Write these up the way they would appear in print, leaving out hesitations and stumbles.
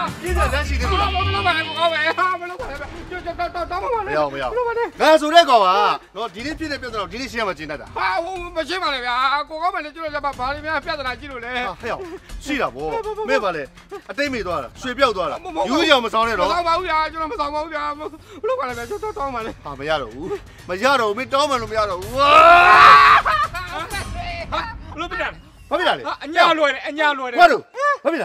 你这人是的。 我老板来，我喂，我老板来，就找我来。 不要。俺说那个啊，我今天别的别的，今天先把进来的。 啊，我不行嘛那边啊，我们的就是把里面别的拿记录嘞。 哎呀，是了不？没办嘞，啊，对没多了，水表多了，有点没上来了。 上毛病啊，就那么上毛病啊，我老板那边就找我嘞。 啊，没压了，没压了，没找我都没压了。哇！ 老板， ဘာဖြစ်တာလဲအညာလွယ်တယ်အညာလွယ်တယ်ဘာလို့ဘာဖြစ်တာ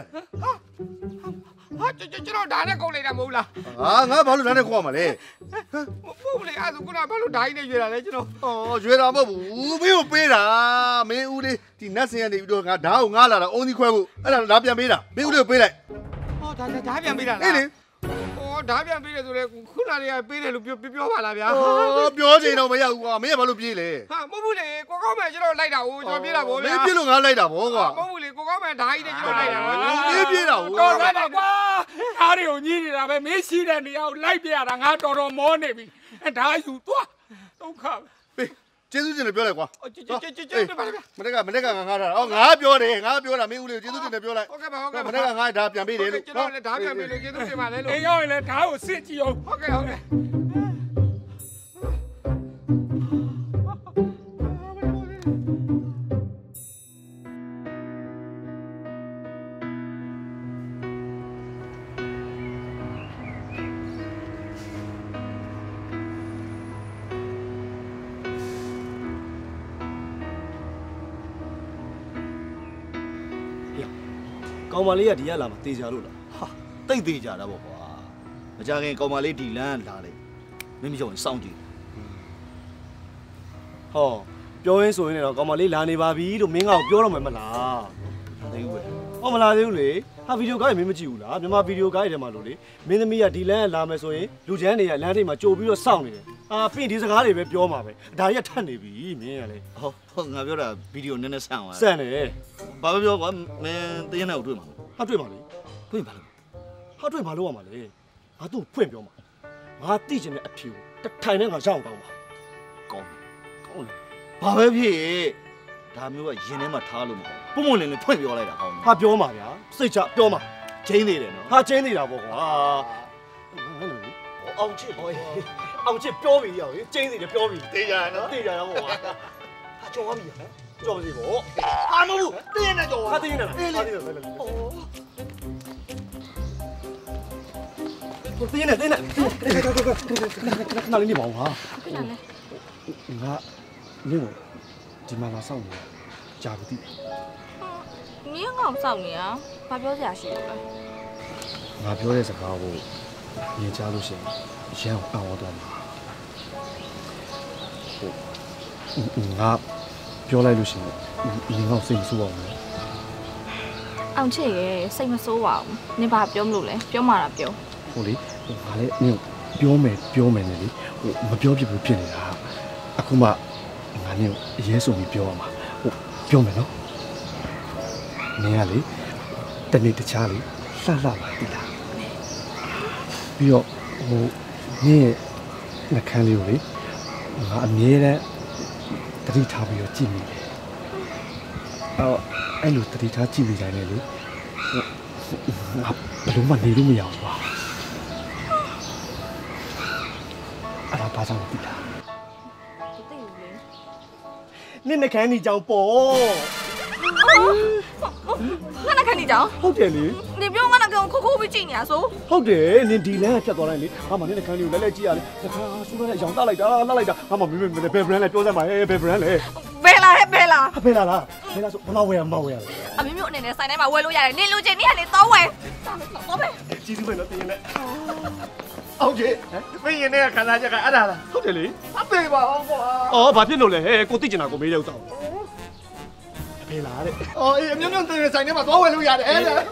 ကျွန်တော်ဓာတ်နဲ့ကုန်လိုက်တာမဟုတ်လားငါဘာလို့ဓာတ်နဲ့ခေါ်မှာလဲမဟုတ်လေအဲ့ဒါကဘာလို့ဓာတ်နဲ့ရွေတာလဲကျွန်တော်ရွေတာမဟုတ်ဘူးမင်းကိုပေးတာမင်းဦးလေးဒီနတ်စင်ကနေပြီးတော့ငါဓာတ်ကိုငါလာတာအုံးကြီးခွဲဖို့အဲ့ဒါဓာတ်ပြန်ပေးတာမင်းဦးလေးကိုပေးလိုက်ဟောဓာတ်ပြန်ပေးတာလားအေးလေဓာတ်ပြန်ပေးတယ်ဆိုလေခုနလေးကပေးတယ်လို့ပြောပါလားဗျာပြောချင်တော့မရဘူးကွာမင်းကဘာလို့ပြေးလဲဟာမဟုတ်ဘူးလေကိုကောင်းမယ်ကျွန်တော်လိုက်တာကိုကျွန်တော်ပြေးတာဗောဗျာမင်းပြေးလို့ငါလိုက်တာဗောကွာမဟုတ်ဘူးလေကိုကောင်းမယ်ဓာတ်ကြီးနဲ့ကျွန်တော်လိုက်တာမင်းပြေးတာတော်ရပါကွာဓာတ်တွေကိုညှိနေတာပဲမင်းရှိတဲ့နေရာကိုလိုက်ပြရတာငါတော်မောနေပြီဓာတ်ယူသွားဒုက္ခပေးကျေးဇူးတင်တယ်ပြောလိုက်ကွာကျေးဇူးတင်ပါလေဗျာမနေ့ကငါထားတာငါပြောတယ်ငါပြောတာမင်းဦးလေးကျေးဇူးတင်တယ်ပြောလိုက်ဟုတ်ကဲ့ပါဟုတ်ကဲ့မနေ့ကငါဓာတ်ပြန်ပေးတယ်လို့ကျွန်တော်လည်းဓာတ်ပြန်ပေးလို့ကျေးဇူးတင်ပါလေလို့အေးရောက်ရင်လည်းဓာတ်ကိုစစ်ကြည့်အောင်ဟုတ်ကဲ့ကောင်မလေးကဒီကလာမှာတေချာလို့လားဟာတိတ်သေးကြတာပေါ့ကွာမကြခင်ကောင်မလေးဒီလမ်းလာလိုက်မင်းမပြောရင်စောင့်ကြည့်ဟောပြောရင်းဆိုရင်တော့ကောင်မလေးလာနေပါပြီလို့မင်းကပြောတော့မှမလားမသိဘူးပဲဟောမလာသေးဘူးလေဟာဗီဒီယိုကားတွေမင်းမကြည့်ဘူးလားမြန်မာဗီဒီယိုကားတွေထဲမှာလို့လေမင်းသမီးကဒီလမ်းလာမယ်ဆိုရင်လူချမ်းတွေကလမ်းထိပ်မှာကြိုပြီးတော့စောင့်နေတယ်အာပင့်ဒီစကားတွေပဲပြောမှာပဲဒါကြီးကထပ်နေပြီမင်းကလေဟောငါပြောတာဗီဒီယိုနည်းနည်းဆန့်သွားဆန့်တယ်ဘာပဲပြောကွာမင်းတရားနဲ့ကိုတွေ့မှာဟာတွေ့ပါလေတွေ့ပါလို့ဟာတွေ့ပါလို့ရမှာလေငါတို့ဖွင့်ပြောမှာငါသိချင်တဲ့အဖြူတထိုင်နဲ့ငါရအောင်ကောင်းပါကောင်းလေဘာပဲဖြစ်ဒါမျိုးကရင်ထဲမှာထားလို့မဟုတ်ပုံမလင်းလေးဖွင့်ပြောလိုက်တာဟောဟာပြောမှာဗျာစိတ်ချပြောမှာချင်းနေတယ်နော်ဟာချင်းနေတာပေါ့ကွာအောင်ချစ်ပြောပြီရောချင်းနေတယ်ပြောပြီတေးကြရနော်တေးကြရပေါ့ကွာဟာကြော်သွားပြီနော်ကြော်ပါစေပေါ့ဟာမဟုတ်ဘူးတင်းနေကြော်ဟာတင်းနေလားတင်းနေတယ်တင်းနေနားလေးနေပါဦးဟာငါနင်းကိုဒီမှာလာဆောင်နေကြာပြီမင်းငေါ့စောင့်နေရဘာပြောစရာရှိလဲငါပြောတဲ့စကားကိုမြင်ကြလို့ရှိရင်ရန်အောင်အောင်တော့မှာငါပြောလိုက်လို့ရှိရင်ငါ့စိတ်မဆိုးပါဘူးအောင်ချစ်ရဲ့စိတ်မဆိုးပါဘူးနင်ဘာပြောမလို့လဲပြောမှတာပြောဟိုလေငါလည်းနင်ပြောမယ်နဲ့လေမပြောဖြစ်ဘူးဖြစ်နေတာအခုမှငါနင်အရေးဆိုပြီးပြောရမှာပြောမယ်နော်နင်ကလေတနေ့တခြားလေလှပါတိလားပြီးတော့နင်ရဲ့နှကန်းလေးကိုလေငါအမြဲတမ်းတတိထားပြီးတော့ကြည့်မိတယ်အဲ့လိုတတိထားကြည့်မိတိုင်းလေငါဘယ်လိုမှနေလို့မရဘူးကွာအဲ့ဒါဘာကြောင့်လဲတိလားမသိဘူးလေနင်နှကန်းကြီးကြောင်ပေါ့ငါနှကန်းကြီးကြောင်ဟုတ်တယ်လေနင်ပြောငါနှကန်းကိုခိုးပြီးကြည့်နေရဆိုဟုတ်တယ်နင်ဒီလမ်းဖြတ်သွားတိုင်းလေငါမှနင်နှကန်းလေးကိုလဲကြည့်ရလေနှကန်းဆူနဲ့ရောင်တက်လိုက်တာငါမှမင်းဘယ် brand လဲပြောစမ်းပါဟဲ့ဘယ် brand လဲဘယ်လာလားဆိုမဝယ်ရအမမျိုးအနေနဲ့ဆိုင်ထဲမှာဝယ်လို့ရတယ်နင်လူချင်းနင်ကနေတော့ဝယ်တော့ပဲကျေးဇူးပဲနော်တင်နဲ့အောင်ကြီးမင်းရင်ထဲကခန္ဓာချက်ကအဲ့ဒါလားဟုတ်တယ်လေအသေးပါအောင်ကွာဘာဖြစ်လို့လဲဟဲ့ကိုသိကျင်တာကိုမေးတဲ့ဥစ္စာအဖေလားတဲ့အေးအမျိုးမျိုးတင်ဆိုင်ထဲမှာသွားဝယ်လို့ရတယ်အဲ့ဒါ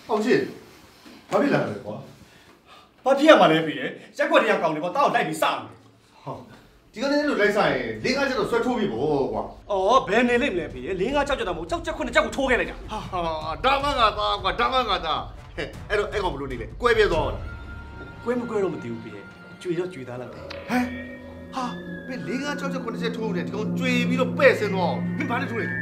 အောင်ချစ်ဘာဖြစ်လာလဲကွာဘာဖြစ်ရမှာလဲပြီလေရက်ွက်တရားကောင်းနေပေါ့တောက်လိုက်ပြီးစမယ်ဟာဒီကနေ့လို့လိုက်ဆိုင်၄၅ချက်တော့ဆွဲထိုးပြီပေါ့ကွာအော်ဘယ်နေလိမ့်မလဲပြီလေ၄၅၆ချက်တော့မဟုတ်6ချက်9ချက်ကိုထိုးခဲ့လိုက်တာဟာဒါမှငါသားကွာဒါမှငါသားအဲ့တော့အဲ့ကောင်ဘလို့နေလဲကွဲပြဲသွားတာကွဲမကွဲတော့မသိဘူးပြီကျွေတော့ကျွေသားလိုက်တယ်ဟမ်ဟာဘယ်၄၅၆ချက်9ချက်ထိုးနေဒီကောင်ကျွေပြီးတော့ပဲ့စင်းသွားမင်းဘာလဲထိုးလဲ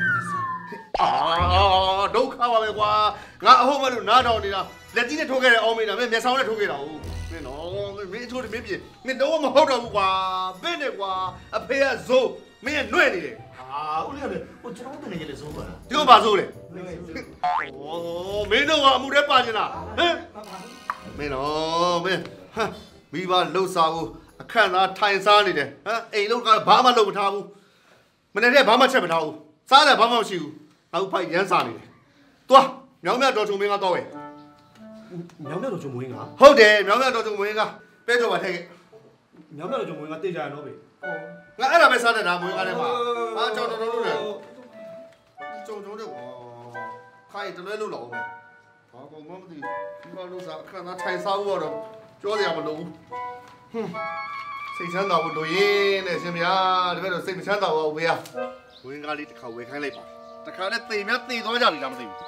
ဒုက္ခပါပဲကွာငါအဟုတ်မလို့နားထောင်နေတာလက်ကြီးနဲ့ထိုးခဲ့တဲ့အောင်မင်းနာမင်းမျက်စောင်းနဲ့ထိုးခဲ့တာဟုတ်မင်းနော်မင်းထိုးတယ်မင်းပြင်မင်းတော့မဟုတ်တော့ဘူးကွာဘယ်နဲ့ကွာအဖေကဇိုးမင်းကနှွဲ့နေတယ်ဦးလေးကလည်းဟိုကျွန်တော်တကယ်လည်းဇိုးပါဒီကောင်ပါဇိုးလေဩမင်းတို့ကအမှုထဲပါချင်လားဟမ်မင်းနော်မင်းဟာမိဘလှုပ်စားဖို့အခန့်သားထိုင်စားနေတယ်ဟမ်အိမ်လုံးကဘာမှလုပ်မထားဘူးမနေ့ကဘာမှချက်မထားဘူးစားတယ်ဘာမှမရှိဘူးနောက်ဖိုက်ရမ်းစားနေတယ်သွားမြောင်မြတော်ချုံမင်းကတော့ဝယ်မြောင်မြတော်ချုံမင်းကဟုတ်တယ်မြောင်မြတော်ချုံမင်းကပဲကြောပါထည့်ခဲ့မြောင်မြတော်ချုံမင်းကတိတ်ကြရတော့ပဲငါအဲ့ဒါပဲစားတယ်ဒါမွေးကားထဲမှာဟာကြောင်တော်လို့လေကြုံတယ်ကွာခိုင်တလဲလို့လောက်အောင်ဘာကောင်မှမသိဘူးဘာလို့စားအခန့်သားထိုင်စားဖို့တော့ကြောစရာမလိုဘူးစိတ်ချမ်းသာဖို့လိုရင်းနဲ့ရှင်ဗျာတပည့်တော့စိတ်မချမ်းသာပါဘူးဗျာဝင်းကားလေးတစ်ခါဝယ်ခိုင်းလိုက်ပါတခါနဲ့သေမြတ်သေသွားကြပြီလားမသိဘူး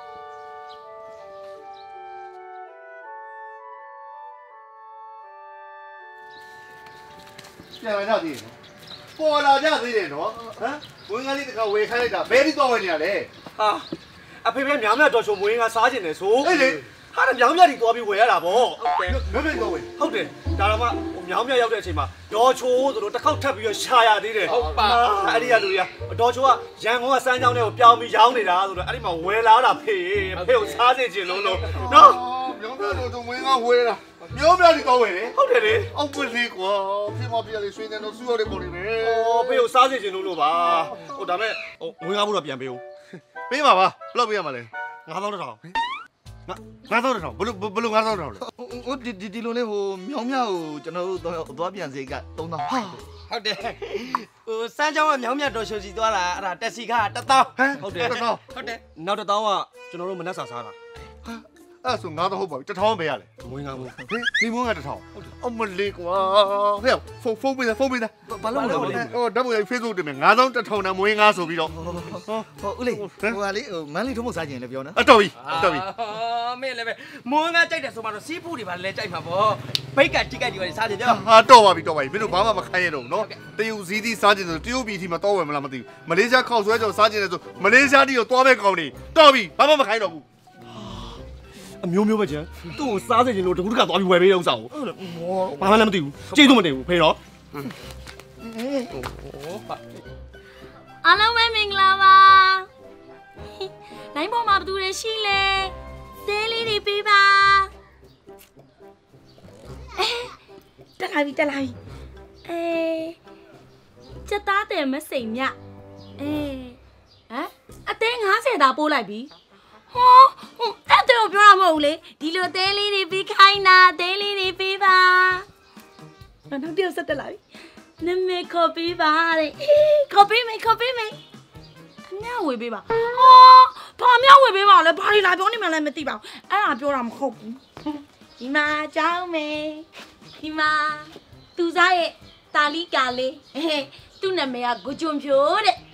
ပြန်လာကြသေးတယ်ပေါ်လာကြသေးတယ်နော်ဟမ်ဝင်းကားလေးတစ်ခါဝယ်ခိုင်းလိုက်တာဘယ်ပြီးသွားဝင်နေရလဲဟာအဖေမြောင်မြတော်ချုံမင်းကစားကျင်တယ်ဆိုအေးလေဟာမြောင်မြတီသွားပြီးဝယ်ရတာဗောဟုတ်တယ်ဘယ်တော့ဝယ်ဟုတ်တယ်ဒါတော့မှမြောင်မြရောက်တဲ့အချိန်မှာဒေါ်ချိုးဆိုတော့တစ်ခေါက်ထပ်ပြီးတော့ရှာရသေးတယ်ဟုတ်ပါအဲ့ဒီကလူတွေကဒေါ်ချိုးကရန်ကုန်ကစမ်းချောင်းထဲကိုပြောင်းပြီးရောင်းနေတာဆိုတော့အဲ့ဒီမှာဝယ်လာတာဖေကိုစားစေချင်လို့နော်မြောင်မြတော်ချုံမင်းကဝယ်တာမြောင်မြတီသွားဝယ်တယ်ဟုတ်တယ်လေအောက်ပွင့်လေးကွာဖေမပြလေးရွှေနေတော့စူရတဲ့ပုံတွေပဲဖေကိုစားစေချင်လို့ပါဟိုဒါမဲ့ဟိုဝင်ကားဖို့တော့ပြန်ပေးဦးပေးပါပါဘယ်လောက်ပေးရမှာလဲ 9000တောင် 9000တောင်ဘလို့9000တောင်လဲဟိုဒီလိုလေးဟိုမြောင်မြောက်ကိုကျွန်တော်တို့သွားပြန်စေက3000ဟာဟုတ်တယ်ဟိုစမ်းချောင်းကမြောင်မြတော်ရှိုးစီသွားတာအဲ့ဒါတက်စီခါ1000 ဟုတ်တယ်ဟုတ်တယ်နောက်1000ကကျွန်တော်တို့မနှက်စာစားတာအဲ့ဆို9000ဟုတ်ပါပြီ1000ပဲရလေဝင်ကားဖို့ဒီမွန်းက1000အမလေးကွာဟဲ့ဖုန်းပေးတာဘာလို့လဲဟိုဓာတ်ပုံရိုက် Facebook တင်မယ်9000 1000နဲ့မွေး9ဆိုပြီးတော့ဟိုဦးလေးဟိုဟာလေးဟိုမန်းလေးထုံးမစားခြင်းလည်းပြောနော်တော်ပြီမင်းလည်းပဲမွန်းကကြိုက်တယ်ဆိုမှတော့စီးဖူးတွေပါလဲကြိုက်မှာပေါ့ဘိတ်ကတိကတ်တွေပါစားကြတယ်ဟာတော်ပါပြီမင်းတို့ဘာမှမခိုင်းရတော့နော်တရုတ်ဇီးသီးစားခြင်းဆိုတရုတ်ပြည်တီမှာတော့ဝယ်မလားမသိဘူးမလေးရှားခောက်ဆွဲကြော်စားခြင်းလဲဆိုမလေးရှားတီကိုသွားမဲ့ကောင်းနေတော်ပြီဘာမှမခိုင်းတော့ဘူးအမျိုးမျိုးပဲကျန်သူ့ကိုစားစေချင်လို့တကူတကသွားပြီးဝယ်ပေးတဲ့ဥစ္စာကိုဘာမှလည်းမသိဘူးကျေးဇူးမတင်ဘူးဖေတော့အားလုံးပဲမင်္ဂလာပါနိုင်ပေါ်မှာဘသူတွေရှိလဲသေးလေးတွေပေးပါတက်လာပြီချက်သားတယ်မစိမ်မြဟမ်အသေး90သာပိုးလိုက်ပြီဟောအဲ့တော့ပြောရမဟုတ်လေဒီလိုသေးလေးတွေပြီးခိုင်းတာသေးလေးတွေပြီးပါနောက်တယောက်ဆက်တက်လာပြီနမေခေါ်ပြီးပါတဲ့ခေါ်ပြီးမေအမြောက်ဝေပေးပါဟောဘာမြောက်ဝေပေးပါလဲဘာတွေလာပြောနေမှလည်းမသိပါဘူးအဲ့ဒါပြောတာမဟုတ်ဘူးဒီမှာကြောင်းမေဒီမှာသူစားရဲ့တာလီကာလေးသူ့နာမည်ကကိုကျွန်းဖြိုးတဲ့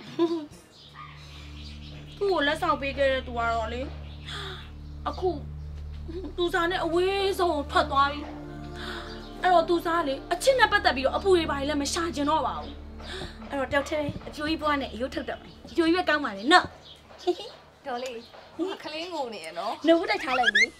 သူ့ကိုလက်ဆောင်ပေးခဲ့တဲ့သူကတော့လေအခုသူစားနဲ့အဝေးဆုံးထွက်သွားပြီအဲ့တော့သူစားလေအချစ်နဲ့ပတ်သက်ပြီးတော့အပူတွေပါလေမရှာကျင်တော့ပါဘူးအဲ့တော့တောက်ထဲအကျိုးကြီးဘွားနဲ့အယုတ်ထုတ်တော့အကျိုးကြီးပဲကောင်းပါလေနော်တော်လေးခလေးငိုနေရနော်နှုတ်တိုက်ထားလိုက်လေ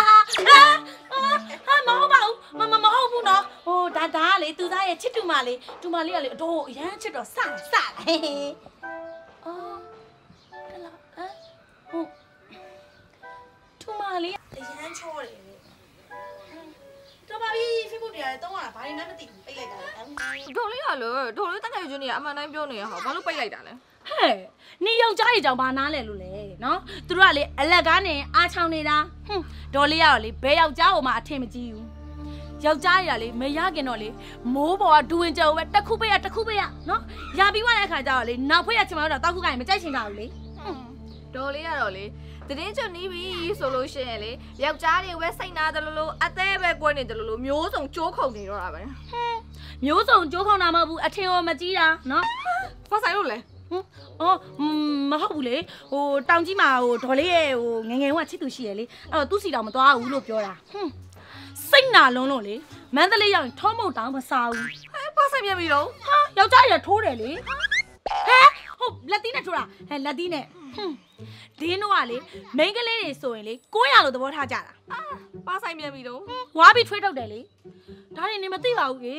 မဟုတ်ပါဘူးမဟုတ်ဘူးနော်ဟိုဒါကလေသူစားရဲ့ချစ်တူမလေးကလေအတော်အရန်ချစ်တော့စလာအော်ကလာဟုတ်တူမလေးအရန်ချောတယ်တော်ပါပြီဖိဖို့တရားတုံးရတာဘာတွေမှမသိဘူးပိတ်လိုက်တာလေဒေါ်လေးကလို့ဒေါ်လေးတကယ်ကျွန်းနေရအမှန်တိုင်းပြောနေရဟောဘာလို့ပိတ်လိုက်တာလဲဟဲ့နေယောက်ျားကြီးကြောင့်ဘာနားလဲလို့လဲနော်သူတို့ကလေအလက်ကားနဲ့အားချောင်းနေတာဒေါ်လေးကတော့လေဘယ်ယောက်ျားကိုမှအထင်မကြီးဘူးယောက်ျားကြီးကလေမရခင်တော့လေမိုးပေါ်ကဒူဝင်ကြော်ပဲတစ်ခုပေးရနော်ရပြီးွားတဲ့အခါကျတော့လေနောက်ဖွေးရချင်မလို့တော့တောက်ခုကရင်မကြိုက်ချင်တာဘူးလေဒေါ်လေးကတော့လေတင်းကျွတ်နီးပြီဆိုလို့ရှိရင်လေယောက်ျားတွေပဲစိတ်နာတယ်လို့အသေးပဲကွဲနေတယ်လို့မျိုးစုံကြိုးခုန်နေတော့တာပဲမျိုးစုံကြိုးခုန်တာမဟုတ်ဘူးအထင်ရောမကြီးတာနော်ဘာဆိုင်လို့လဲအော်မဟုတ်ဘူးလေဟိုတောင်ကြီးမှာဟိုဒေါ်လေးရဲ့ဟိုငငယ်ကချစ်သူရှိရလေအဲ့တော့သူ့စီတောင်မသွားဘူးလို့ပြောတာစိတ်နာလုံးလို့လေမန္တလေးရောက်ရင်ထောမုတ်တောင်မစားဘူးဘာဆိုင်ပြန်ပြီတော့ဟာယောက်ျားရထိုးတယ်လေဟဲဟုတ်လက်သီးနဲ့ထိုးတာဟဲလက်သီးနဲ့ဒင်းတို့ကလေမိန်းကလေးတွေဆိုရင်လေ900လို့သဘောထားကြတာဘာဆိုင်ပြန်ပြီတော့ဝါပြီးထွေးထုတ်တယ်လေဒါတွေနေမသိပါဘူးကေ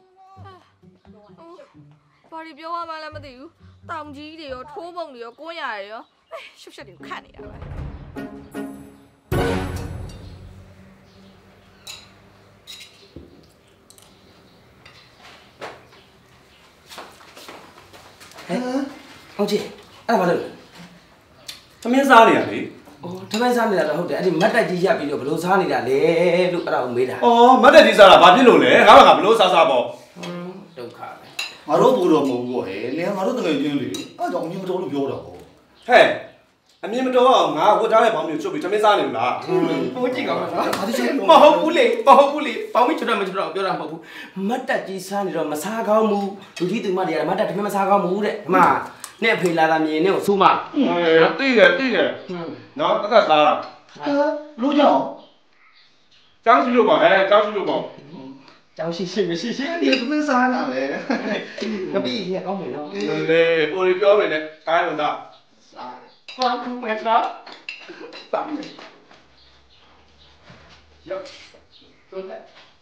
ဘာတွေပြောရမှလည်းမသိဘူးတောင်ကြီးတွေရောထိုးပုံတွေရော900တွေရောရှုပ်ရှက်တွေကိုခတ်နေတာပဲဟုတ်ကြီးအဲ့ဘာလို့သမင်းစားနေရလေအော်သမင်းစားနေတာတော့ဟုတ်တယ်အဲ့ဒီမတ်တက်ကြီးရပ်ပြီးတော့ဘလို့စားနေတာလဲလို့အဲ့ဒါကိုမေးတာအော်မတ်တက်ကြီးစားတာဘာဖြစ်လို့လဲငါကဘလို့စားပေါ့ဒုက္ခပဲငါတို့ဘူးတော့မဟုတ်ဘူးဟဲ့နင်ငါတို့တကယ်ချင်းလေအဲ့ကြောင့်အမြင်မတော်လို့ပြောတာပေါ့ဟဲ့အမြင်မတော်အောင်ငါဝတ်ထားတဲ့ဘောင်းမျိုးချုပ်ပြီးသမင်းစားနေလို့လားဟုတ်ကြည့်ကောင်းလားမဟုတ်ဘူးလေဘောင်းမချွတ်တော့ပြောတာမဟုတ်ဘူးမတ်တက်ကြီးစားနေတော့မစားကောင်းဘူးလူကြီးသူမတွေကမတ်တက်တမင်းမစားကောင်းဘူးတဲ့ဒီမှာနဲ့အဖေလာတာမြင်နဲ့ကိုဆိုးမတိတယ်နော်တသက်သားလားလို့ကြောင်ကျောင်းရှိလို့ပါကျောင်းရှိလို့ပါကျောင်းရှိဒီသမင်းစားလာလေကပီးရကောင်းမယ်နော်လေပိုရီပြောမယ်နဲ့အားလုံးသားဟာမက်နာတမ်းရောက်ဆိုလက်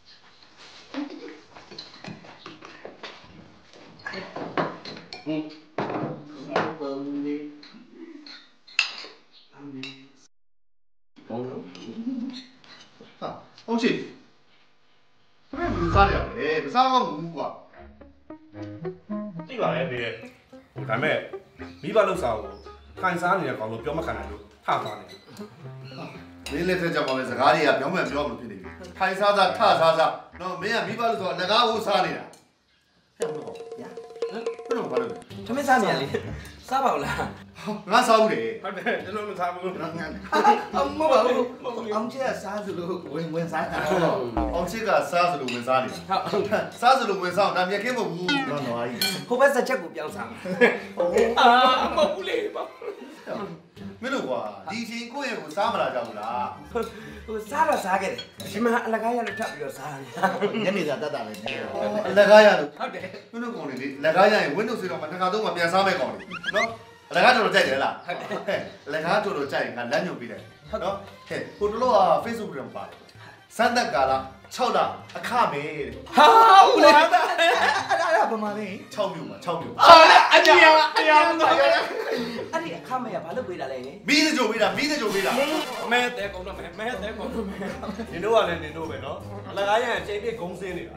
ဟုတ်ရှိဘယ်မှာစားရလဲမစားတော့ဘူးကွာသိပါရဲ့ဘေးဒါမဲ့မိဘလောက်စားကိုခံစားနေတဲ့ကောင်လို့ပြောမခံနိုင်လို့ထသွားတယ်မင်းလက်ထက်ကြောင့်ပါပဲစကားတွေကပြောင်းမှန်ပြောမလို့ဖြစ်နေပြီထိုင်စားထစားနော်မင်းကမိဘလို့ဆိုတော့ငကားကိုစားနေတာဟဲ့ဘလို့ညာဘယ်လိုဘာလို့သမင်းစားနေရလေစားပါဦးလားငါစားဘူးလေဟုတ်တယ်ကျွန်တော်မစားဘူးငါမဟုတ်ပါဘူးအောင်ချစ်ကစားစလို့ဝင်စားတာအောင်ချစ်ကစားစလို့ဝင်စားနေတာဟုတ်စားစလို့ဝင်စားတာမြက်ခင်းမဟုတ်ဘူးတော့တော့အားကြီးဟိုဘက်စချက်ကိုပြောင်းစားမဟုတ်ဘူးလေပါမင်းတို့ကွာဒီချိန်ကိုယ့်ရဲ့ကိုစားမလာကြဘူးလားဟိုစားတော့စားခဲ့တယ်ဒီမှာအလကားရလို့ထပ်ပြီးတော့စားတယ်ညနေစာတတ်တာလည်းအလကားရလို့ဟုတ်တယ်မင်းတို့ကောင်လေလက်ကားရရင်ဝင်းတို့စီတော့မှတစ်ခါသုံးမှပြန်စားမဲ့ကောင်လေနော်အလကားတော်တော်ကြိုက်တယ်လားဟုတ်တယ်အလကားတော်တော်ကြိုက်ရင်ငါလမ်းညွှန်ပေးတယ်နော်ဟဲ့ဟိုတလောက Facebook ထဲမှာပါတယ်စမ်းသက်ကာလ6လအခမေးတဲ့ဟာဟုတ်လေအဲ့ဒါဘာမှလဲ 6မြို့မှာ6မြို့ဟာအကြီးရအရာမတော်အဲ့ဒီအခမေးကဘာလို့ပေးတာလဲမီးစကြိုပေးတာမဲတဲ့ကုန်တော့မဲတဲ့ကုန်တော့မဲနင်တို့ကလည်းနင်တို့ပဲနော်အလကားရရင်အချိန်ပြည့်ဂုံးစင်းနေတာ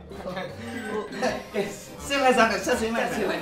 စင်လိုက်စားဆက်စင်လိုက်ဆက်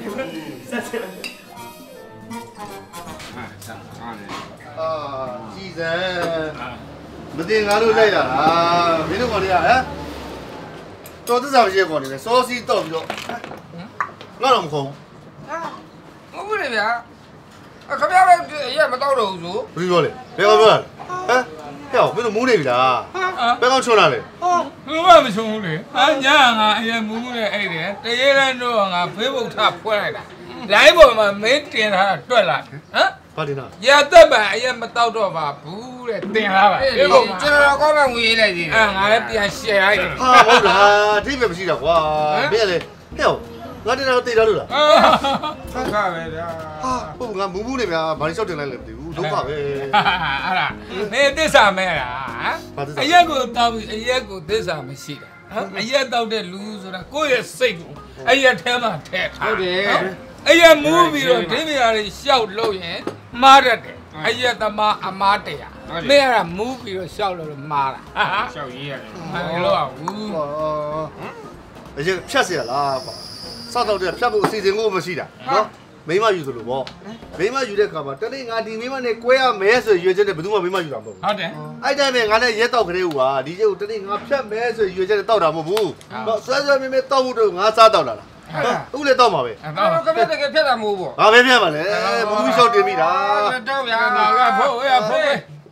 ကြည်စံမတင်ငါတို့လိုက်လာလားမင်းတို့ကောင်တွေကဟမ်တော်သစ္စာမရှိတဲ့ကောင်တွေပဲစောစီတော့ပြီးတော့ငါတော့မခုံဟုတ်ပြီဗျာခင်ဗျားပဲရဲမတော့တော့ဘူးဆိုဘယ်လိုလဲဘယ်ကောင်ပြောလဲဟမ်ဟဲ့မင်းတို့မူးနေပြီလားဘယ်ကောင်ချွန်လာလဲဘာမှမချုံဘူးလေညာငါအရင်မူးနဲ့အဲ့တယ်တရေလန်းတော့ငါဖေးဘုတ်ထဖွဲလိုက်တာလိုင်းပေါ်မှာမင်းတင်ထားတာတွက်လာဟမ်ဘာတင်တာရသက်ပါအရင်မတော့တော့ပါဘူးတဲ့တင်လာပါဖေးဘုတ်ကျွန်တော်ကောင်းမှငွေလိုက်သေးတယ်ငါလည်းပြန်ရှယ်လိုက်တယ်ဟာဟုတ်လားအထိပဲမရှိတာကွာမင်းကလေဟဲ့ငါတင်တာတေးထားလို့လားဟုတ်ကဲ့ပဲဗျာဟုတ်ငါမူးနေဗျာဘာလို့ရှောက်တင်လိုက်လဲမသိဘူးဒုက္ခပဲအဲ့ဒါမင်းသစ္စာမဲလားအရက်ကိုတောက်ပြီးအရက်ကိုသစ္စာမရှိတာအရက်တောက်တဲ့လူဆိုတာကိုယ့်ရဲ့စိတ်ကိုအရက်ထဲမှာထည့်ထားဟုတ်တယ်အရက်မူးပြီးတော့ဒင်းမြာတွေရှောက်လို့ရင်မားတတ်တယ်အရက်သမားအမားတရားမင်းကမူးပြီးတော့ရှောက်လို့မားတာရှောက်ရေးရတယ်မလို့อ่ะဘူးအရက်ဖြတ်เสียလားကွာစတော့တဲ့ဖြတ်ဖို့အစီအစဉ်ကိုမရှိတာနော်မိမယူသလိုပေါ့မိမယူတဲ့ခါမှာတနေ့ငါဒီမိမနဲ့ကွဲရမဲဆိုရွေချက်နဲ့ဘယ်သူမှမိမယူတာမဟုတ်ဘူးဟုတ်တယ်အဲ့တိုင်းပဲငါလည်းရဲတောက်ကလေးဟူပါဒီကျုပ်တနေ့ငါဖြတ်မဲဆိုရွေချက်နဲ့တောက်တာမဟုတ်ဘူးတော့ဆွဲမြဲမြဲတောက်ဖို့တော့ငါစားတောက်လာအခုလည်းတောက်မှာပဲကပြက်တကယ်ဖြတ်တာမဟုတ်ဘူးငါပဲဖြတ်ပါလေဘူးလျှောက်တင်မိတာတောက်ရငါကဖို့ရဖို့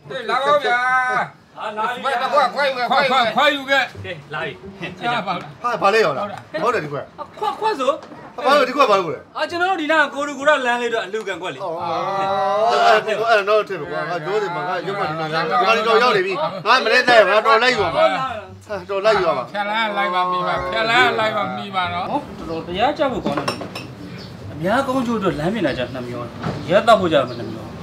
လာပါဗျာလာပြီခွာယူခဲ့လာပြီလာပါဟာဘာလဲရောလားဟုတ်တယ်ဒီခွက်ခွတ်ဆိုဘာလို့ဒီခွက်ဘာလို့လဲကျွန်တော်တို့ဒီနာကိုရလမ်းလေးတော့အလူကန်ကွက်လေအဲ့တော့ထည့်ကွာငါတို့တွေမှာငါရုပ်မှဒီမှာငါဒီတော့ရောက်နေပြီငါမလဲတဲ့ငါတော်လိုက်ယူပါတော်လိုက်ယူပါဖြက်လန်းလိုက်ပါမိပါဖြက်လန်းလိုက်ပါမိပါနော်တော်တော်တရားကြဖို့ကောင်းတယ်အများကောင်းကျိုးတော့လမ်းမြင်တာကြနှမျောရဲတောက်ဖို့ကြမနှမျော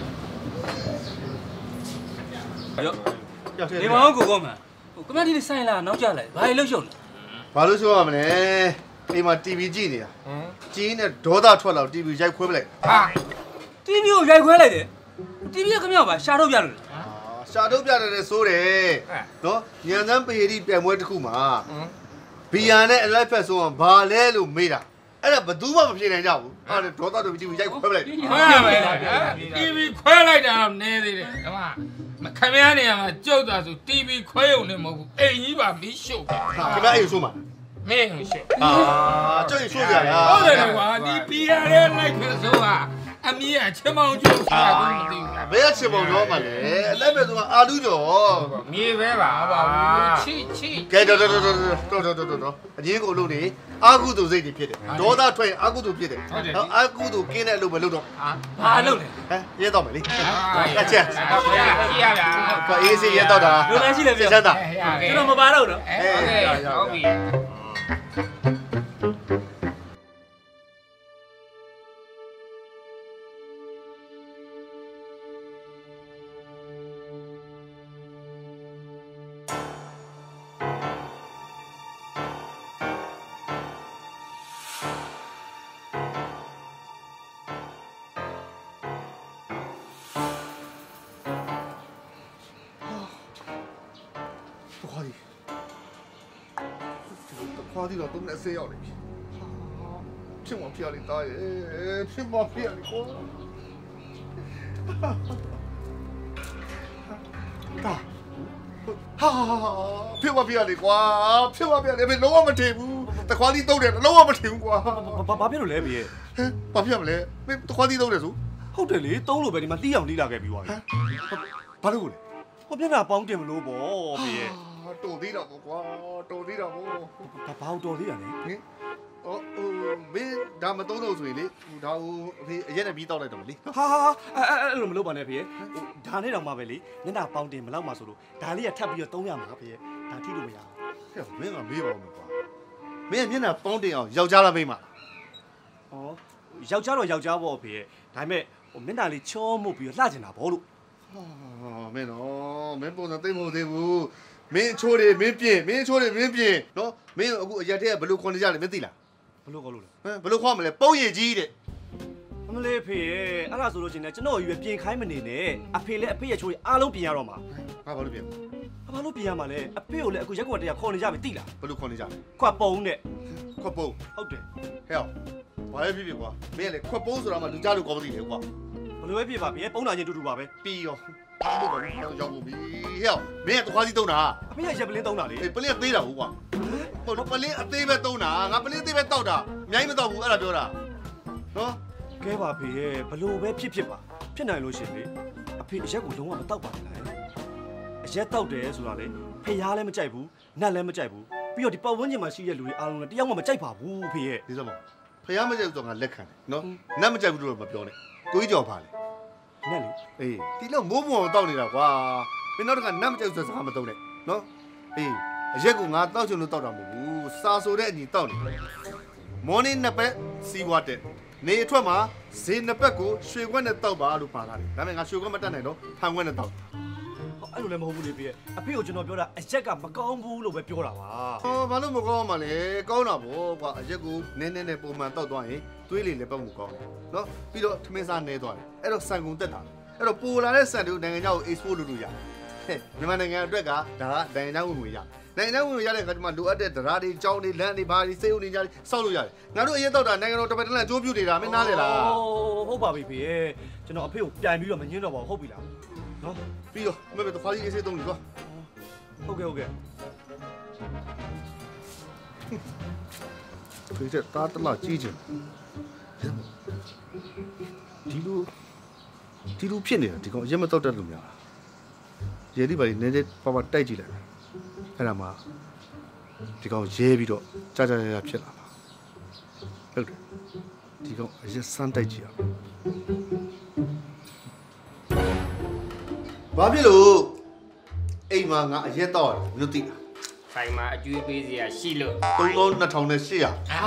ဒီမောင်ကိုကောမှကမတီးဆိုင်လာနောက်ကျလိုက်ဘာလို့ရှုံလဲဘာလို့ဆိုရမလဲအိမ်မှာ TV ကြည့်နေတာကြီးနဲ့ဒေါသထွက်လာ TV ရိုက်ခွဲပလိုက်ဟာ TV ကိုရိုက်ခွဲလိုက်တယ် TV ကခမောက်ပါရှာတော့ပြလို့ရှာတော့ပြတယ်ဆိုတယ်နော်ညံစမ်းပေရီပြန်ပွဲတစ်ခုမှာဘီယာနဲ့အလိုက်ဖက်ဆိုတော့ဘာလဲလို့မေးတာအဲ့ဒါဘယ်သူမှမဖြေနိုင်ကြဘူးအဲ့ဒါဒေါသတို့ TV ရိုက်ခွဲပလိုက်ခွဲရမယ် TV ခွဲလိုက်တာတော့နည်းသေးတယ်ဓမ္မခမည်းနေရမှာကြောက်တာဆို TV ခွဲုံနဲ့မဟုတ်ဘူးအိမ်ကြီးပါမီးရှို့ပဲခင်ဗျအိမ်ဆိုမှာမင်းရှို့ကြောက်ရင်ဆိုကြရဟုတ်တယ်ကွာဒီပီရတဲ့လိုက်ဖက်ဆိုတာအမီးကချမောင်ကျိုးဆိုတာကိုမသိဘူးဘယ်ချင်ပုံတော့မှလဲအလက်ပဲဆိုအာလူကျော်မြေပဲပါပါချီချီကဲတော်အရင်ကိုလို့နေအာကုသူစိတ်တွေဖြစ်တယ်ဒေါသထွက်ရင်အာကုသူဖြစ်တယ်အာကုသူကင်းတဲ့အလုပ်ပဲလုပ်တော့ဘာလုပ်လဲဟမ်ရဲတော့မယ်လေအချက်တော့ရရရဘာအေးစေးရဲတော့တာလူလည်းရှိလည်းပြောချက်တာကျွန်တော်မပါတော့နော်ဟုတ်ပြီခွာဒီတော့တုံးနဲ့ဆေးရောက်နေပြီဖြစ်မဖြစ်ရလေတာရဲ့ဖြစ်မဖြစ်ရလေကွာတာဟာဖြစ်မဖြစ်ရလေကွာဖြစ်မဖြစ်ရလေဘယ်လုံးဝမထင်ဘူးတခွားဒီတုံးတယ်လုံးဝမထင်ဘူးကွာဘာဖြစ်လို့လဲဘေးရဲ့ဟမ်ဘာဖြစ်ရမလဲမင်းတခွားဒီတုံးတယ်ဆိုဟုတ်တယ်လေတုံးလို့ပဲဒီမှာတီးအောင်တီးလာခဲ့ပြီးသွားပြီဘာလို့လဲဟောမျက်နှာပေါင်းတင်မလို့ပေါ့ဘေးရဲ့တော်သေးတော့ကွာတော်သေးတော့ဘာလို့တော်သေးရလဲဟင်မင်းဒါမသုံးလို့ဆိုရင်လေဒါဟိုအဖေအရက်နဲ့ပြီးတောက်လိုက်တော့မလေဟာအဲ့လိုမလုပ်ပါနဲ့ဖေဒါနဲ့တော့မှပဲလေမျက်နှာပေါင်းတင်မလောက်မှဆိုလို့ဒါလေးကထပ်ပြီးတော့300မှာဖေဒါထိလို့မရဘူးဟဲ့မင်းကမေးပါဦးကွာမင်းမျက်နှာပေါင်းတင်အောင်ယောက်ျားလားမိန်းမလားဩယောက်ျားတော့ယောက်ျားပေါ့ဖေဒါပေမဲ့မျက်နှာလေးချောမှုပြီးတော့လှကျင်တာဗောလို့မင်းနော်မင်းပုံစံသိမ့်မဟုတ်သေးဘူးမင်းချိုးတယ်မင်းပြင်းမင်းချိုးတယ်မင်းပြင်းနော်မင်းအခုအရက်တည်းကဘယ်လိုခွန်နေကြလဲမသိလားဘလို့ကောလို့လဲဟမ်ဘယ်လိုခွန်မလဲပုံရည်ကြီးတဲ့အမလေးဖေအဲ့ဒါဆိုလို့ချင်းလည်းကျွန်တော်ရွယ်ပြင်ခိုင်းမနေနဲ့အဖေလည်းအဖေရဲ့ချိုးအားလုံးပြင်ရတော့မှာငါဘာလို့ပြင်းဘာလို့ပြင်ရမှာလဲအဖေကိုလည်းအခုရက်ကွက်တရားခေါ်နေကြပြီတိလားဘယ်လိုခွန်နေကြလဲခွတ်ပုံနဲ့ခွက်ပုံဟုတ်တယ်ဟဲ့ဘာလဲပြကွာမင်းလေခွက်ပုံဆိုတာမှလူကြားလို့ကောမသိတယ်ကွာဘလို့ပဲပြပါဖေပုံနာချင်းတူတူပါပဲပြီးရောဟုတ်ပါဘူးရောက်ပြီဟဲ့မင်းကတခွားစီတုံးတာအဖေကရက်ပလင်းသုံးတာလေအေးပလင်းသေးတာဟုတ်ကွာဟိုပလင်းအသေးပဲတုံးတာငါပလင်းသေးပဲတောက်တာအများကြီးမတောက်ဘူးအဲ့ဒါပြောတာနော်ကဲပါဖေရဲ့ဘလို့ပဲဖြစ်ပါဖြစ်နိုင်လို့ရှင်လေအဖေအရက်ကိုလုံးဝမတောက်ပါနဲ့အရက်တောက်တယ်ဆိုတာလေဖေရားလည်းမကြိုက်ဘူးနတ်လည်းမကြိုက်ဘူးပြီးတော့ဒီပတ်ဝန်းကျင်မှာရှိတဲ့လူတွေအားလုံးလည်းတယောက်မှမကြိုက်ပါဘူးဖေရဲ့ဒီစမောဖះမကြိုက်တော့ငါလက်ခံတယ်နော်နတ်မကြိုက်ဘူးလို့မပြောနဲ့ကိုကြီးကြော်ပါလေနတ်လေအေးဒီလောက်မိုးမုံတောက်နေတာကွာမင်းနောက်တခါနတ်မကြိုက်ဆိုစကားမသုံးနဲ့နော်အေးအရက်ကိုငါတောက်ချင်လို့တောက်တာမဟုတ်ဘူးစာဆိုတဲ့အညီတောက်နေမော်နင်းနှစ်ပတ်စီးွားတဲ့နေအထွက်မှာဈေးနှစ်ပတ်ကိုရွှေခွက်နဲ့တောက်ပါလို့ပါလာတယ်ဒါပေမဲ့ငါရွှေခွက်မတက်နိုင်တော့ဖန်ခွက်နဲ့တောက်အဲ့လိုလည်းမဟုတ်ဘူးလေဖေရဲ့အဖေကိုကျွန်တော်ပြောတာအရက်ကမကောင်းဘူးလို့ပဲပြောတာပါဟောဘာလို့မကောင်းမှလဲကောင်းတာဗောကွာအရက်ကိုနည်းနည်းနဲ့ပုံမှန်တောက်သွားရင်သွေးလေလည်းပတ်မှုကောင်းတယ်နော်ပြီးတော့ထမင်းစားနေသွားတယ်အဲ့တော့ဆန်ကုန်တက်တာအဲ့တော့ပိုလာတဲ့ဆန်တွေကိုနိုင်ငံခြားကို export လုပ်လို့ရတယ်ဟဲ့မြန်မာနိုင်ငံအတွက်ကဒါကနိုင်ငံခြားဝင်ငွေရနိုင်ငံခြားဝင်ငွေရတဲ့အခါကျမှလိုအပ်တဲ့ဒရာတွေကြောင်းတွေလမ်းတွေဘာတွေစေးဦးနေကြတယ်စောက်လို့ရတယ်ငါတို့အရင်တောက်တာနိုင်ငံတော်တပတ်တလန်အကျိုးပြုနေတာမင်းနားလေလားဟုတ်ပါပြီဖေရဲ့ကျွန်တော်အဖေကိုပြန်ပြီးတော့မငင်းတော့ပါဘူးဟုတ်ပြီလားနော်ပြီးတော့မမေတော့ဖာကြီးအေးစေးတုံးလို့ကွာဟုတ်ကဲ့ဖေးတဲ့တားတလားကြီးချင်ဒီလိုဖြစ်နေတာဒီကောင်အရင်မတောက်တတ်လို့များရေဒီပါနေနေပါပါတိုက်ကြည့်လိုက်အဲ့ဒါမှဒီကောင်ရဲပြီးတော့ကြာဖြစ်လာမှာဟုတ်တယ်ဒီကောင်အရင်စမ်းတိုက်ကြည့်အောင်ဘာဖြစ်လို့အိမ်မှာငါအရက်တော့တယ်လို့သိတာဆိုင်မှာအကျွေးပေးစရာရှိလို့ 32,800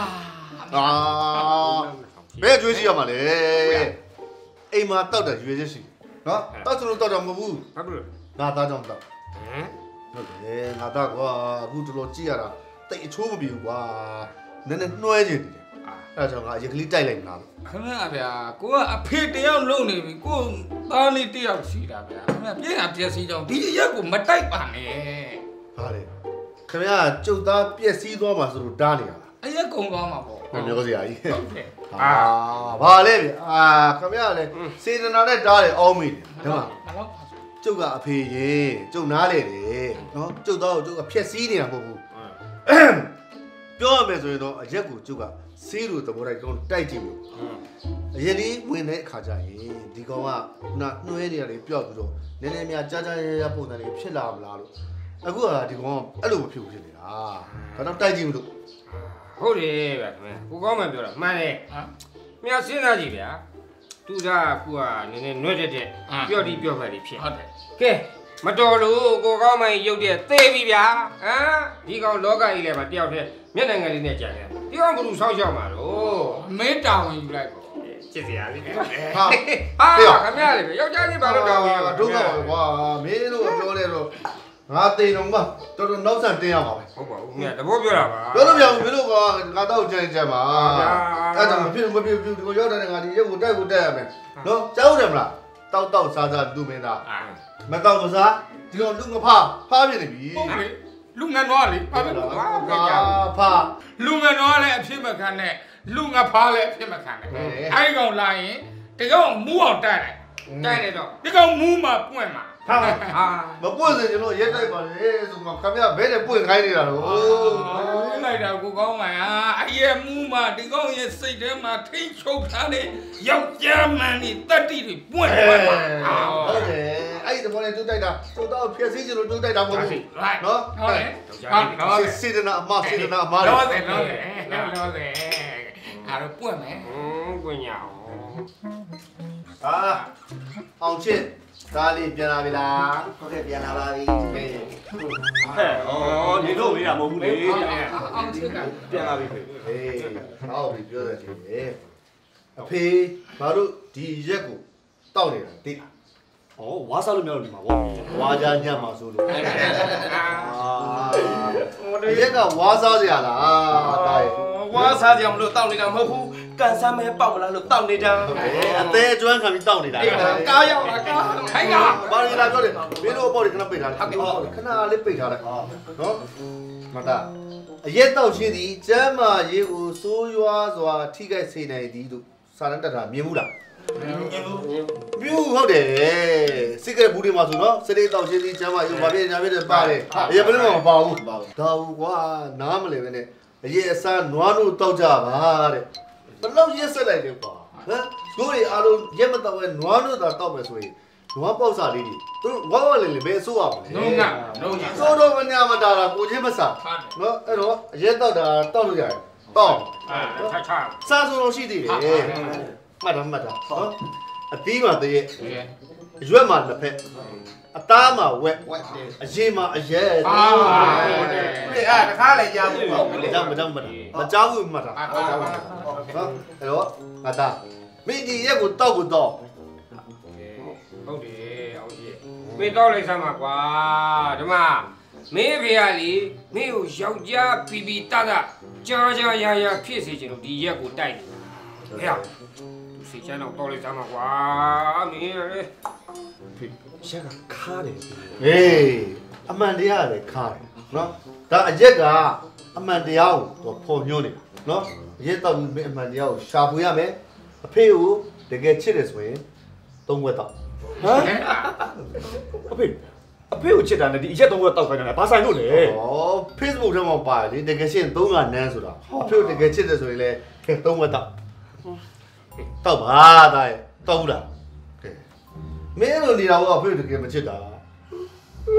ဘယ်အကျွေးရှိရမှာလဲအိမ်မှာတောက်တယ်ရွေးချက်ရှိနော်တောက်စလို့တောက်တော့မဟုတ်ဘူးဟုတ်ပြီငါသားကြောင့်တောက်ဟုတ်တယ်ငါသားကွာအခုတော်တော်ကြည့်ရတာတိတ်အချိုးမပြေဘူးကွာနည်းနည်းနှွှဲနေတယ်အဲ့ဒါကြောင့်ငါရက်ကလေးတိုက်လိုက်နာလို့ခင်ဗျာဗျာကိုကအဖေတယောက်လုံနေပြီကိုသားလေးတယောက်ရှိတာဗျာခင်ဗျာပြင်းတာပြက်စီးကြောင်းဒီရက်ကိုမတိုက်ပါနဲ့ဟာလေခင်ဗျာကျုပ်သားပြက်စီးသွားမှာဆိုလို့တားနေရလားအရက်ကုံသွားမှာပေါ့မျိုးစရာကြီးဟုတ်တယ်ဘာလဲဗျခင်ဗျာလေစေတနာနဲ့တားတယ်အောင်းမိတယ်ဒီမှာကျုပ်ကအဖေရင်ကျုပ်နားလေတယ်နော်ကျုပ်သားကိုကျုပ်ကဖြက်စီးနေတာမဟုတ်ဘူးပြောရမယ်ဆိုရင်တော့အရက်ကိုကျုပ်ကဆေးလိုသဘောတိုင်းကောင်တိုက်ကြည့်လို့အရင်လေးဝင်တဲ့အခါကျရင်ဒီကောင်ကနှွှဲနေရတယ်ပြောက်ပြီးတော့နည်းနည်းများကြာရပုံစံလေးဖြစ်လာမလားလို့အခုကဒီကောင်အဲ့လိုမဖြစ်ဘူးဖြစ်နေတာဒါတော့တိုက်ကြည့်မလို့ဟုတ်တယ်ဗျာခင်ဗျာကိုကောင်းမှပြောတာမှန်တယ်မြတ်စဉ်းစားကြည့်ဗျာသူသားကူကနည်းနည်းနှွဲ့တဲ့ပြော့ဒီပြော့ဖက်လေးဖြစ်ဟုတ်တယ်ကဲမတော်လို့ကိုကောင်းမှရုပ်တဲ့သေပြီဗျာဒီကောင်လောကကြီးလည်းမတယောက်တည်းမျက်နှာငယ်လေးနဲ့ကြာတယ်ဒီကောင်ဘယ်လိုဆောက်ရှောက်မှာတော့မင်းတောင်းဝင်ယူလိုက်ပေါ့ချစ်စရာလေးဟာခင်ဗျာလေယောက်ျားကြီးဘာလို့တောင်းဝင်ရဒုက္ခပါကွာမင်းတို့ပြောလဲတော့ငါတိန်တော့မှတော်တော်နောက်ဆန်တင်းရမှာပဲဟုတ်ပါဘူးမြတ်တဘောပြောတာပါပြောလို့ပြောမင်းတို့ကငါတော့ကြံပါအဲ့ဒါမဖြစ်ဒီကိုရောက်တဲ့ငါဒီရုပ်ကိုတိုက်ရမယ်နော်ကြောက်တယ်မလားတောက်စားလူမင်းသားမတောက်မစားဒီတော့လူငဖားပြနေပြီလူငနွားလေဘာဖြစ်လို့ဖာလူငနွားလည်းအဖြစ်မခံနဲ့လူငဖားလည်းအဖြစ်မခံနဲ့အဲ့ဒီကောင်လာရင်ဒီကောင်မူးအောင်တိုက်တယ်တော့ဒီကောင်မူးမှာပွင့်မှာမပွင့်စင်ကျွန်တော်ရက်တိုက်ပါလေဆိုမှခင်ဗျာဘဲနဲ့ပွင့်ခိုင်းနေတာတော့လိုက်တာကိုကောင်းမှာအရဲ့မူးမှာဒီကောင်ရဲ့စိတ်ထဲမှာထိတ်ချုပ်ထားတဲ့ယောက်ျားမှန်နေတတ္တိတွေပွင့်သွားမှာဟုတ်တယ်အဲ့ဒီဘောနဲ့တူတိုက်တာတူတော့ဖြည့်စည်းချင်လို့တူတိုက်တာမဟုတ်ဘူးနော်ဟုတ်တယ်စေတနာအမတော့တယ်အားတော့ပွင့်မယ်ပွင့်ရအောင်ချစ်ဒါလေးပြန်လာပြီလားဟုတ်ကဲ့ပြန်လာပါပြီနေတော့မေးတာမဟုတ်ဘူးလေအောင်ချစ်ကပြန်လာပြီဟေးဟုတ်ပြီပြောတယ်ချင်းအဖေဘာလို့ဒီရက်ကိုတောက်နေတာသိလားဝါးစားလို့မရလို့ဒီမှာဗောဝါးကြညံ့မှာဆိုလို့ရက်ကဝါးစားစရာလားတာရဲ့ဝါးစားကြမလို့တောက်နေတာမဟုတ်ဘူးကန်ဆမ်းမဲပေါက်လာလို့တောက်နေတာအသေးကျွမ်းခံပြီးတောက်နေတာကားရောက်လာကားခိုင်းတာဘာလို့လာပြောတယ်မင်းတို့အပေါ်ခဏပိတ်ထားတယ်ခဏလေးပိတ်ထားလိုက်နော်မတာအရက်တောက်ချင်းသည်ကျမ်းမာရေးကိုစိုးရွားစွာထိခိုက်စေနိုင်သည်လို့စာရန်တက်တာမြင်ဘူးလားမြူဟုတ်တယ်စိတ်ကဘူးတွေမှာဆိုတော့စတေးတောက်ချင်းစီကျမ်းမာရေးဘာဖြစ်ညာဖြစ်တယ်ပါတယ်အရက်ဘယ်လိုမှမပါဘူးဒါဘူးကွာနားမလဲပဲနဲ့အရက်အစားနွားတို့တောက်ကြပါတဲ့ဘလောက်ရက်ဆက်လိုက်လဲကွာဟမ်တို့တွေအားလုံးရက်မတော့ပဲနွားတို့သာတောက်မယ်ဆိုရင်နွားပေါက်စားလေးတွေသူတို့ဝါဝါလေးလေးပဲအစိုးရပါလေလုံးကစိုးတော့မညာမတာလားကိုချင်းမစားနော်အဲ့တော့အရက်တောက်တာတောက်လို့ရတယ်တောက်စားစုံလို့ရှိသေးတယ်မှတ်တာနော်အသီးမှာတည်းရွက်မှာလက်ဖက်အသားမှာဝက်အရင်မှာအရဲဟုတ်တယ်အဲ့တခါလည်းကြားဘူးပေါ့လေမကြောက်ဘူးမှတ်တာနော်အဲ့တော့ငါသားမင်းဒီရက်ကိုတောက်ကိုတော့ဟုတ်တယ်အောင်ကြီးမင်းတောက်လိုက်စမ်းပါကွာဒီမှာမင်းဖေကလေမင်းကိုယောက်ျားပီပီတတကြာရာဖြစ်စေချင်လို့ဒီရက်ကိုတိုက်နေတာဟဲ့စီချမ်းတော့တောက်လိုက်စမ်းပါကွာမင်းလေရက်ကခါတယ်ဟေးအမှန်တရားလည်းခါတယ်နော်ဒါအရက်ကအမှန်တရားကိုဖော်ညွှန်းနေတာနော်အရက်တော့မင်းအမှန်တရားကိုရှာဖွေရမယ်အဖေကိုတကယ်ချစ်တယ်ဆိုရင်သုံးဝက်တော့ဟမ်အဖေကိုချစ်တာနဲ့ဒီအရက်သုံးဝက်တောက်ခိုင်းတာဘာဆိုင်လို့လဲဩ Facebook ထဲမှာပါတယ်လေတကယ်ရှင်း300နန်းဆိုတာအဖေကိုတကယ်ချစ်တယ်ဆိုရင်လည်းသုံးဝက်တော့ပါသားရဲ့တော့ဘူးလားမင်းလိုနေတာကအဖေတကယ်မချစ်တာ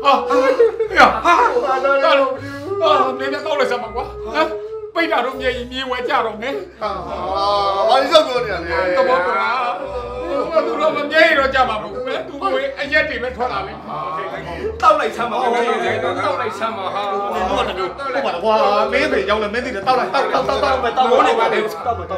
နေနဲ့တော့လိုက်စမ်းပါကွာဟမ်ပိတ်တာတော့မြေရင်မြေဝဲကြတော့မယ်ဘာလို့ပြောနေရလဲတော့ပါသူတို့မမြေတော့ကြမှာမဟုတ်ဘူးသူတို့အရက်တွေပဲထွက်လာလိမ့်တောက်လိုက်စမ်းပါတောက်လိုက်စမ်းပါဟာဟုတ်တယ်ဟုတ်ပါတော့ကွာမင်းတွေရောက်လဲမင်းတွေတောက်လိုက်တောက်မိုးနေပါလေတောက်လိုက်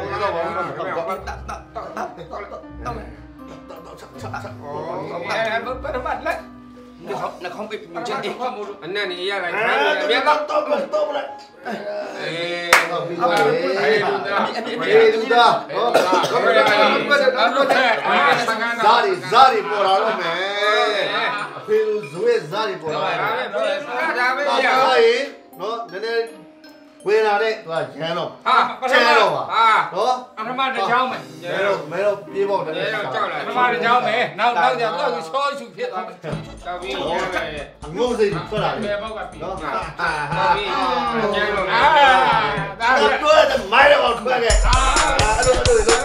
ပထမလက်နှခေါင်းပိတ်မြင်ချက်အနက်နေရလိုက်ခါနေမြတ်တော့လိုက်လူသားဇာရီပေါ်လာတော့မယ်အဖေလူဇွဲဇာရီပေါ်လာဒါပဲရနော်နည်းနည်းဝင်လာတဲ့သူကရန်တော့ကျဲတော့ပါနော်အထမတစ်ချောင်းမယ်မဲတော့ပြေးပေါ့တယ်ကြောက်လာအထမတစ်ချောင်းမယ်နောက်ကြတော့ချောရှုဖြစ်သွားမယ်ကြောက်ပြီးရရတယ်အငုံစိတ်ထွက်လာတယ်ဘောက်ကပြီးနော်ကြောက်ပြီးကျဲလို့ဒါတော့မိုင်းတော့ထွက်ခဲ့အဲ့လိုဆွဲတယ်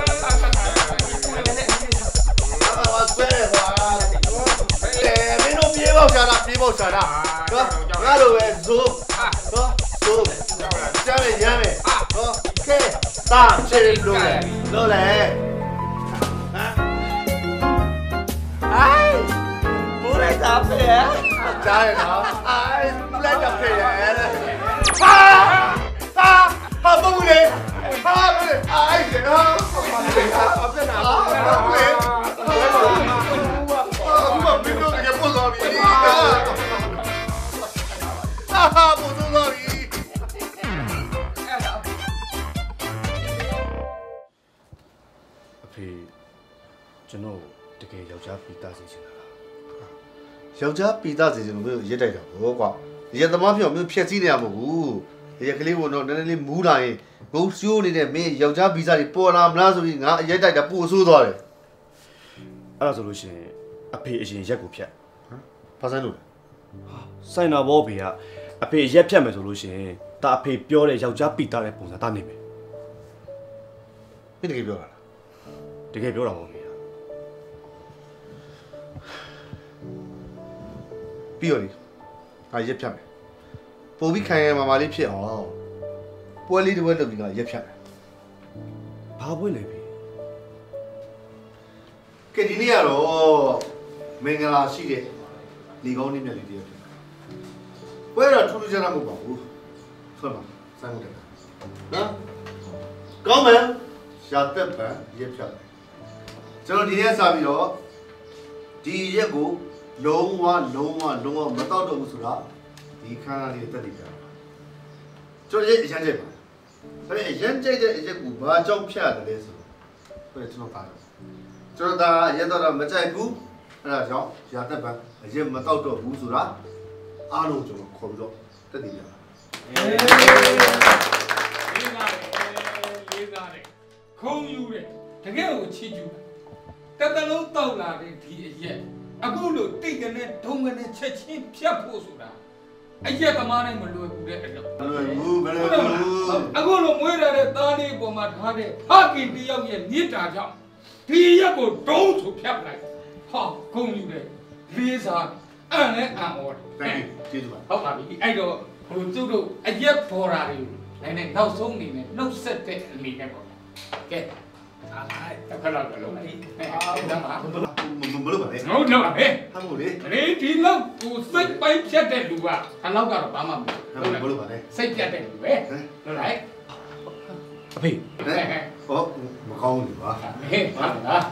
ကွာမင်းတို့ပြေးပေါ့ရှာတာနော်ငါတို့ပဲဇိုးနော်ဇိုးကျမ်းရမ်းမယ်နော်ကဲတာချေလို့လေဘူးလိုက်တာဖေးကြားရနော်ဘူးလိုက်တာဖေးရဲ့ဟာဘုံလေဟာဘယ်အိုက်ဟာအပြနာဘယ်ဘာဘယ်လိုလဲပို့လို့ပြီဟာပို့လို့ပြီအဖေကျွန်တော်တကယ်ယောက်ျားပြီးသားစီချင်တာလားယောက်ျားပြီးသားစီချင်လို့ရက်တိုက်တာဘောကွာရက်သမားပြောင်းမျိုးဖြက်စီးနေရမဟုတ်ဘူးရက်ကလေးကတော့နည်းနည်းလေးမူးလာရင်ဂုံရှိုးနေတဲ့မင်းယောက်ျားဗီဇတွေပေါ်လာမလားဆိုပြီးငါအရက်တိုက်တာပို့ဆိုးသွားတယ်အဲ့ဒါဆိုလို့ရှိရင်အဖေအရင်ရက်ကိုဖြတ်ဘာဆိုင်လို့ဆိုင်နာဘောဖေကအဖေရက်ဖြတ်မယ်ဆိုလို့ရှိရင်ဒါအဖေပြောတဲ့ယောက်ျားပြီးသားတဲ့ပုံစံသားနေမယ်မင်းတကယ်ပြောတာလားတကယ်ပြောတာပေါ့ဖေပြီးရောလေငါရက်ဖြတ်မယ်ပို့ပြီးခံရမှာလေးဖြစ်အောင်ပွဲလေးတစ်ပွဲလုပ်ပြီးငါရက်ဖြတ်မယ်ဘာပွဲလဲဖေကဲဒီနေ့ကတော့မင်္ဂလာရှိတဲ့ဒီကောင်းနေ့မြတ်လေးတည်းပွဲတော့ထူးထူးခြားခြားမဟုတ်ပါဘူးဆက်ပါဆိုင်မှုတယ်နော်ကောင်းမယ်ရှာတက်ပံရက်ဖြတ်မယ်ကျွန်တော်ဒီနေ့စပြီးတော့ဒီရက်ကိုလုံးဝမတော့တော့ဘူးဆိုတာဒီခန်းလေးတက်တည်ကြကျွန်တော်ရက်အရန်ကြိုက်ပါဒါပေမဲ့အရန်ကြိုက်တဲ့အရက်ကိုဘာကြောင့်ဖြတ်ရတယ်ဆိုတော့ကျွန်တော်ပါတယ်ကျွန်တော်ဒါရက်တော့မကြိုက်ဘူးအဲ့ဒါကြောင့်ရာတက်ပံအရက်မတော့တော့ဘူးဆိုတာအားလုံးကျွန်တော်ခေါ်ပြီးတော့တက်တည်ကြပါလေးစားတယ်ခုံယူတယ်တကယ်ကိုချီကျူတက်တလုံးတောက်လာတဲ့ဒီအရက်အခုလို့တိတ်ကနေဒုံကနေချက်ချင်းဖြတ်ဖို့ဆိုတာအရက်သမားနဲ့မလွယ်ဘူးတဲ့အလုပ်မလွယ်ဘူးအခုလို့မွေးရတဲ့သားလေးပေါ်မှာထားတဲ့ဖခင်တယောက်ရဲ့မြစ်တာကြောင့်ဒီရက်ကိုဒုံဆိုဖြတ်လိုက်ဟာဂုံယူတယ်လေးစားအံ့နဲ့အံ့ဩတယ်ကျေးဇူးပါဟုတ်ပါပြီအဲ့တော့ဘုသူတို့အရက်ပေါ်တာတွေကိုလည်းနောက်ဆုံးအနေနဲ့နှုတ်ဆက်တဲ့အနေနဲ့ပေါ့ကဲတက်ခလာကလုံးလေးဒါမှမလို့ပါနဲ့ဟုတ်တော့ဟဲ့ဟာမို့လေဒီလောက်ကိုစိတ်ပိုင်းဖြတ်တဲ့လူကခလောက်ကတော့ဘာမှမလုပ်ဘူးမလို့ပါနဲ့စိတ်ပြတ်တဲ့လူပဲဟုတ်လားအဖေဟောမကောင်းဘူးပါဟဲ့ဟာလား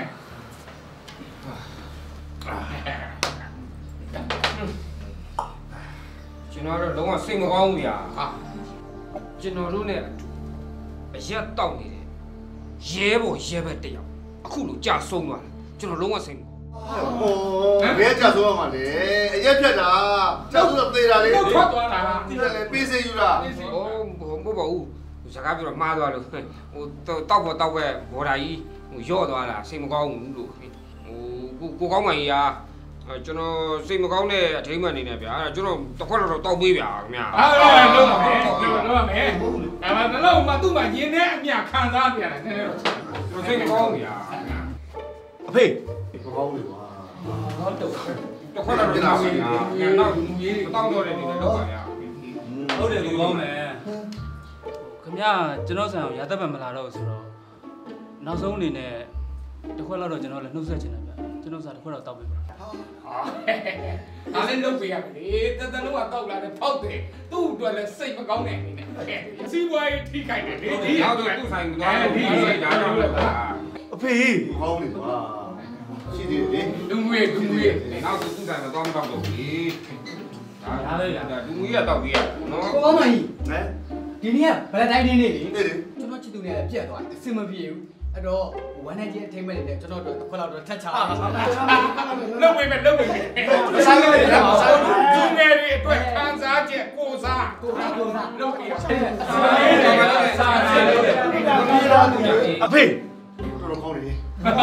ကျွန်တော်တော့လုံးဝစိတ်မကောင်းဘူးဗျာကျွန်တော်တို့ ਨੇ အရက်တောက်နေတယ်ရဲဘော်ရဲဘက်တယောက်အခုလိုကြာဆုံးသွားတယ်ကျွန်တော်လုံးဝစိတ်မကောင်းဘယ်ကြာဆုံးရမှာလဲအရက်ဖြတ်တာကြာဆုံးတော့သေတာလေထွက်သွားတာဒီလေပေးစေယူလားမဟုတ်ပါဘူးစကားပြောတော့မှားသွားလို့ဟိုတောက်ပဲဘော်ဒါကြီးဟိုရော့သွားတာစိတ်မကောင်းဘူးလို့ဟိုကိုကောင်းမှန်ကြီးကကျွန်တော်စိတ်မကောင်းတဲ့အထိမ်းမှန်နေနေဗျာအဲ့ဒါကျွန်တော်တစ်ခွက်တော့တောက်ပေးဗျာခင်ဗျာလုံးပါမယ်ဒါမှတလုံးမှသူ့မှာရင်းနဲ့အမြခံစားပြရတယ်နည်းနည်းတော့စိတ်မကောင်းဗျာအဖေမကောင်းဘူးကွာဟုတ်တော့တော့ခွက်တော့တော့နောက်လူကြီးတွေတောင်းတော့တယ်ဒီတော့ပါရဟုတ်တယ်ကိုကောင်းမယ်ခင်ဗျာကျွန်တော်ဆန်အောင်ရာသက်ပတ်မလာတော့ဆိုတော့နောက်ဆုံးအနေနဲ့တစ်ခွက်တော့ကျွန်တော်လည်းနှုတ်ဆက်ချင်တယ်ဗျကျွန်တော်စားတစ်ခွက်တော့တောက်ပေးပါဒါလည်းလုပ်ပေးရမယ်တတလုံးကတောက်လာတယ်ဖောက်တယ်သူ့အတွက်လည်းစိတ်မကောင်းတဲ့အနေနဲ့စီးပွားရေးထိခိုက်တယ်လေဒီနောက်တော့သူ့ဆိုင်သွားတော့ဒီဒါတော့လည်းအဖေဟောင်းနေပါရှိသေးတယ်လေလူငွေနောက်သူ့ဆိုင်မှာတောင်းတော့ပြီဒါလည်းဒါလူငွေကတောက်ပြီးရနော်ကိုအောင်မကြီးဟမ်ဒီနေ့ကဘယ်တိုင်းနေလေကျွန်တော်ချစ်သူနဲ့ပြက်သွားတယ်အဆင်မပြေဘူးအဲ့တော့ဝန်ထမ်းကြီးအထိမ့်မဲ့နေတယ်ကျွန်တော်တို့တစ်ခွက်လောက်တော့ထက်ချလုပ်ပေးမယ်စားရည်လူငယ်တွေအတွက်ခံစားချက်ကိုစားလုပ်ပေးရအဖေတော်ကောင်းနေ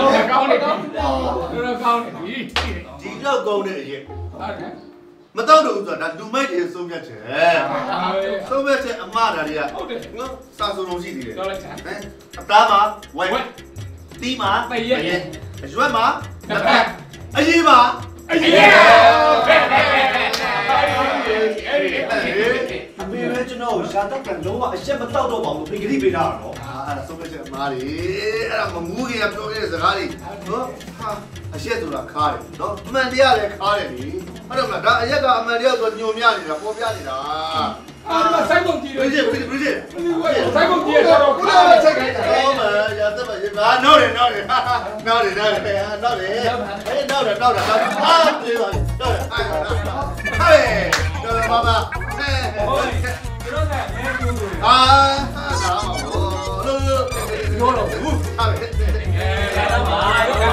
ဒီလောက်ကောင်းတဲ့အရေးမတော့လို့ဆိုတာဒါလူမိုက်တွေဆုံးဖြတ်ချက်ဆုံးဖြတ်ချက်အမှားတာတွေကဟုတ်တယ်ငါစာစုံလုံးရှိသေးတယ်တော်လိုက်တာအသားမှာဝိုင်းတီးမှာတည့်ရဲ့အရွက်မှာတစ်ဖက်အရေးမှာအရေးအမေလည်းကျွန်တော်ရှာတော့ကန်လုံးဝအရက်မတောက်တော့ပါဘူးဖိဂရိပေးတာတော့အဲ့ဒါဆုံးဖြတ်ချက်အမှားတွေအဲ့ဒါမမူးကြီးကပြောခဲ့တဲ့စကားတွေနော်ဟာအရက်ဆိုတာခါတယ်နော်အမှန်တရားလည်းခါတယ်လေဟုတ်တယ်မလားဒါအရက်ကအမှန်တရားဆိုညုံမြနေတာပေါ်ပြနေတာဒီမှာစိုက်ကုန်ကြည့်လို့စိုက်ကုန်ကြည့်တော့ခုနကချက်ခိုင်းတာဟုတ်ပါရသပါရငါနောက်တယ်နောက်တယ်အာပြေပါနောက်တယ်ဟဲ့တော်ပါပါဟဲ့ကျွန်တော်ကမဲကျိုးလို့အာဒါမှမဟုတ်လို့ပြောတော့ဘူးဟာဟဲ့ဒါပါ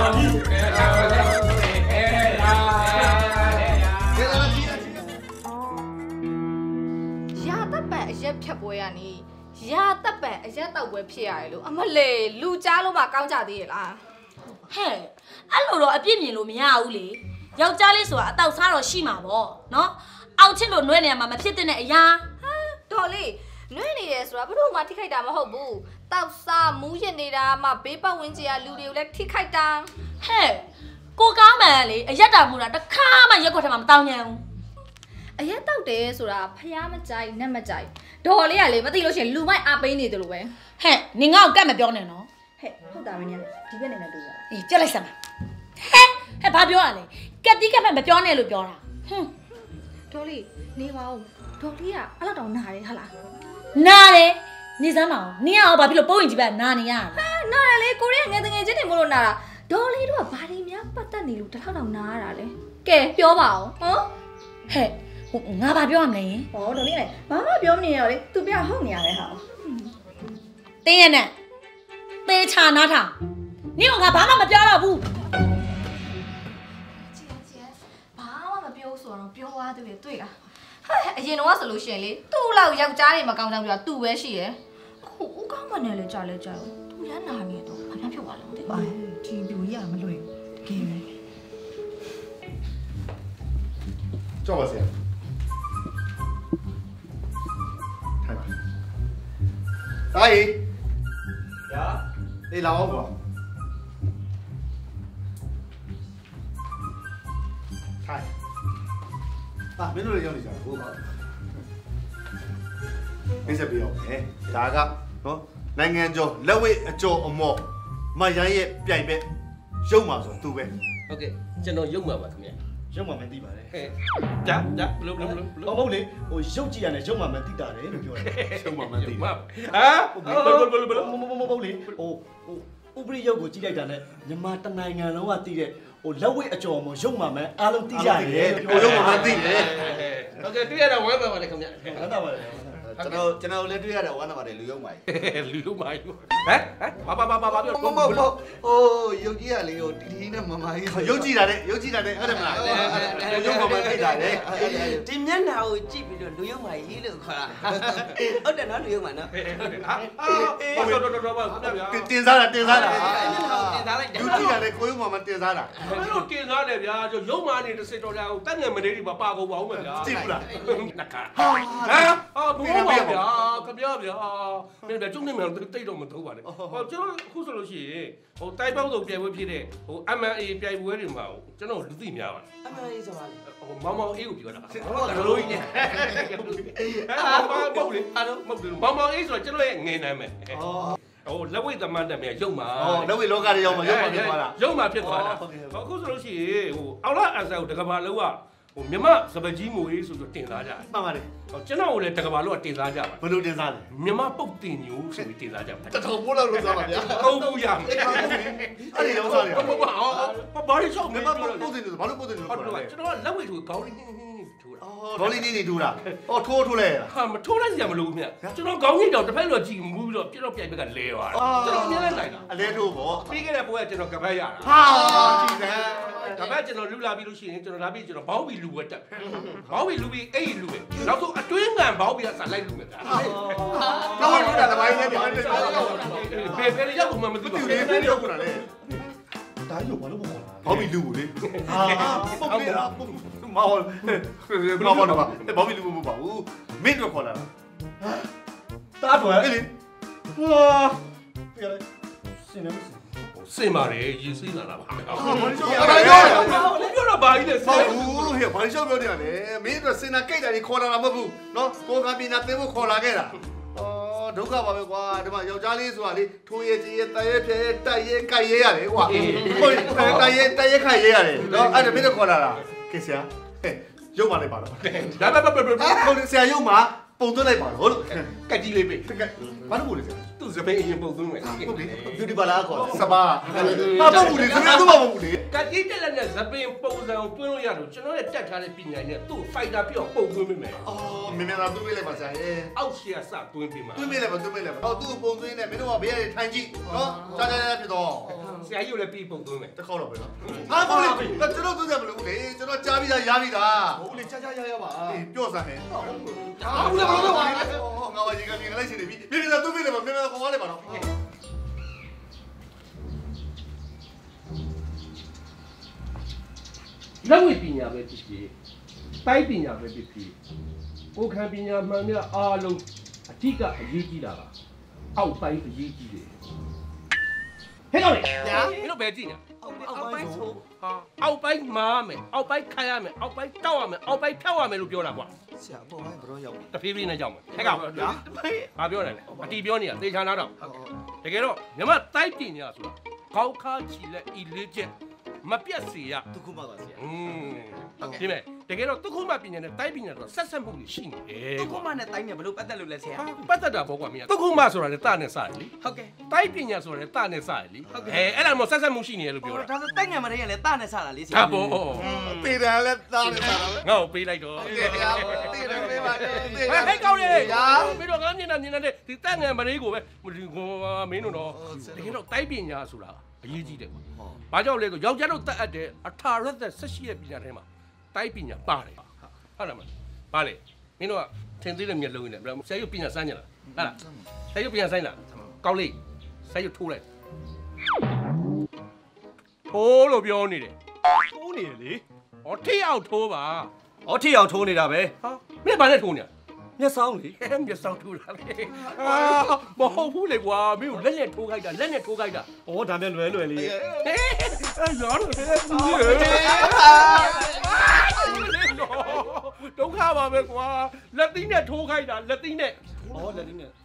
အရက်ဖြတ်ပွဲရနေရာတက်ပံအရက်တောက်ပွဲဖြစ်ရတယ်လို့အမလေးလူကြားလို့မှကောင်းကြသေးရဲ့လားဟဲ့အဲ့လိုတော့အပြစ်မြင်လို့မရဘူးလေယောက်ျားလေးဆိုတာအတောက်စားတော့ရှိမှာပေါ့နော်အောက်ချစ်လို့နှွဲနေရမှာမဖြစ်တဲ့အရာတော်လေးနှွဲနေတယ်ဆိုတာဘယ်တော့မှထိခိုက်တာမဟုတ်ဘူးတောက်စားမူးရနေတာမှဘေးပတ်ဝန်းကျင်ကလူတွေကိုလည်းထိခိုက်တာဟဲ့ကိုကောင်းမှန်လေအရက်တာမူတာတခါမှရက်ခွက်ထဲမှာမတောင်းညံဘူးအရက်တောက်တယ်ဆိုတာဖျားမကြိုက်နဲ့မကြိုက်ဒေါ်လေးကလေမသိလို့ရှင်လူမိုက်အားပေးနေတယ်လို့ပဲဟဲ့နင်ငါ့ကိုကတ်မပြောနဲ့နော်ဟဲ့ဟုတ်တာမင်းဒီဘက်နေနဲ့တွေ့ရတာအေးကြက်လိုက်စမ်းဟဲ့ဘာပြောရလဲကက်တီးကက်မပြောနဲ့လို့ပြောတာဟွန်းဒေါ်လေးနေပါဦးဒေါ်လေးကအဲ့လောက်တောင်နာတယ်ဟာလားနာတယ်နေစမ်းပါဦးနင်ကဘာဖြစ်လို့ပုံရင်ကြီးပဲနာနေရတာနာတယ်လေကိုရီးယားငယ်တငယ်ချင်းတွေမို့လို့နာတာဒေါ်လေးတို့ကဘာတွေများပတ်သက်နေလို့တစ်ထောက်တောင်နာရတာလဲကဲပြောပါဦးဟမ်ဟဲ့ငါဘာပြောရမလဲယင်ဟောဒေါ်လေးလည်းဘာမှပြောမနေရလေသူပြဟုတ်နေရတယ်ဟာတင်းရနဲ့သေချာနားထောင်နင်ကငါဘာမှမပြောတော့ဘူးဘာမှမပြောဆိုတော့ပြောသွားသေးတယ်တွေ့လားအရင်တော့ဆိုလို့ရှိရင်လေသူ့လောက်ယောက်ျားတွေမကောင်းကြောင်ပြသူ့ပဲရှိရယ်အခုဦးကောင်းမနဲ့လည်းကြားလဲကြားလို့သူရမ်းနာနေတော့ဘာမှဖြစ်သွားလဲမသိဘူးဒီပြူကြီးကမလွယ်ကဲပဲကြောက်ပါစေထိုင်ပါတားရီညာအေးလာအောင်ကွာထိုင်မင်းတို့လည်းရောက်နေကြဘူးမိတ်ဆက်ပြအောင်ဒါကနော်နိုင်ငံကျော်လက်ဝဲအကျော်အမော့မရိုင်းရဲ့ပြိုင်ပဲရုပ်မှာဆိုသူပဲဟုတ်ကဲ့ကျွန်တော်ရုပ်မှာပါခင်ဗျာရုပ်မှာမသိပါနဲ့ဟဲ့ဒါဘလို့မဟုတ်လေဟိုရုပ်ကြည့်ရတယ်ရုပ်မှာမသိတာတယ်လို့ပြောတယ်ရုပ်မှာမသိဟာဘလို့လေဟိုဥပရိရုပ်ကိုကြည့်လိုက်တာနဲ့မြန်မာတနိုင်ငံလုံးကသိတဲ့ဟိုလက်ဝဲအကျော်မော်ရုပ်မှာမအားလုံးသိကြတယ်ပြောရုပ်မှာမသိတယ်ဟုတ်ကဲ့တွေ့ရတာဝမ်းသာပါတယ်ခင်ဗျာဝမ်းသာပါတယ်ကျွန်တော်လည်းတွေ့ရတာဝမ်းသာပါတယ်လူရုံမိုင်းလူရုံမိုင်းဟမ်ဘာပြောဟိုရုပ်ကြီးကလေဟိုတီနဲ့မမကြီးရုပ်ကြည့်တာတဲ့ဟုတ်တယ်မလားရုပ်မှာမသိတာတဲ့ဒီမျက်နှာကိုကြည့်ပြီးတော့လူရုံမိုင်းကြီးလို့ခေါ်တာဟုတ်တယ်နော်လူရုံမိုင်းနော်တော်တင်စားတာတင်စားလိုက်ရုပ်ကြည့်တာလေကိုရုံမှာမတင်စားတာဘယ်လိုတင်စားလဲဗျာရုံမှာနေတဲ့စစ်တော်လာကိုတက်ငယ်မလေးတွေပါကုန်ပါဦးမယ်ဗျာသိဘူးလားနတ်ကာဟာဘူးပေးရပါဗျာခင်ဗျာဗျာမင်းဗျာကျုံနေမှတိတ်တော့မသုံးပါနဲ့ဟောကျွန်တော်ခုဆိုလို့ရှိရင်ဟိုတိုက်ပေါင်းစုံပြိုင်ပွဲဖြစ်တဲ့ဟို MNA ပြိုင်ပွဲတွေမှာကျွန်တော်လူသိများပါ MNA ဆိုတာလေဟိုမောင်မောင်အေးကိုပြောတာဟုတ်ကဲ့လို့ကြီးနေအာမဟုတ်လေအားလုံးမဟုတ်ဘူးမောင်မောင်အေးဆိုတော့ကျွန်တော်ရဲ့ငယ်နာမည်ဟိုလက်ဝိတ်သမန်တက်မြန်ရုပ်မှာလက်ဝိတ်လောကတွေရောက်မှာရုပ်မှာဖြစ်သွားတာရုပ်မှာဖြစ်သွားတာအခုဆိုလို့ရှိရင်ဟိုအောက်လာအန်ဆာကိုတကဘာလုံးကဟိုမြမစပကြီးမိုးရေးဆိုပြီးတင်စားကြတယ်မှန်ပါတယ်ဟိုကျွန်တော်ကိုလည်းတကဘာလုံးကတင်စားကြပါဘယ်လိုတင်စားလဲမြမပုတ်တင်ညိုဆိုပြီးတင်စားကြပါတထောင်ပိုးလောက်လို့စားပါဗျာဟုတ်ဘူးရမယ်အဲ့ဒီတော့စားရဟုတ်ပါဘာလို့ချောက်မြမပုတ်တင်လို့ဘာလို့ပုတ်တင်လို့ဟုတ်တယ်ကျွန်တော်ကလက်ဝိတ်ထိုးခေါင်းလေးထိုးတာခေါင်းလေးနေထိုးတာထိုးလဲဟာမထိုးလိုက်စရာမလိုဘူးမြတ်ကျွန်တော်ခေါင်းကြီးတောင်တစ်ဖက်တော့ကြည့်မူးပြီးတော့ပြတော့ပြိုင်ဘက်ကလဲသွားတယ်ကျွန်တော်အမြဲတမ်းလိုက်တာအလဲထိုးပေါ့ပြီးခဲ့တဲ့ပွဲကကျွန်တော်ကပတ်ရတာဟာကြည့်တယ်ကပတ်ကျွန်တော်လူလာပြီးလို့ရှိရင်ကျွန်တော်လာပြီးကျွန်တော်ဘောင်းဘီလူဝက်တက်ဘောင်းဘီလူပြီးအဲ့လူပဲနောက်ဆုံးအတွင်းငံဘောင်းဘီကဆက်လိုက်လူမယ်ဗျာတော့ဟုတ်တယ်တပိုင်းနဲ့ဘယ်ရောက်မှမသိဘူးလေရောက်ကုန်တာလေဒါရုပ်ဘာလို့မခေါ်တာဘောင်းဘီလူကိုလေဟာပုတ်လေပုတ်မဟုတ်ဘောင်းဘီလူမပေါ့ဘူးမင်းတော့ခေါ်လာတာတော်အဲ့လေဟာပြရစင်နေမစင်ပါတယ်ရေစီးလာတာပါဘာလို့ပြောတော့ဘာကြီးလဲဆောက်ဘူးလို့ဟဲ့ဘာလို့ရှောက်ပြောနေရလဲမင်းတို့စင်နာကြိတ်တာကြီးခေါ်လာတာမဟုတ်ဘူးနော်ကိုကပညာသိဖို့ခေါ်လာခဲ့တာဒုက္ခပါပဲကွာဒီမှာယောက်ျားလေးဆိုတာလေထိုးရဲကြီးရဲတရဲဖြဲတိုက်ရဲကြိုက်ရဲရတယ်ကွာဟုတ်တိုက်ရဲခိုက်ရဲရတယ်နော်အဲ့ဒါမင်းတို့ခေါ်လာတာကိဆရာဟဲ့ရုပ်ပါလိုက်ပါတော့ဒါပဲဆရာရုပ်မှာပုံသွင်းလိုက်ပါတော့လို့ကက်ကြီးလေးပေးဘာလို့ပို့လဲဆရာသူ့စပိန်အရင်ပုံသွင်းမယ်ဟုတ်တယ်ဘျူတီပါလားခေါ်စပါဟာပုံဘူးလေစပိန်သူ့မှာပုံဘူးလေကက်ကြီးတက်လက်နဲ့စပိန်ပုံစံကိုတွင်းလို့ရလို့ကျွန်တော်ရဲ့တက်ထားတဲ့ပညာနဲ့သူ့ဖိုက်တာပြောင်းပုံသွင်းမိမယ်အော်မင်းများသူ့ပေးလိုက်ပါဆရာရဲ့အောက်ရှေ့ကစတွင်းပေးမှာတွင်းပေးလိုက်ပါတွင်းပေးလိုက်ပါဟောသူ့ပုံသွင်းနဲ့မင်းတို့ကဘေးကနေထိုင်ကြည့်နော်ကြားဖြစ်တော့ဆရာကြီးကိုလည်းပြီးပုံသွင်းမယ်တစ်ခေါက်တော့ပဲနော်ဟာပုံလေကျွန်တော်သွင်းကြမလို့လေကျွန်တော်ကြားပြီးသားရားပြီးသားဟုတ်လေကြားရပါပြော့စမ်းဟဲ့ဟုတ်လေဘာလို့ပါလဲငါဝရေကမြင်လိုက်ရှင်နေပြီမြင်နေတာသူ့ပေးလိုက်ပါမြင်နေတာခေါ်သွားလိုက်ပါတော့လက်ဝိပညာပဲဖြစ်ဖြစ်တိုက်ပညာပဲဖြစ်ဖြစ်ကိုခံပညာမှန်များအားလုံးအဓိကအရေးကြီးတာကအောက်ပိုင်းအရေးကြီးတယ်ဟဲ့ကောင်လေညာမင်းတို့ဘယ်ကြည့်ညာအောက်ပိုင်းဆိုဟာအောက်ပိုင်းမားမယ်အောက်ပိုင်းခိုင်းရမယ်အောက်ပိုင်းတောက်ရမယ်အောက်ပိုင်းဖြောက်ရမယ်လို့ပြောတာကွာဆရာအပေါ်ပိုင်းဘယ်တော့ရောက်တဖြည်းဖြည်းနဲ့ရောက်မယ်ဟဲ့ကောင်ညာဘာပြောတယ်လဲအတီပြောနေတာသေချာနာတော့တကယ်တော့မြမတိုက်ပညာဆိုတာခေါက်ခါချီလက်ဤလေးချက်မပြတ်စေရဒုက္ခမပါဆရာဒီမဲ့တကယ်တော့ဒုက္ခမပညာနဲ့တိုက်ပညာတော့ဆက်ဆက်မှုတွေရှိနေတယ်ဒုက္ခမနဲ့တိုက်နဲ့ဘလို့ပတ်သက်လို့လဲဆရာပတ်သက်တာပေါ့ကွာမင်းဒုက္ခမဆိုတာလည်းတနဲ့စတယ်လी ဟုတ်ကဲ့တိုက်ပညာဆိုတာလည်းတနဲ့စတယ်လीအဲ့ဒါမှဆက်ဆက်မှုရှိနေတယ်လို့ပြောတာဒါဆိုတိုက်ငံမတွေကလည်းတနဲ့စတာလေဆရာဒါပေါ့ပေတယ်လည်းတနဲ့စတာပဲငါ့ကိုပေးလိုက်တော့ဟုတ်ကဲ့ဗျာတေးတယ်ပေးပါတေးဟဲ့ကောင်းလေရာမင်းတို့ကမြင်နေတဲ့ဒီတက်ငံမတွေကိုပဲမင်းတို့တော့တကယ်တော့တိုက်ပညာဆိုတာအရေးကြီးတယ်ကွာ။ဘာကြောင့်လဲဆိုယောက်ျားတို့တက်အပ်တဲ့အထာရသက်18ရဲ့ပညာထဲမှာတိုက်ပညာပါတယ်။ဟုတ်လားမ။ဘာလဲ။မင်းတို့ကထင်သေးတဲ့မျက်လုံးနဲ့ဆရာရုပ်ပညာစမ်းကြလား။ဟုတ်လား။ဆရာရုပ်ပညာစမ်းလား။ကောင်းလေးဆရာရုပ်ထိုးလိုက်။ထိုးလို့ပြောနေတယ်။ထိုးနေတယ်လေ။ဟောထိအောင်ထိုးပါ။ဟောထိအောင်ထိုးနေတာပဲ။ဟာမင်းဘာနဲ့ထိုးနေလဲမျက်စောင်းလေမျက်စောင်းထိုးတာလေမဟုတ်ဘူးလေကွာမင်းကိုလက်နဲ့ထိုးခိုက်တာလက်နဲ့ထိုးခိုက်တာဩဒါမဲ့လွယ်လေးအေးရောဒုက္ခပါပဲကွာလက်သီးနဲ့ထိုးခိုက်တာလက်သီးနဲ့ဩလက်သီးနဲ့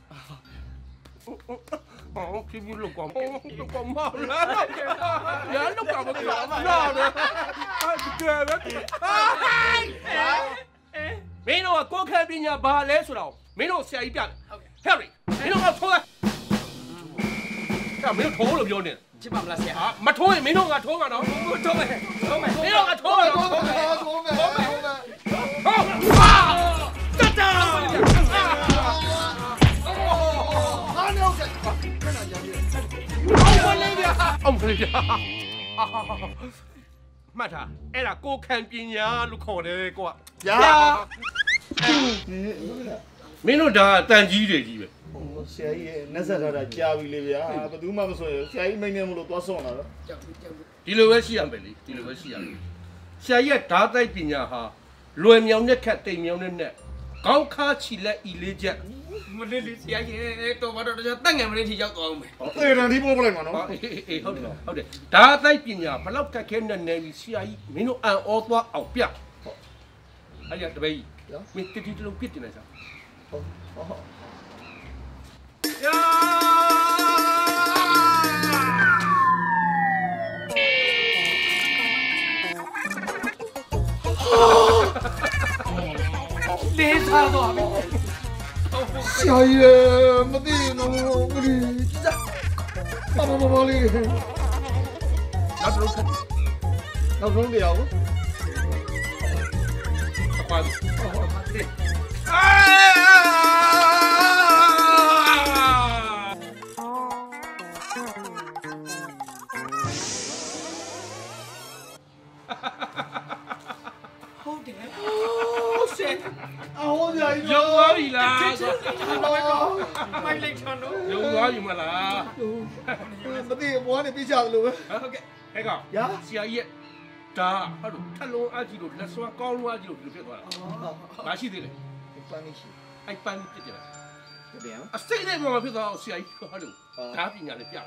အော်ဖြစ်ဘူးလို့ကောကောမလာရလောက်ကောမလာလာမင်းတို့ကကိုယ်ခံပညာဘာလဲဆိုတော့မင်းတို့ဆရာကြီးပြတယ်ဟဲ့ရီမင်းတို့ကထိုးလိုက်မင်းတို့ထိုးလို့ပြောနေချစ်ပါမလားဆရာမထိုးရင်မင်းတို့ကထိုးမှာနော်ထိုးမယ်မင်းတို့ကထိုးမယ်တတာအောင်ကလေးပြမှတ်ထားအဲ့ဒါကိုခံပညာလို့ခေါ်တယ်ကွာညာမင်းတို့ဒါတန်ကြီးတွေကြီးပဲဆရာကြီးရဲ့နှက်ဆက်ထားတာကြားပြီလေဗျာဘယ်သူမှမဆိုရဆရာကြီးမိမ့်နေမလို့သွားဆုံးလာတော့ဒီလိုပဲရှိရမယ်လေဒီလိုပဲရှိရမယ်ဆရာကြီးကဓာတ်တိုက်ပညာဟာလွယ်မြောင်နဲ့ခက်တိမ်မြောင်နဲ့ကောင်းခါချီလက်ဤလေးချက်မလေးလေးဆရာကြီးတော့ဘာတော့တက်ငယ်မလေးထိရောက်သွားအောင်မယ်အေးတန်ဒီပို့ပလိုက်မှာနော်အေးဟုတ်တယ်ဒါတိုက်ပညာဘလောက်တက်ခဲနေနေပြီဆရာကြီးမင်းတို့အံ့ဩသွားအောင်ပြအဲ့ရတပည့်မင်းတိတိတလုံးပြစ်တင်လိုက်စားယာလေးစားတော့ပြီဆရာကြီးမသိနော်မသိဘာလေးနောက်ဆုံးတရားကိုအပါဟုတ်တယ်ဆဲအော်ကြာကြီးရုံသွားပြီလားမိုက်လိုက်ချောင်းတော့ရုံသွားပြီမလားမသိဘွားနေပြချတယ်လို့ပဲဟုတ်ကဲ့ဟဲ့ကောင်ဆရာကြီးရဲ့ဒါဟုတ်လို့ထက်လုံးအကြီးလို့လက်စွမ်းကောင်းလုံးအကြီးလို့ဒီလိုဖြစ်သွားတာမရှိသေးလေပန်းနေရှိအဲ့ပန်းပြစ်တယ်ပြတယ်အစိမ့်နဲ့မှဖြစ်သွားအောင်ဆရာကြီးဟုတ်လို့ဒါပညာလေးပြ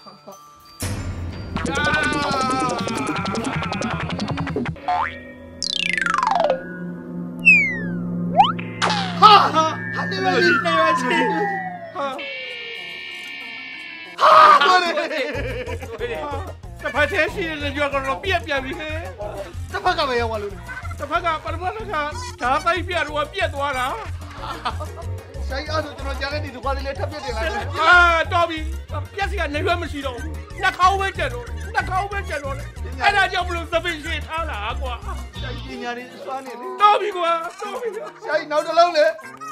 ဟာနေပါလိနေပါချီဟာတော်တယ်တစ်ဖက်သေးရှိတဲ့ကြောကတော့ပြက်ပြန်ပြီဟဲ့တစ်ဖက်ကပဲရောက်သွားလို့တစ်ဖက်ကပရမတ်ကဓာတ်တိုက်ပြတော့ပြက်သွားတာဆိုင်အားဆိုကျွန်တော်ကြားတဲ့ဒီတစ်ခါလေးထပ်ပြစ်တင်လိုက်တော်ပြီပြက်စီကနေရွက်မရှိတော့ဘူးနှာခေါင်းပဲကျက်တော့နှာခေါင်းပဲကျက်တော့လေအဲ့ဒါကြောင့်မလို့သပင်ရှိထားတာကွာဆိုင်ပညာလေးစွာနေလေတော်ပြီကွာတော်ပြီဆိုင်နောက်တစ်လုံးလေ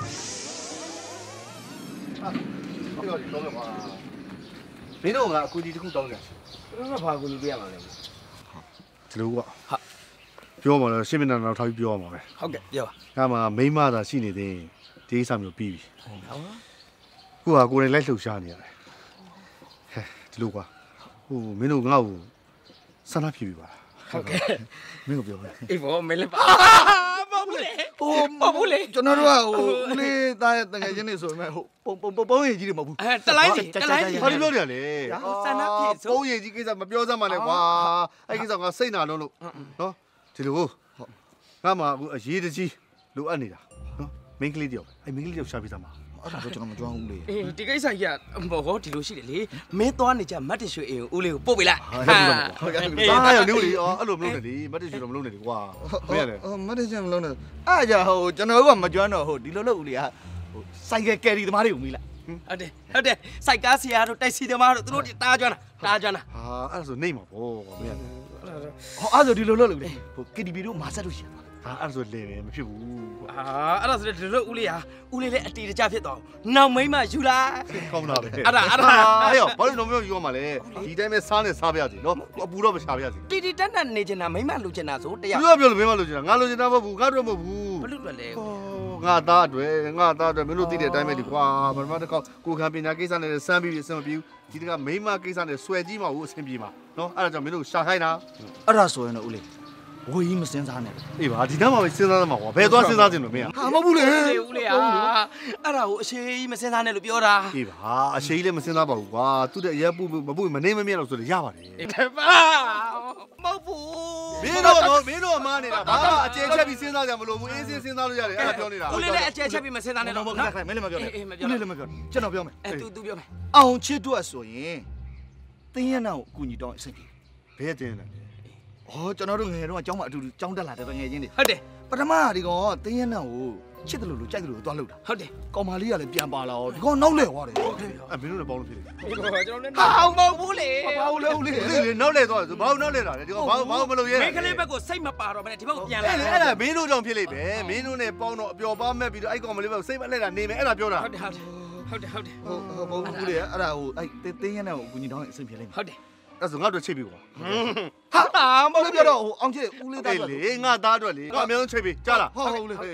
ဟာပြောတော့ပါမင်းတို့ကအကူကြီးတစ်ခုတောင်းကြကျွန်တော်ကဘာကူကြီးပြရမှာလဲဒီလိုကဟာပြောမှာတော့ရှင်းမနာနောက်ထားပြီးပြောရမှာပဲဟုတ်ကဲ့ပြောပါငါမှမိမသာရှိနေသေးဒီကိစ္စမျိုးပြီးပြီခုကကိုယ်တိုင်လိုက်လှုပ်ရှားနေရတယ်ဟဲ့ဒီလိုကွာဟိုမင်းတို့ငါ့ကိုဆန္ဒဖြစ်ပြီပါဟုတ်ကဲ့မင်းကိုပြောမယ်အေးဘောမလေးပါမဟုတ်ဘူးလေဟိုမဟုတ်ဘူးလေကျွန်တော်တို့ကဟိုဦးလေးသားရဲ့တငယ်ချင်းတွေဆိုပေမဲ့ဟိုပုံရည်ကြီးတွေမဟုတ်ဘူးတလိုင်းစီတလိုင်းစီဘာလို့ပြောနေရလဲဆန္ဒဖြစ်ဆိုပုံရည်ကြီးကိစ္စမပြောစမ်းပါနဲ့ကွာအဲ့ကိစ္စကစိတ်နာလုံးလို့နော်ဒီလိုငါမှအခုအရေးတကြီးလိုအပ်နေတာနော်မင်းကလေးတယောက်အဲ့မင်းကလေးတယောက်ရှာပေးစမ်းပါအဲ့ဒါတော့ကျွန်တော်မကြွအောင်ဦးလေးအေးဒီကိစ္စကြီးကဟောဒီလိုရှိတယ်လေမင်းသွားနေကြမတ်တရွှေအိမ်ကိုဦးလေးကိုပို့ပေးလိုက်ဟုတ်ကဲ့အားရနေဦးလေအဲ့လိုမလုပ်နဲ့လေမတ်တရွှေတော့မလုပ်နဲ့လေကွာမင်းရတယ်မတ်တရွှေမလုပ်နဲ့အဲ့ကြဟိုကျွန်တော်ကမကြွတော့ဟိုဒီလိုလုပ်ဦးလေးကဟိုစိုက်ကယ်ရီသမားတွေကိုမိလိုက်ဟုတ်တယ်စိုက်ကားဆရာတို့တိုက်စီသမားတို့သူတို့တားကြွမ်းတာဟာအဲ့ဒါဆိုနေမှာပေါ့မင်းရတယ်ဟောအဲ့ဆိုဒီလိုလုပ်လို့လေဟို KTV တို့မာဆက်လို့ရှိရဟာအဲ့ဆိုလေပဲမဖြစ်ဘူးအဲ့ဒါဆိုဒီလိုဦးလေးဟာဦးလေးလည်းအတီတကျဖြစ်သွားနောက်မိမယူလာကောင်းတာပဲအဲ့ဒါဟဲ့ရောဘာလို့တော့မယူရမှာလဲဒီတိုင်းပဲစားနေစားပြစီနော်အပူတော့မရှာပြစီတီတန်းနေချင်တာမိမလိုချင်တာဆိုတရားပြောလို့မိမလိုချင်တာငါလိုချင်တာမဟုတ်ဘူးငါတို့မဟုတ်ဘူးဘလို့လဲငါသားအတွက်မင်းတို့သိတဲ့အတိုင်းပဲဒီကွာပထမတစ်ခေါက်ကိုခံပညာကိစ္စနဲ့စမ်းပြီးအဆင်မပြေဘူးဒီတကမိမကိစ္စနဲ့ဆွဲကြီးမှာဘူးအဆင်ပြေမှာနော်အဲ့ဒါကြောင့်မင်းတို့ရှာခိုင်းတာအဲ့ဒါဆိုရင်တော့ဦးလေးဝေးကြီးမစင်းစားနဲ့အေးပါဒီနားမှာပဲစဉ်းစားသမှာကွာဘယ်သွားစဉ်းစားခြင်းလို့မင်းဟာမဟုတ်ဘူးလေဦးလေးဟာအဲ့ဒါကိုအရှိကြီးမစင်းစားနဲ့လို့ပြောတာအေးပါအရှိကြီးလည်းမစဉ်းစားပါဘူးကွာသူ့တဲ့အရက်ပူမပူမနေမမြတ်လို့ဆိုတော့ရပါတယ်ပါမဟုတ်ဘူးမင်းတို့အမားနေတာဘာမှအကျယ်ချက်ပြီးစဉ်းစားကြမလို့ဘူးအေးစဉ်းစားလို့ရတယ်အဲ့ဒါပြောနေတာဦးလေးလည်းအကျယ်ချက်ပြီးမစဉ်းစားနဲ့တော့မင်းလည်းမပြောနဲ့ဦးလေးလည်းမပြောကျွန်တော်ပြောမယ်သူပြောမယ်အောင်ချစ်တို့ဆိုရင်တင်းရနာကိုအကူညီတောင်းအဆင်ပြေဘယ်တင်းလဲကျွန်တော်တို့ငယ်တော့အကြောင်းမအတူတူကြောင်းတက်လာတဲ့ငယ်ချင်းတွေဟုတ်တယ်ပထမဒီကောင်တင်းရနာကိုချစ်တယ်လို့ကြိုက်တယ်လို့သွားလှုပ်တာဟုတ်တယ်ကောင်မလေးကလည်းပြန်ပါလာဒီကောင်နောက်လဲသွားတယ်မင်းတို့လည်းပေါင်းလို့ဖြစ်တယ်ကျွန်တော်လည်းဟာမဟုတ်ဘူးလေဘာလို့လဲဦးလေးလေနောက်လဲသွားတယ်ဘာလို့နောက်လဲတာလဲဒီကောင်ဘာမလုပ်ရဲမင်းကလေးဘက်ကိုစိတ်မပါတော့ဘဲနဲ့ဒီဘက်ကိုပြန်လာအဲ့ဒါမင်းတို့ကြောင့်ဖြစ်လိမ့်မယ်မင်းတို့နဲ့ပေါင်းတော့အပျော်ပါမဲ့ပြီးတော့အဲ့ကောင်မလေးဘက်စိတ်မလဲတာနေမယ်အဲ့ဒါပြောတာဟုတ်တယ်ဟုတ်ဘူးလေအဲ့ဒါဟိုအဲ့တင်းရနာကိုအကူညီတောင်းအဆင်ပြေလိမ့်မယ်ဟုတ်တယ်အဲ့ဆိုငါတို့ချိတ်ပြီကွာဟာမဟုတ်ပြောတော့ဟိုအောင်ချစ်ဦးလေးသားအတွက်လေငါသားအတွက်လေငါအများဆုံးချိတ်ပြီကြားလားဟုတ်လေ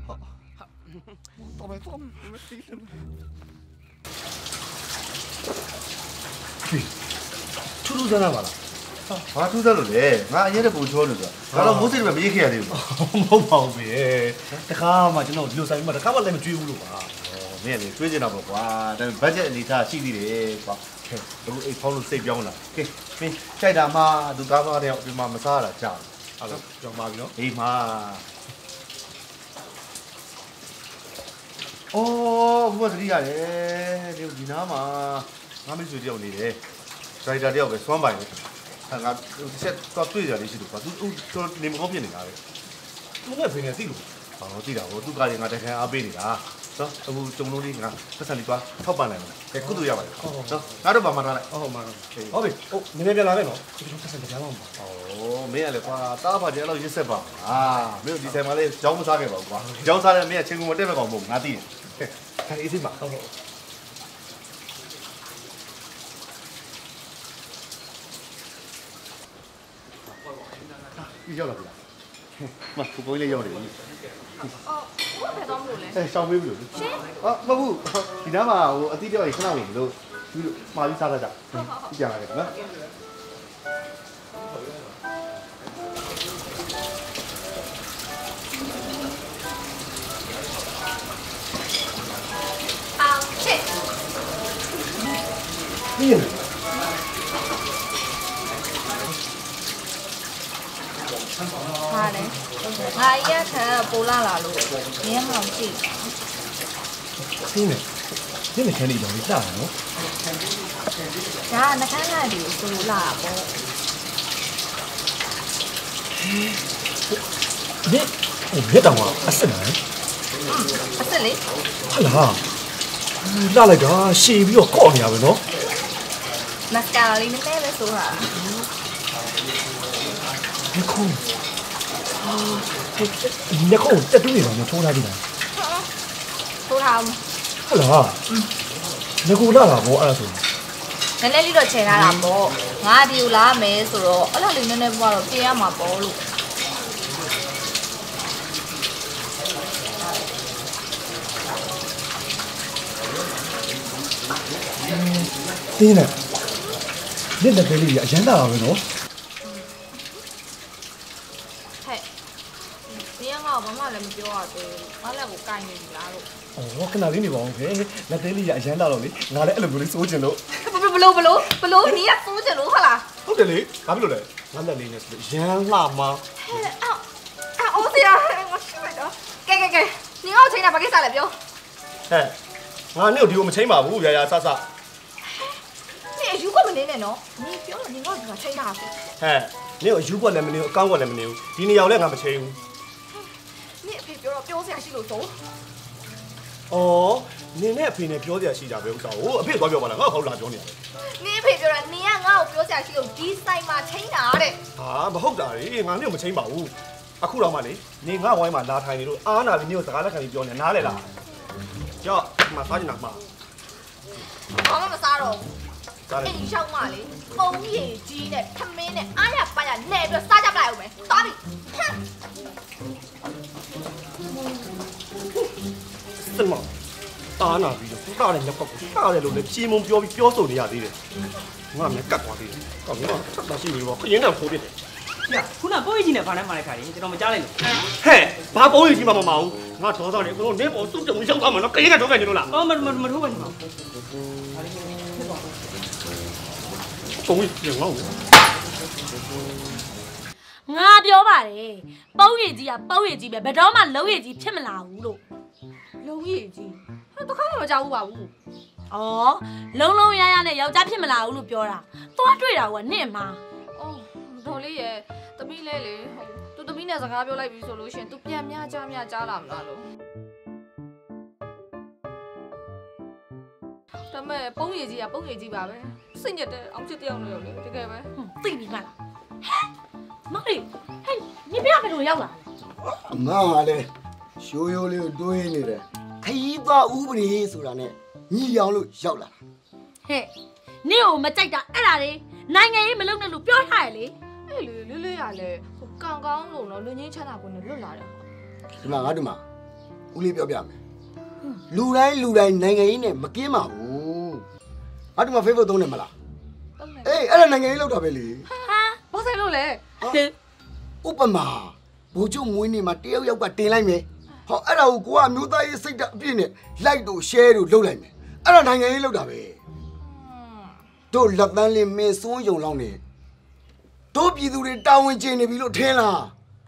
တော်မယ်တော်မယ်ထူးထူးဆန်းပါလားဘာထူးတယ်လို့လဲငါအရင်ကပူချောလို့ဆိုတာဒါတော့မိုးစိတ်ပဲမရိတ်ခဲ့ရသေးဘူးမဟုတ်ပါဘူးဗျတခါမှကျွန်တော်ဒီလိုဆိုင်မှာတခါမှလည်းမကြွေးဘူးလို့ပါမင်းလည်းတွေးနေတာပေါ့ကွာဒါပေမဲ့ဘတ်ဂျက်အနေထားရှိသေးတယ်ကွာဟဲ့အခုအိတ်ဖောင်းလို့စိတ်ပြောင်းလာကဲမင်းကြိုက်တာမှသူကားပါတဲ့ဒီမှာမစားတာကြာအဲ့လိုကြောင်ပါပြီနော်အေးမှာအော်ဘုရားတတိရတယ်ဒီနားမှာငါမိတ်ဆွေတယောက်နေတယ်ဒရိုက်တာတယောက်ပဲစွမ်းပိုင်တယ်ငါဆက်တော့တွေ့ကြလေးရှိလို့ကွာသူနေမကောင်းဖြစ်နေတာပဲမင်းကဖိနေသိလို့ဘာလို့သိတာဟိုသူကားတွေငါတခါအားပေးနေတာနော်အခုကြုံလို့လေးငါပတ်စံလေးသွားထောက်ပံ့နိုင်မှာကဲကုသိုလ်ရပါတယ်နော်ငါတို့ပါမထားလိုက်ဟုတ်ပါတော့ဟုတ်ပြီဟုတ်နည်းနည်းပြန်လာခဲ့နော်ဒီလိုပတ်စံတရားမပါဩမင်းကလည်းကွာတားပါကြအဲ့လိုရစ်ဆက်ပါမင်းဒီဆိုင်မှာလေးကြောင်းမစားခဲ့ပါဘူးကွာကြောင်းစားတဲ့မင်းကချင်းကုန်မတက်မဲ့ကောင်မဟုတ်ငါသိတယ်ဟဲ့အေးစိပါဟုတ်ဒီရောက်လာပြီမဖူပေါ်လေးရောက်တယ်အော်ဘာဖြစ်သွားမလို့လဲရှောင်းပေးပြီလို့ရှင်မဟုတ်ဘူးဒီနားမှာဟိုအတိတောက်ရေခဏဝင်လို့ဒီလိုမှာပြီးစားတတ်ကြကြည့်ကြလာခဲ့နော်အောင်ချစ်นี่ဟာလေငါရက်ခံပိုလာလာလို့မင်းဟောင်ကြည့်นี่เนี่ยခန်းလေးတော့လှတာနော်ဒါကနှခမ်းလိုက်ပြီးပိုလာပေါ့ဒီဘယ်တော့မှအစ်စ်လားအစ်စ်လေဟာလားလှလိုက်တာရှည်ပြီးတော့ကော့နေရပဲနော်မစကာရာလေးနည်းနည်းပဲဆိုတာဒီခုဒီခုတက်တူးနေတော့မထိုးထားသေးလားထိုးထားအောင်ဟာလားငကူလာတာပေါ့အဲ့ဒါဆိုနည်းနည်းလေးတော့ချိန်ထားတာပေါ့ငါဒီကိုလာမယ်ဆိုတော့အဲ့လိုလေးနည်းနည်းပေါ့တော့ပြင်ရမှာပေါ့လို့တင်းနဲ့လက်လက်လေးကြီးအရန်လာတာပဲနော်ဟဲ့ဒီကငါ့ကိုဘာမှလည်းမပြောရသေးဘူးငါလည်းကိုကိုင်နေပြီလားလို့ခဏလေးနေပါဦးခဲလက်သေးလေးရအရန်လာတော့လေငါလည်းအဲ့လိုမျိုးလေးစိုးချင်လို့ဘလို့နီးကစိုးချင်လို့ဟုတ်လားဟုတ်တယ်လေဘာဖြစ်လို့လဲငါလက်လေးနဲ့ဆိုရန်လှမှာဟဲ့အော်ဆရာငါရှိလိုက်တော့ကဲနီးကချိန်တာဘာကိစ္စလဲပြောဟဲ့ငါနေ့ကိုဒီကိုမချိန်ပါဘူးရာဆဆနေယူကမနေနဲ့နော်နေပြောတော့နေငါ့ကိုချိန်တာဆိုဟဲ့နေ့ကိုယူကွက်လည်းမနေဘူးအကောင်းကွက်လည်းမနေဘူးဒီနေရာလည်းငါမချိန်ဘူးနေအဖေပြောတော့ပြောစရာရှိလို့ဆိုအော်နင်နဲ့အဖေနဲ့ပြောစရာရှိတာပဲဥစ္စာဟိုအဖေသွားပြောပါလားငါ့ကိုလာပြောနေတယ်နင်အဖေပြောတာနင်ကငါ့ကိုပြောစရာရှိလို့ဒီဆိုင်မှာချိန်တာတဲ့ဟာမဟုတ်တာလေငါနေ့ကိုမချိန်ပါဘူးအခုတော့မှလေနင်ငါ့ဝိုင်းမှာလာထိုင်နေလို့အားနာပြီးနင်ကိုစကားလက်ခံပြီးပြောနေနားလေလားကြောက်မစားချင်တာမှာဘာမှမစားတော့အဲ့ဒီရှောက်မလေးပုံရည်ကြီးနဲ့ထမင်းနဲ့အားရပါရနဲ့ပြီးစားကြပလိုက်အောင်မယ်သွားပြီစမတာနာပြီးတော့တားတဲ့လက်ကောက်ကိုတားတယ်လို့လည်းကြီးမုံပြောပြီးပြောဆိုနေရသေးတယ်ငါလည်းကတ်သွားသေးတယ်ကောင်းတော့ဆက်တာရှိပြီပေါ့ခရင်တောင်ခိုးပြစ်တယ်ညခုနပိုးကြီးနဲ့ဘာနဲ့မှလိုက်ခါရင်ကျွန်တော်မကြားလိုက်လို့ဟဲ့ဘာပိုးကြီးမှမမအောင်ငါတော်တော်နေအကုန်လုံးနေပေါ်သူ့တုံရောက်သွားမှာနော်ခရင်ကတော့ကန်နေလို့လားအော်မထိုးပါနဲ့ပါပုံကြီးငေါ့ငါပြောပါတယ်ပုံရည်ကြီးကပုံရည်ကြီးပဲဘယ်တော့မှလုံးရည်ကြီးဖြစ်မလာဘူးလို့လုံးရည်ကြီးဟဲ့တခါမှမကြောက်ဘူးပါဘူးဩလုံးရရနဲ့ယောက်ျားဖြစ်မလာဘူးလို့ပြောတာသွားတွေ့တာကနင့်မှာအော်ဒေါ်လေးရဲ့သမီးလဲလေသူသမီးနဲ့စကားပြောလိုက်ပြီဆိုလို့ရှိရင်သူပြန်များကြားလာမလားလို့ဒါမဲ့ပုံရည်ကြီးကပုံရည်ကြီးပါပဲစိတ်ညစ်တဲ့အောင်ချစ်တယောက်လို့ရောလေတကယ်ပဲသိပြီမလားဟဲ့မောင်လေးဟဲ့你不要ဘယ်လိုရောက်လာအမကလည်းရိုးရိုးလေးကိုတွေးနေတယ်ခရီးသွားဥပဒေဆိုတာနဲ့ညီအောင်လို့ရောက်လာဟဲ့နင့်ကိုမကြိုက်တာအဲ့ဒါလေနိုင်ငံရေးမလုပ်နဲ့လို့ပြောထားရလေအဲ့လေလေးရလဲဟိုကောင်းလို့နော်လူငင်းချမ်းသာကိုနဲ့လွတ်လာတယ်ဒီမှာငါတို့မှာဦးလေးပြောပြမယ်လူတိုင်းနိုင်ငံရေးနဲ့မကင်းပါဘူးငါတို့မှာ Facebook သုံးတယ်မလားအေးအဲ့ဒါနိုင်ငံရေးလောက်တာပဲလေဟာလို့လဲဥပမာဘိုးချုပ်မွေးနေမှာတယောက်ကတင်လိုက်မယ်ဟောအဲ့ဒါကိုကိုကအမျိုးသားရေးစိတ်ဓာတ်အပြည့်နဲ့ like တို့ share တို့လုပ်လိုက်မယ်အဲ့ဒါနိုင်ငံရေးလုပ်တာပဲတို့လက်တန်းလေးမင်းစိုးယုံလောက်နေတို့ပြည်သူတွေတာဝန်ကျနေပြီလို့ထင်လား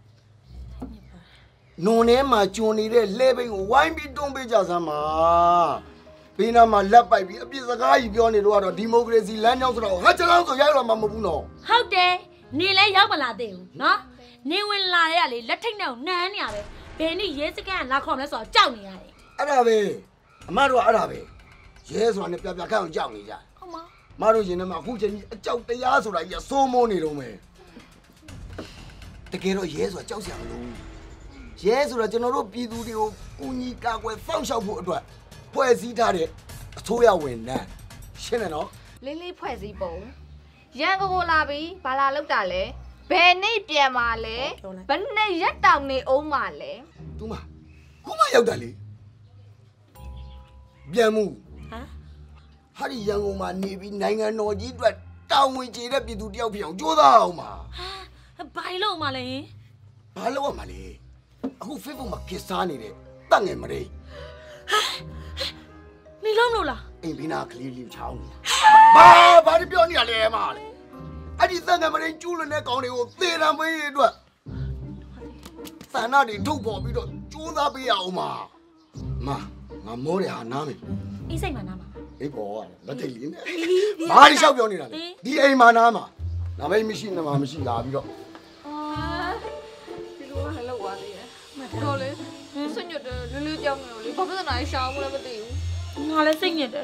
နုံထဲမှာကျွံနေတဲ့လဲဘိန်းကိုဝိုင်းပြီးတွန်းပေးကြစမ်းပါဘေးနားမှာလက်ပိုက်ပြီးအပြစ်စကားကြီးပြောနေတော့ဒီမိုကရေစီလမ်းကြောင်းဆိုတော့ဟာချလောင်းဆိုရိုက်တော့မှမဟုတ်ဘူးနော်ဟုတ်တယ်နေလဲရောက်မလာသေးဘူးနော်နေဝင်လာတဲ့ကလေလက်ထိတ်နဲ့နှမ်းနေရပဲဘယ်နည်းရဲစကန်လာခေါ်မလဲဆိုတော့ကြောက်နေရတယ်အဲ့ဒါပဲအမတို့ကအဲ့ဒါပဲရဲဆိုတာနဲ့ပြပြခန့်အောင်ကြောက်နေကြဟုတ်မမတို့ရင်ထဲမှာအခုချိန်ကြီးအကြောက်တရားဆိုတာကြီးစိုးမိုးနေတော့မယ်တကယ်တော့ရဲဆိုတာကြောက်စရာမလိုရဲဆိုတာကျွန်တော်တို့ပြည်သူတွေကိုကူညီကာကွယ်စောင့်ရှောက်ဖို့အတွက်ဖွဲ့စည်းထားတဲ့အစိုးရဝန်ထမ်းရှင်းတယ်နော်လေးလေးဖွဲ့စည်းပုံရန်ကိုလာပြီးဘာလာလောက်တာလဲဘယ်နေ့ပြန်มาလဲဘယ်နဲ့ရက်တောင်နေအောင်มาလဲသူမခုမှရောက်တာလေပြန်မှုဟာဒီရန်ကုန်မှာနေပြီးနိုင်ငံတော်ကြီးအတွက်တာဝန်ကျေတဲ့ပြည်သူတယောက်ဖြစ်အောင်ကြိုးစားအောင်ပါဘာလို့မှလဲဘာလို့မှလဲအခု Facebook မှာကစ်စားနေတဲ့တက်ငယ်မရိနေလုံးလို့လားအိမ်ဘီနာကလေးလေးချောင်းနေတာဘာဒီပြောနေရလဲမလဲအဲ့ဒီတက်ငယ်မရိကျူးလွန်တဲ့ကောင်တွေကိုသေတံပေးရအတွက်သန္နာတွေထုတ်ပေါ်ပြီးတော့ကြိုးစားပေးရအောင်ပါငါမိုးတယ်ဟာနားမယ်အေးစိတ်မှနားမှာအေးပေါ်လက်ထိတ်လေးနဲ့ဘာဒီလျှောက်ပြောနေတာလဲဒီအိမ်မှာနားမှာနားမိတ်မရှိနေမှာမရှိလာပြီးတော့ဒီလိုကလောက်သွားသေးတယ်တော့လေဆွညွတ်တယ်လူလူကြောက်နေလို့လေဘာဖြစ်နေလဲရှာအောင်လည်းမသိဘူးငါလည်းစိတ်ညစ်တယ်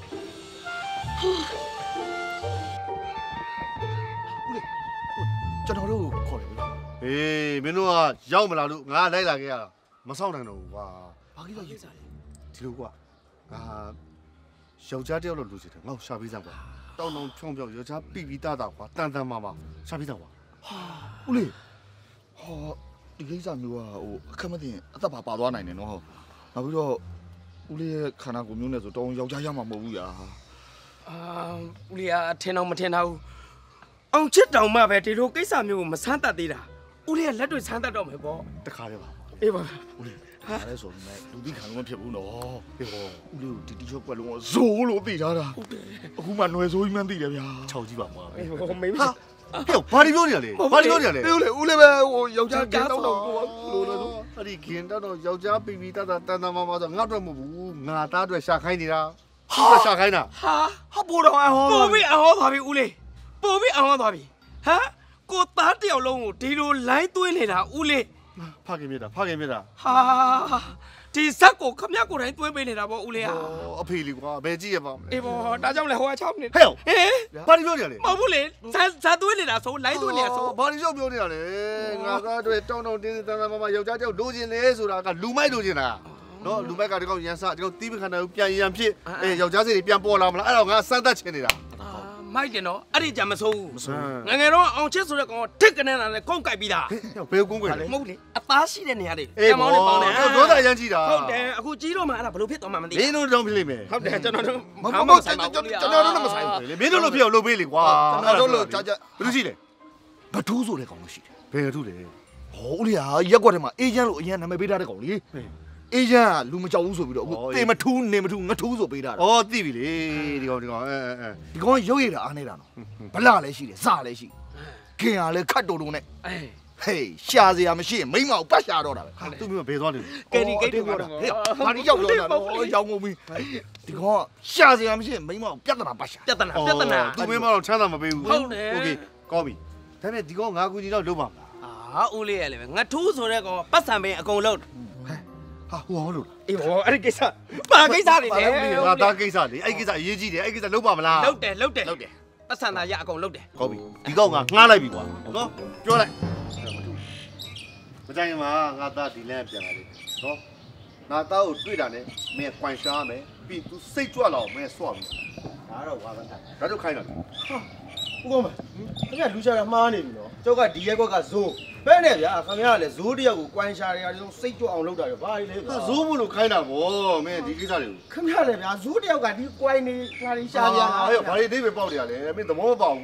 ကျွန်တော်တို့ခေါ်တယ်ဗျာဟေးမင်းတို့ကရောက်မလာလို့ငါလိုက်လာခဲ့ရတာမဆောင်နိုင်တော့ဘူးကွာဘာကြီးတော့ရေးစားလဲဒီလိုကွာငါယောက်ျားတယောက်လို့လူချင်တယ်ငါ့ကိုရှာပေးစမ်းကွာတောင်းတောင်းဖြုံဖြုံယောက်ျားပြပြီးသားကွာတန်တန်မာရှာပေးစမ်းကွာဦးလေးဟောဒီကိစ္စမျိုးကအခက်မသိရင်အသက်ပါသွားနိုင်တယ်နော်နောက်ပြီးတော့ဦးလေးရဲ့ခန္ဓာကိုယ်မျိုးနဲ့ဆိုတောင်းယောက်ျားရမှာမဟုတ်ဘူးညာဦးလေးကအထင်တော့မထင်တော့ဘူးအောင်ချစ်တောင်မှပဲဒီလိုကိစ္စမျိုးကိုမဆန်းတတ်သေးတာဦးလေးကလက်တွေ့ဆန်းတတ်တော့မယ်ပေါ့တခါတည်းပါအေးပါဦးလေးဒါလည်းဆိုပေမဲ့လူသိခံလို့မဖြစ်ဘူးနော်ဟေးဟောဦးလေးကိုဒီတီရှော့ကွက်လုံးကဇိုးလို့သိထားတာဟုတ်တယ်အခုမှຫນွယ်ဆိုးကြီးမှန်းသိတယ်ဗျာ 6ကြီးပါမှာအေးဟောမေးဟေးဘာဒီပြောနေရလဲဘာဒီပြောနေရလဲဦးလေးဦးလေးပဲဟိုယောက်ျားကင်းတော့ကိုလိုလဲဆိုအဲ့ဒီကင်းတော့ယောက်ျားပြပြီးသားတန်တန်မာဆိုငါ့အတွက်မဟုတ်ဘူးငါသားအတွက်ရှာခိုင်းနေတာဟာရှာခိုင်းတာဟာပို့တော့အဟောပို့ပြီးအဟောသွားပြီဦးလေးပို့ပြီးအဟောသွားပြီဟမ်ကိုသားတယောက်လုံးကိုဒီလိုလိုင်းသွင်းနေတာဦးလေးဖခင်မြတ်တာဟာဒီဇက်ကိုခမရကိုတိုင်းသွင်းပေးနေတာပေါ့ဦးလေးဟာအဖေလေးကွာဘယ်ကြည့်ရပါမလဲအေးပေါ့ဒါကြောင့်လဲဟိုက6မိနစ်ဟဲ့ဘာဒီပြောနေရလဲမဟုတ်ဘူးလေဇက်သွင်းနေတာဆိုလိုင်းသွင်းနေတာဆိုဘာဒီပြောနေရလဲငါသားတို့တောင်းတင်းတင်းတန်တန်မယောက်ျားတယောက်လိုချင်တယ်ဆိုတာကလူမိုက်လိုချင်တာနော်လူမိုက်ကဒီကောင်ရန်စဒီကောင်တီးပခန္ဓာကိုပြန်ရန်ဖြစ်ယောက်ျားစိတ်တွေပြန်ပေါ်လာမလားအဲ့တော့ငါစမ်းသပ်ချင်နေတာမိုက်တယ်နော်အဲ့ဒီကြမစိုးဘူးငငယ်တော့အောင်ချစ်ဆိုတဲ့ကောင်တစ်ကနေလာနဲ့ကုန်းကြိုက်ပြီးသားဘယ်ကုန်းကြိုက်လဲမဟုတ်လေအသားရှိတဲ့နေရာတွေကမောင်းနဲ့ပေါင်းတယ်ဒေါသရမ်းကြည့်တာဟုတ်တယ်အခုကြီးတော့မှအဲ့ဒါဘယ်လိုဖြစ်သွားမှမသိဘူးမင်းတို့တော့ဖြစ်လိမ့်မယ်ဟုတ်တယ်ကျွန်တော်တို့မဆိုင်ပါဘူးကျွန်တော်တို့တော့မဆိုင်ဘူးလေမင်းတို့လို့ဖြစ်အောင်လုပ်ပေးလေကွာကျွန်တော်တို့လို့ကြာဘယ်လိုရှိလဲဘထူးဆိုတဲ့ကောင်လို့ရှိတယ်ဘယ်ထူးလဲဟောဦးလေးဟာရက်ကွက်ထဲမှာအေဂျင့်လို့အရင်နာမည်ပေးထားတဲ့ကောင်လေအေဂျင့်ကလူမကြောက်ဘူးဆိုပြီးတော့အခုတေမထူးနေမထူးငထူးဆိုပေးထားတာဩသိပြီလေဒီကောင်ဒီကောင်ရုပ်ရည်တာအားနေတာနော်ဗလာလည်းရှိတယ်စလည်းရှိခင်ရလည်းခတ်တော်နဲ့ဟေးရှာစရာမရှိရင်မိမကိုပတ်ရှာတော့တာပဲသူ့မိမဘယ်သွားနေလဲကယ်ရီဂိတ်ပြောတာဘာဒီရောက်တော့တာရောင်းကုန်ပြီဒီကောင်ရှာစရာမရှိရင်မိမကိုပြဿနာပတ်ရှာပြဿနာသူ့မိမတော့ချမ်းသာမပေးဘူးဟုတ်တယ်โอเคကောင်းပြီဒါပေမဲ့ဒီကောင်ငါကူကြီးတော့လုံးပါမလားဟာဦးလေးရလေငထူးဆိုတဲ့ကောင်ပတ်စံပင်အကုန်လုံးဟာဟိုအောင်လို့အေးဘောအဲ့ဒီကိစ္စပါကိစ္စတွေလေငါသားကိစ္စလေအဲ့ကိစ္စအရေးကြီးတယ်အဲ့ကိစ္စလုပ်ပါမလားလုပ်တယ်ပတ်စံသာရအကုန်လုပ်တယ်ဟုတ်ပြီဒီကောင်ကငှားလိုက်ပြီကွာနော်ပြောလိုက်မကြိုင်မှာငါသားဒီလမ်းပြန်လာလေနော်ငါသားကိုတွေ့တာနဲ့မင်းကွန်ရှားမယ်ပြီးသူစိတ်ကြွလာအောင်မင်းဆွပြီဒါတော့ဝါသနာဒါတို့ခိုင်းတာဟာဦးကောင်းမခင်ဗျလူရှာတာမှားနေပြီနော်ကျောက်ကဒီရက်ကွက်ကဇိုးပဲနဲ့ဗျာခင်ဗျားကလည်းဇိုးတယောက်ကိုကွန်ရှာတွေကလည်းစိတ်ကြွအောင်လုပ်တာရောဘာလဲဗျာဇိုးမလို့ခိုင်းတာဗောမင်းဒီကိစ္စတွေကိုခင်ဗျားလည်းဗျာဇိုးတယောက်ကဒီကွိုင်းနေရှာရီရှာဗျာဟဲ့ဘာတွေအိဗေပေါက်နေရလဲမင်းသဘောမပေါဘူး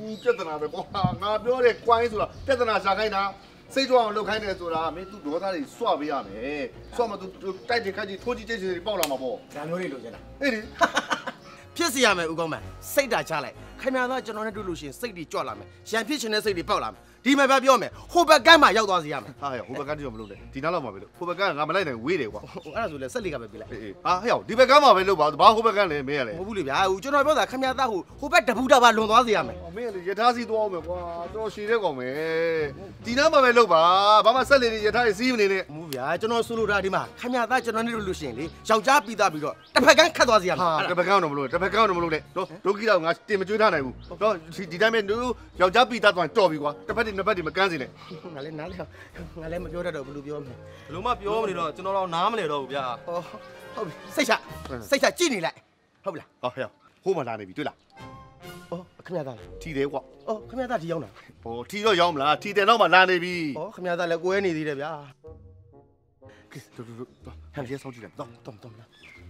ပြဿနာပဲကွာငါပြောတဲ့ coin ဆိုတာပြဿနာရှာခိုင်းတာစိတ်ကြွအောင်လုပ်ခိုင်းတယ်ဆိုတာမင်းသူဒေါသတွေစွပေးရမယ်စွမှသူတိုက်တယ်ခိုက်ကြီးထိုးကြီးကျိတ်တွေပေါက်လာမှာပေါ့ဒါမျိုးတွေလိုချင်တာအေးလေဖြစ်စီရမယ်ဦးကောင်းမန်စိတ်ဓာတ်ချလိုက်ခင်ဗျာသားကျွန်တော်နဲ့တွေ့လို့ရှိရင်စိတ်တွေကြွလာမယ်ရန်ဖြစ်ချင်တဲ့စိတ်တွေပေါက်လာမယ်ဒီမှာပြောမယ်ဟိုဘက်ကမ်းမှာရောက်သွားစီရမယ်ဟာဟိုဘက်ကမ်းတိတော့မလုပ်နဲ့ဒီနားလောက်မှာပဲလို့ဟိုဘက်ကမ်းကငါမလိုက်နိုင်ဝေးတယ်ကွာအဲ့ဒါဆိုလဲဆက်လေးကပဲပြလိုက်အေးဟာဟဲ့ဒီဘက်ကမ်းမှာပဲလုပ်ပါဘာဟိုဘက်ကမ်းလဲမင်းရလဲမဟုတ်ဘူးလေဗျာကျွန်တော်ပြောတာခင်ဗျာသားဟိုဘက်တပူတာပါလွန်သွားစီရမယ်မင်းလေရထားစီသွားအောင်မယ်ကွာတော်ရှည်တဲ့ကောင်ပဲဒီနားမှာပဲလုပ်ပါဘာမှဆက်လေရထားစီးမနေနဲ့မဟုတ်ဗျာကျွန်တော်ဆိုလိုတာဒီမှာခင်ဗျာသားကျွန်တော်နဲ့တွေ့လို့ရှိရင်လေယောက်ျားပြီးသားပြီးတော့တစ်ဖက်ကမ်းခတ်သွားစီရမယ်ဟာတစ်ဖက်ကမ်းတော့မလို့တစ်ဖက်ကမ်းတော့မလို့လေတော့ဒုက္ခိတော့ငါတင်မကျွေးထားနိုင်ဘူးတော့ဒီတိုင်းပဲတို့ယောက်ျားပြီးသားသွားတော်ပြီကွာတစ်ဖက်တွေနှစ်ဖက်တွေမကန်းစီနဲ့ငါလည်းနားလည်းမပြောတတ်တော့ဘယ်လိုပြောမလဲဘယ်လိုမှပြောမနေတော့ကျွန်တော်တော့နားမလဲတော့ဘူးဗျာဟုတ်ပြီစိတ်ချကြည့်နေလိုက်ဟုတ်ပြီလားဟောဟဲ့ဟိုးမှလာနေပြီတွေ့လားခင်ဗျာသားထီတယ်ကွာခင်ဗျာသားဒီရောက်လာဟိုထီတော့ရောက်မလားထီတယ်တော့မှလာနေပြီခင်ဗျာသားလည်းကွဲနေသေးတယ်ဗျာကဲတို့ဟန်လေးဆောင်းကြည့်လိုက်တော့လား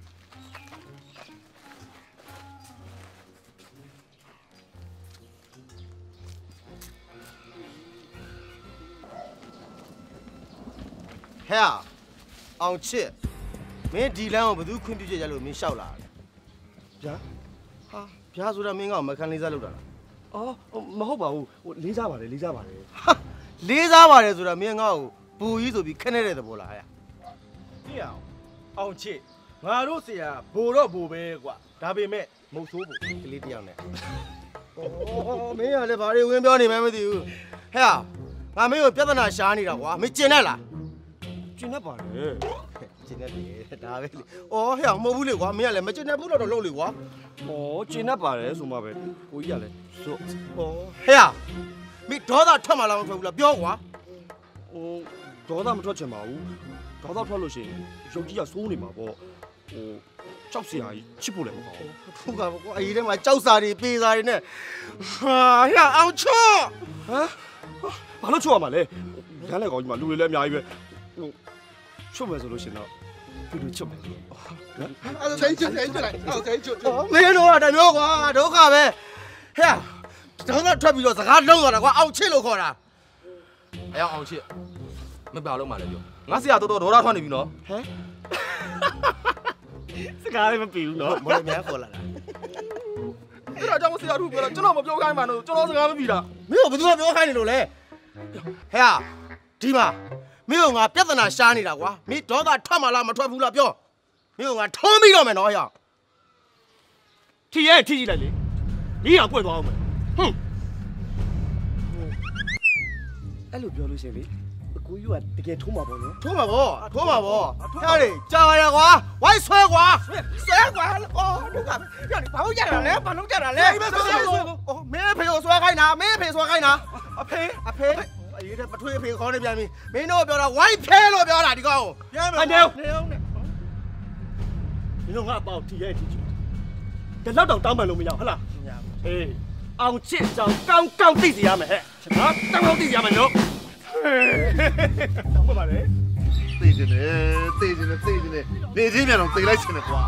ဟဲ့အောင်ချစ်မင်းဒီလမ်းကိုဘယ်သူခွင့်ပြုချက်ရလို့မင်းလျှောက်လာတယ်ဗျာဟာဗျာဆိုတာမင်းကမခံလေးစားလုပ်တာလားမဟုတ်ပါဘူးဟိုလေးစားပါတယ်လေးစားပါတယ်ဆိုတာမင်းငါ့ကိုပူကြီးဆိုပြီးခနဲ့တဲ့သဘောလားဟဲ့သိအောင်ချစ်ငါတို့ဆရာဘိုတော့ဘိုပဲကွာဒါပေမဲ့မုတ်ဆိုးဘိုကလေးတယောက်နဲ့မင်းကလည်းဘာတွေဝင်ပြောနေမှမသိဘူးဟဲ့ငါမင်းကိုပြဿနာရှားနေတာကွာမင်းကျင်နဲ့လားကျင်တတ်ပါတယ်ကျင်တတ်တယ်ဒါပဲလေဟဲ့မဟုတ်ဘူးလေကွာမင်းကလည်းမကျင်တတ်ဘူးတော့လုပ်လေကွာကျင်တတ်ပါတယ်ဆိုမှပဲကိုကြီးကလည်းဆိုဟဲ့မင်းဒေါသထွက်မှလားမထွက်ဘူးလားပြောကွာဒေါသမထွက်ချင်ပါဘူးဒေါသထွက်လို့ရှိရင်ရုပ်ကြီးကစိုးနေမှာပေါ့ကြောက်စရာကြီးချစ်ဖို့လည်းမဟုတ်ဘူးကွာအရေးထဲမှာကြောက်စာတွေပေးစာတွေနဲ့ဟဲ့အောင်ချောဘာလို့ချောရမှာလဲရမ်းလိုက်ကောင်ကြီးမှာလူတွေလည်းအများကြီးပဲချွတ်မယ်ဆိုလို့ရှင်တော့သူချွတ်မယ်နော်ချိန်ချွတ်လိုက်ချိန်ချွတ်မင်းတို့ကတမျိုးကွာဒုက္ခပဲဟဲ့ဒေါသထွက်ပြီးတော့စကားလုံးသွားတာကွာအောင်ချစ်လို့ခေါ်တာအောင်ချစ်မပြောလို့မှလည်းပြောငါဆရာတော်ဒေါသထွက်နေပြီနော်ဟမ်စကားလည်းမပြီးဘူးနော်မလို့များခေါ်လာတာအဲ့ဒါကြောင့်ဆရာတို့ပြောတာကျွန်တော်မပြောခိုင်းမှတော့ကျွန်တော်စကားမပြီးတာမင်းကဘယ်သူမှပြောခိုင်းနေလို့လဲဟဲ့ဒီမှာမင်းကငါပြဿနာရှားနေတာကွာမင်းဒေါသထွက်မှလားမထွက်ဘူးလားပြောမင်းကငါထုံးပြီးတော့မယ်နော်ဟဲ့ထီရဲ့ထီကြည့်လိုက်လေကြီးအောင်ပွင့်သွားအောင်မယ်အဲ့လိုပြောလို့ရှိရင်လေအကိုကြီးကတကယ်ထိုးမှာပေါ့နော်ထိုးမှာပေါ့ဟဲ့လေကြာပါရကွာဝိုင်းဆွဲကွာတို့ကဘာလို့ကြတာလဲဘာလို့ကြတာလဲမင်းဖေကိုဆွဲခိုင်းတာမင်းဖေဆွဲခိုင်းတာအဖေအရေးတဲ့ပထွေးဖေခေါ်နေပြန်ပြီမင်းတို့ပြောတာဝိုင်းဖဲလို့ပြောတာဒီကောင်ပြန်မယ်နေအောင်နဲ့မင်းတို့ငါအပေါက်ထီရဲ့ထီကြည့်ဒီလောက်တောင်တောင်းပန်လို့မရဟုတ်လားမရဘူးအေးအောင်ချစ်ကြောင်ကောင်းသိစီရမယ်ဟဲ့ငါကောင်းသိစီရမယ်နော်တောင်းပါလေသိနေနေချင်းမြန်တော့သိလိုက်ချင်တယ်ကွာ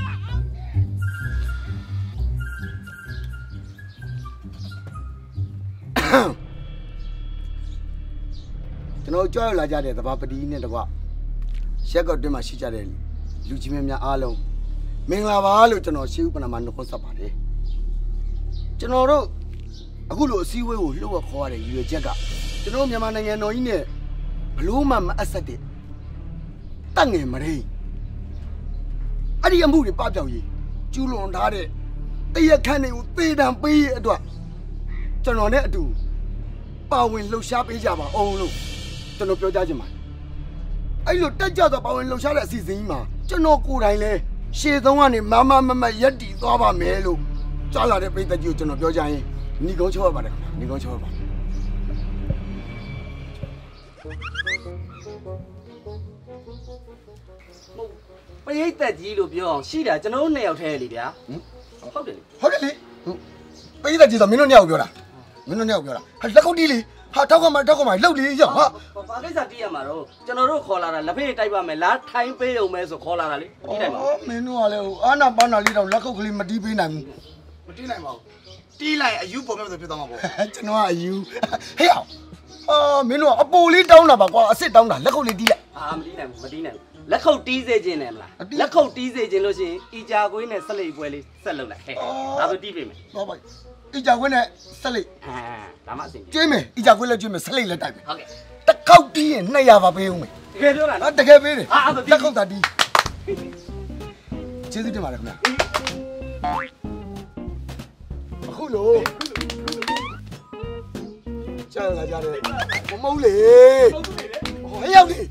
ကျွန်တော်ကြွရောက်လာကြတဲ့တဘာပတိနဲ့တကွရက်ကောက်တွင်မှာရှိကြတဲ့လူကြီးများအားလုံးမင်္ဂလာပါလို့ကျွန်တော်ရှေးဥပနာမှာနှုတ်ဆက်ပါတယ်ကျွန်တော်တို့အခုလိုအစည်းအဝေးကိုလှုပ်ခေါ်ရတဲ့ရည်ရွယ်ချက်ကကျွန်တော်မြန်မာနိုင်ငံတော်ကြီးနဲ့ဘလို့မှမအပ်ဆက်တဲ့တတ်ငယ်မရင်းအဲ့ဒီအမှုတွေပပျောက်ရေးကျူးလွန်ထားတဲ့တရားခန့်တွေကိုသေတံပေးရအတွက်ကျွန်တော်နဲ့အတူပါဝင်လှုပ်ရှားပေးကြပါအောင်လို့ကျွန်တော်ပြောကြားချင်ပါတယ်အဲ့လိုတက်ကြတော့ပါဝင်လှုပ်ရှားတဲ့အစီအစဉ်ကြီးမှာကျွန်တော်ကိုယ်တိုင်လဲရှေ့ဆုံးကနေမရက်တည်သွားပါမယ်လို့ကြားလာတဲ့ပြည်သက်ကြီးကိုကျွန်တော်ပြောကြရင်ညီကုန်းချောပါတယ်ခင်ဗျာညီကုန်းချောပါပရိသတ်ကြီးလို့ပြောအောင်ရှိတာကျွန်တော်တို့2ယောက်ထဲလေဗျာဟုတ်တယ်လေပရိသတ်ကြီးဆိုမင်းတို့2ယောက်ပြောတာဟာလက်ကုတ်တီးလေဟာထောက်ကမှလှုပ်လေရောဟာဘာကိစ္စတီးရမှာတော့ကျွန်တော်တို့ခေါ်လာတာလက်ဖေးတိုက်ပါမယ်လားထိုင်းပေးအောင်မဲဆိုခေါ်လာတာလေတီးနိုင်ပါမင်းတို့ကလည်းအာနာပါနာလေးတော့လက်ကုတ်ကလေးမတီးပေးနိုင်ဘူးမတီးနိုင်ပါဘူးတီးလိုက်အယူပေါ်မဲ့ဆိုဖြစ်သွားမှာပေါ့ကျွန်တော်ကအယူဟေးမင်းတို့အပိုလေးတောင်းတာပါကွာအစ်စ်တောင်းတာလက်ခုပ်လေးတီးလိုက်မတီးနိုင်ဘူးလက်ခုပ်တီးစေခြင်းနဲ့မလားလက်ခုပ်တီးစေခြင်းလို့ရှိရင်အီဂျာကွေးနဲ့ဆက်လိပ်ပွဲလေးဆက်လုပ်လိုက်ဟဲ့ဒါဆိုတီးပေးမယ်ဟုတ်ပါအီဂျာကွေးနဲ့ဆက်လိပ်ဒါမှအဆင်ပြေကျွေးမယ်အီဂျာကွေးလည်းကျွေးမယ်ဆက်လိပ်လည်းတိုက်မယ်ဟုတ်ကဲ့တစ်ခေါက်တီးရင်200ပါပေးဦးမယ်တကယ်ပြောတာနော်တကယ်ပေးတယ်လက်ခုပ်တာတီးကျေးဇူးတင်ပါတယ်ခင်ဗျာအခုလို့ကြားလာကြတယ်မုံလေဟဲ့ရောက်လေ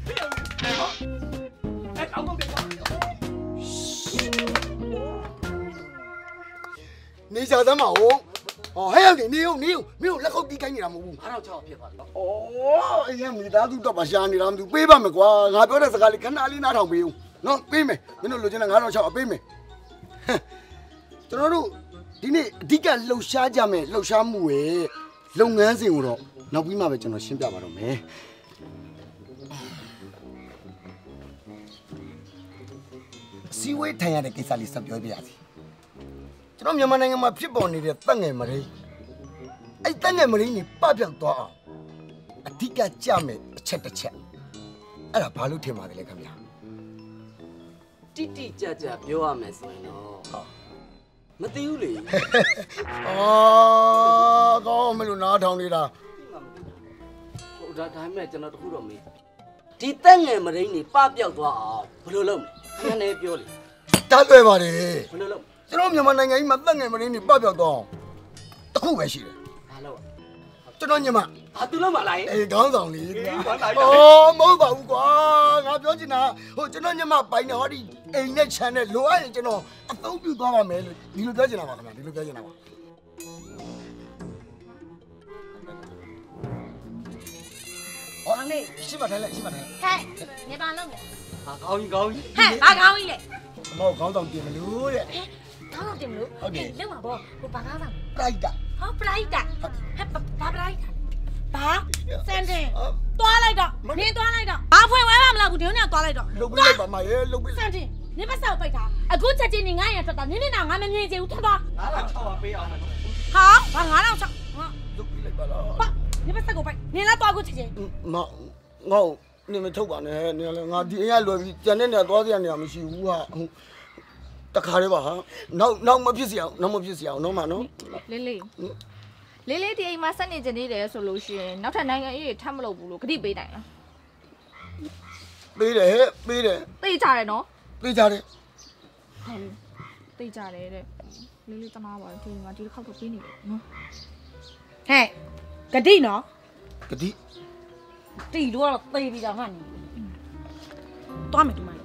နေကြသမားဟိုဟဲ့ရောက်လေနေဦးမင်းတို့လက်ခုပ်တီးခိုင်းနေတာမဟုတ်ဘူး 9600ဖြစ်သွားပြီနော်အရင်မိသားစုတော့ပါရှာနေတာမသိဘူးပေးပါမယ်ကွာငါပြောတဲ့စကားလေးခဏလေးနားထောင်ပေးဦးနော်ပေးမယ်မင်းတို့လိုချင်တဲ့9600အပေးမယ်ကျွန်တော်တို့ဒီနေ့အဓိကလှုပ်ရှားကြမယ်လှုပ်ရှားမှုရဲ့လုပ်ငန်းစဉ်ကိုတော့နောက်ပြီးမှပဲကျွန်တော်ရှင်းပြပါတော့မယ်စီဝေးထိုင်ရတဲ့ကိစ္စလေးဆက်ပြောပြရစီကျွန်တော်မြန်မာနိုင်ငံမှာဖြစ်ပေါ်နေတဲ့တပ်ငယ်မရိအဲ့တပ်ငယ်မရိနေပပြောက်သွားအောင်အဓိကကြမယ်အချက်တစ်ချက်အဲ့ဒါဘာလို့ထင်ပါတယ်လဲခင်ဗျာတိတိကျကျပြောရမယ်ဆိုရင်တော့မသိဘူးလေကောင်းမလို့နားထောင်နေတာဟိုဒါမှမဟုတ်ကျွန်တော်တခုတော့မေးဒီတက်ငယ်မရင်းနေပပြောက်သွားအောင်ဘယ်လိုလုပ်မလဲခဏလေးပြောလေတားလွယ်ပါတယ်ဘယ်လိုလုပ်ကျွန်တော်မြန်မာနိုင်ငံကြီးမှာတက်ငယ်မရင်းနေပပြောက်သွားအောင်တခုပဲရှိတယ်ဘာလို့ကျွန်တော်ညီမသူလုံးမလာရင်အေးခေါင်းဆောင်လေးမဟုတ်ပါဘူးကွာငါပြောချင်တာဟိုကျွန်တော်ညီမပိုင်နေဟောဒီအိမ်နဲ့ခြံနဲ့လိုအပ်ရင်ကျွန်တော်အသုံးပြုသွားပါမယ်လို့ဒီလိုပြောချင်တာပါခင်ဗျာဒီလိုပြောချင်တာပါအော်အနေရှိပါထိုင်လိုက်ရှိပါထိုင်ဟဲ့နေပါလုံးလေဟာကောင်းကြီးဟဲ့ဘာကောင်းကြီးလဲမောက်ခေါင်းဆောင်ပြင်မလို့တဲ့ခေါင်းဆောင်တင်မလို့ဟုတ်တယ်လောက်ပါဘောဟိုဘာကားဆောင်ပလိုက်တာဟောပလိုက်တာဟဲ့ဘာပလိုက်တာဘာစန်တင်သွားလိုက်တော့နင်းသွားလိုက်တော့ဘာဖွင့်ဝဲမှမလားဘူးဒီနေ့သွားလိုက်တော့လုတ်ပြလိုက်ပါမရဲ့လုတ်ပြစန်တင်နင်းမဆောက်ပိတ်တာအခုချက်ချင်းနေ900ထွက်တာနင်းနေတာငါမမြင်ချင်ဘူးထွက်သွား 9600ပေးအောင်ဟာဘာ9600 လုတ်ပြလိုက်ပါလားဘာနင်းမဆက်ကိုပိတ်နင်းလာသွားအခုချက်ချင်းငေါနေမထုတ်ပါနဲ့နေလည်းငါဒီအိမ်ကလွယ်ပြီးကျန်တဲ့နေရာသွားစရာနေရာမရှိဘူးဟာတခါလေးပါဟာနောက်မဖြစ်စီအောင်နောက်မဖြစ်စီအောင်နော်မနော်လေးဒီအိမ်မှာဆက်နေကြနေတယ်ဆိုလို့ရှိရင်နောက်ထပ်နိုင်ငံရေးထပ်မလုပ်ဘူးလို့ဂတိပေးနိုင်လားပေးတယ်သိကြတယ်နော်သိကြတယ်သိကြတယ်တဲ့လေးတနာပါဒီမှာဒီတစ်ခေါက်တော့ပေးနေတယ်နော်ဟဲ့ဂတိနော်ဂတိတီတို့ကတော့သိပြီးတော့ငါနေသွားမယ်ဒီမှာ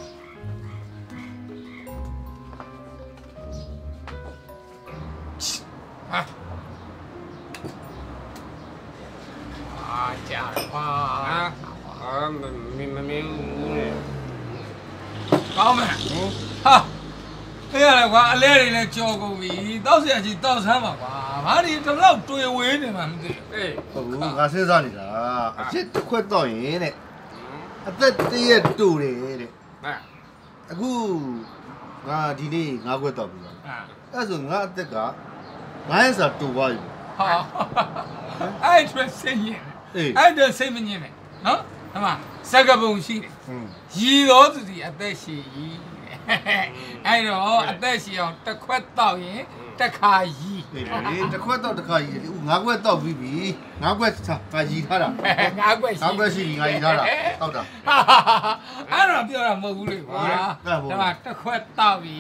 ကြာပါမမင်းဦးလေကောင်းမယ်ဟာအေးရတယ်ကွာအလဲတွေလည်းကြော်ကုန်ပြီတောက်เสียကြီးတောက်ဆမ်းပါကွာဘာဒီတော့လောက်တွေ့ဝေးနေမှမသိအေးဟုတ်ဘူးငါစဉ်းစားနေတာအစ်စ်တစ်ခွက်တော့ရင်တဲ့အသက်တည်းရတူတယ်တဲ့အခုငါဒီနေ့9ခွက်တော့ပြီအဲ့ဆိုငါအသက်က9စာတူသွားပြီဟာအဲ့ဒါစိတ်ရင်အဲ့ဒါစိတ်မငြင်းနဲ့နော်ဟမစကပုံရှိတယ်ရီတော်သူစီအသက်ရှိကြီးအဲ့တော့အသက်ရှိအောင်တစ်ခွက်တော့ရင်တစ်ခါရီတစ်ခွက်တော့တစ်ခါရီလေ9ခွက်တော့ပြီးပြီ9ခွက်ငါရီထားတာ 9ခွက်ရှိပြီငါရီထားတာတောက်တာအဲ့တော့ပြောတာမဟုတ်ဘူးလေကွာဒါမှတစ်ခွက်တော့ပြီ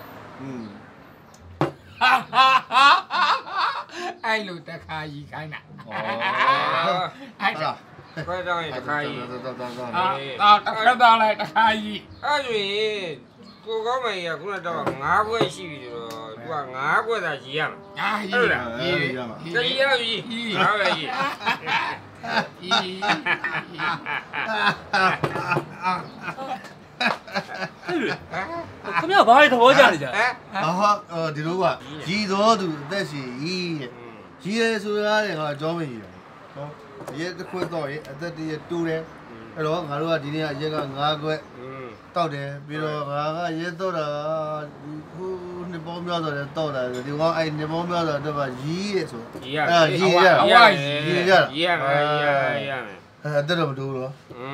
အဲ့လိုတစ်ခါရီခိုင်းတာအဲ့ဒါခွဲတော့ရင်တစ်ခါကြီးတစ်ခါလိုက်တစ်ခါကြီးအဲ့ဆိုရင်ကိုကောင်းမကြီးကခုနတော့9ခွဲရှိပြီဆိုတော့သူက9ခွဲသာကြီးရမှာဟုတ်လားကြီးရမှာကြီးရကြီးဟာပဲကြီးခင်ဗျာဘာလဲသဘောကျနေကြဟာဒီလိုကရီတော်သူအသက်ရှင်ကြီးတဲ့ရီရဲဆိုရတယ်ငါအကြောင်းမကြီးတယ်နော်ရဲတစ်ခွက်တော့ရဲအသက်တည်းတူတယ်အဲ့တော့ငါတို့ကဒီနေ့ကရက်က9ခွက်တောက်တယ်ပြီးတော့ငါကရဲတော့တာခုနှစ်ပေါင်းများဆိုတော့တောက်တာဒီကောင်အဲ့နှစ်ပေါင်းများဆိုတော့ရီးရဲဆိုရီးရရီးရအဲ့တော့မတူတော့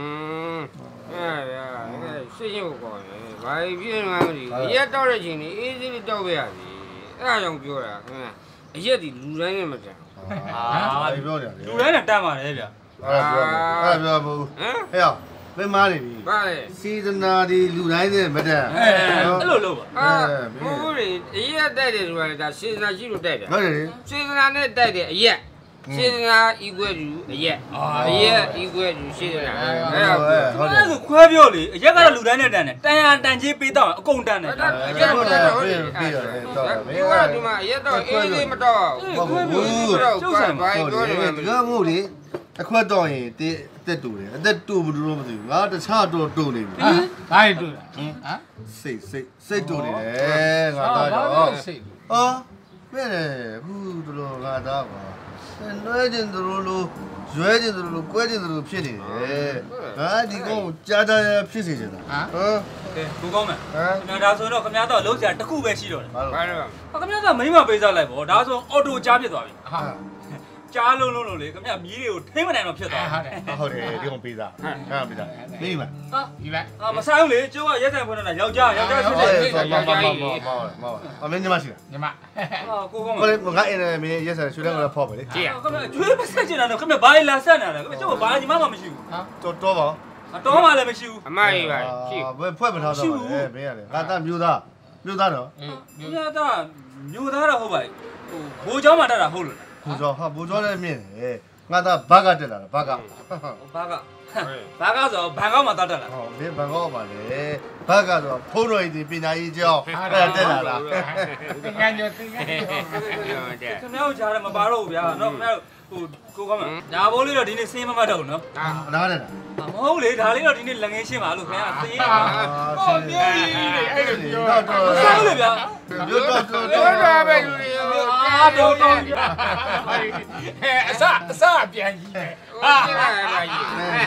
စိတ်ရုပ်ကောင်းတယ်ဘာဖြစ်မှမသိဘူးရက်တောက်တဲ့ချိန်นี่အေးစေးလေးတောက်ပြရစီအဲ့ဒါကြောင့်ပြောတာခင်ဗျအရက်ဒီလူတိုင်းနဲ့မတန်ပြောတယ်လူတိုင်းနဲ့တတ်ပါတယ်ဗျအဲ့ပြောဘူးဟဲ့မင်းမားနေပြီဘာလဲစီဇနာဒီလူတိုင်းနဲ့မတန်အဲ့လိုလုပ်ပါဘူးလေအရက်တိုက်တယ်ဆိုတာဒါစေဇနာရှိလို့တိုက်တယ်ဟုတ်တယ်လေစေဇနာနဲ့တိုက်တယ်အရက်စေတနာဤကွယ်သူအရက်ဤကွယ်သူစေတနာဟုတ်တယ်ခွဲပြောလေအရက်ကတော့လူတိုင်းနဲ့တန်တယ်တန်ရတန်ကြီးပေးတော့အကုန်တန်တယ်အရက်တော့ဟုတ်တယ်ပြီးတော့ဒီကဒီမှာအရက်တော့အေးလေးမတော့ဘူးကျုပ်ဆိုင်ဘာပြောနေလဲကမို့လေအခွက်တော့ရင်အသက်တူတယ်အသက်တူမတူတော့မသိဘူးငါတခြားတော့တူနေပြီဘာတူလဲစိတ်တူနေတယ်ငါသားတော့ဟာမင်းဘူးတို့ငါသားပါလွဲကျင်သူတို့ရွဲကျင်သူတို့ကွဲကျင်သူတို့ဖြစ်နေတယ်ငါဒီကောင်ကြားတာဖြစ်စေချင်တာကဲကိုကောင်းမယ်ခင်ဗျာဒါဆိုတော့ခင်ဗျားတော့လုံးစရာတစ်ခုပဲရှိတော့တယ်ဘာလို့ခင်ဗျားကမိမပေးစားလိုက်ပေါ့ဒါဆိုအော်တိုကြားဖြစ်သွားပြီကြားလုံးလေခင်ဗျာမြီးတွေကိုထိမ့်မနိုင်တော့ဖြစ်သွားဟုတ်တယ်ဒီကောင်ပေးစားပေးစားမိမဒီလိုက်မဆိုင်ဘူးလေကျိုးကရက်ဆိုင်ဖွင့်တော့ယောက်ျားဖြစ်တယ်မောအမင်းညီမရှိလားညီမကိုကောင်းမယ်ငါအဲ့မင်းရက်ဆိုင်ရွှေတန်းကလည်းဖောက်ပါလေကြည့်ရခင်ဗျာကျွေးမဆက်ချင်တာတော့ခင်ဗျာဘာလာဆက်နေတာလဲခင်ဗျာကျိုးကဘာညီမမှမရှိဘူးတော်ပါတော့မှလည်းမရှိဘူးအမကြီးပါရှိဘယ်ဖွဲ့မထားတော့လဲမင်းရတယ်ငါသားမျိုးသားတော့မျိုးသားတော့ဟုတ်ပါဘူးဟိုဘိုးเจ้าမှတက်တာဟုတ်လို့ဘိုးကျော်ဘိုးကျော်လည်းမြင်တယ်ငါသားဘကတက်လာတာဘကဆိုဘန်ကောက်မှာတက်လာဟောမင်းဘန်ကောက်ပါလေဘကဆိုဖုန်းတော်ကြီးပညာရေးကျောင်းအဲ့တက်လာတာသင်္ကန်းကျော်ခင်ဗျားကြားတယ်မပါတော့ဘူးဗျာနော်ခင်ဗျားဟိုကိုကောင်းမှာညာဘိုးလေးတော့ဒီနေ့စင်းမမတ်တော့ဘူးနော်နားတယ်မဟုတ်လေဒါလေးတော့ဒီနေ့လက်ငင်းရှင်းပါလို့ခင်ဗျာစင်းဟောမြေးအဲ့လိုပြောဆောက်လေဗျာပြောတော့ပဲလူတွေတော့အစပြန်ကြီးတယ်ဟာပါကြီး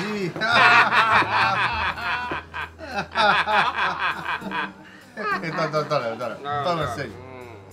တော်စိတ်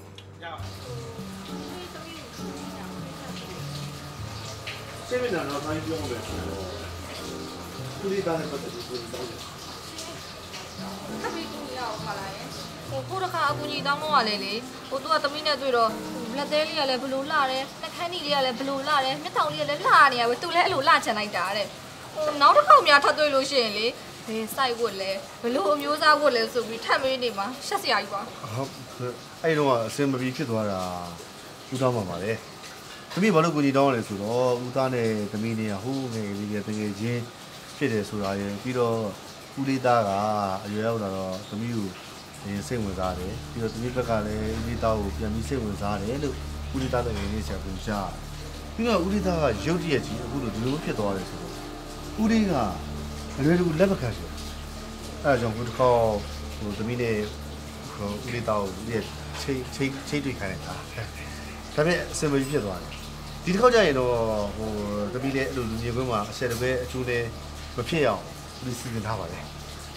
セミナーの内容をですね、クリーダーの方にご覧ください。 ခပ်ပြီးကူညီရအောင်ခါလိုက်ဟိုတစ်ခါအကူကြီးတောင်းတော့ရလေလေဟိုသူကသမီးနဲ့တွေ့တော့လက်သေးလေးကလည်းဘလို့လှတယ်နှက်ခမ်းကြီးလေးကလည်းဘလို့လှတယ်မျက်ထောင်လေးကလည်းလှနေရပဲသူလည်းအဲ့လိုလှချင်လိုက်တာတဲ့ဟိုနောက်တစ်ခေါက်များထပ်တွေ့လို့ရှိရင်လေဘယ်စိုက်ဝတ်လဲဘလို့အမျိုးသားဝတ်လဲဆိုပြီးထပ်မေးနေမှာရှက်စရာကြီးပါဟုတ်အဲ့တော့အစင်မပြီးဖြစ်သွားတာဦးတောင်းပါလေသမီးဘာလို့ကိုကြီးတောင်းရလဲဆိုတော့ဦးသားနဲ့သမီးနဲ့ဟိုးငယ်လေးတကယ်ချင်းဖြစ်တယ်ဆိုတာရယ်ပြီးတော့ဦးလေးသားကအရွယ်ရောက်လာတော့သမီးကိုစိတ်ဝင်စားတယ်ပြီးတော့သမီးဘက်ကလည်းဦးလေးသားကိုပြန်ပြီးစိတ်ဝင်စားတယ်လို့ဦးလေးသားတကယ်လေးဆရာကကြားပြီးတော့ဦးလေးသားကရုတ်တရက်ကြီးအခုလိုဒီလိုဖြစ်သွားတယ်ဆိုတော့ဦးလေးကအရွယ်တူလက်မခံချင်အဲဒါကြောင့်ဘုတစ်ခေါက်ဟိုသမီးနဲ့ဦးလေးသားကိုဦးလေးချိတ်တွေ့ခိုင်းလိုက်တာဒါပေမဲ့အစင်မကြီးဖြစ်သွားတယ်ဒီတစ်ခေါက်ကျရင်တော့ဟိုသမီးလည်းအဲ့လိုလူမျိုးကွင်းမှာအဆက်တပဲအကျိုးနဲ့မဖြစ်အောင်ဦးစီစဉ်ထားပါလေ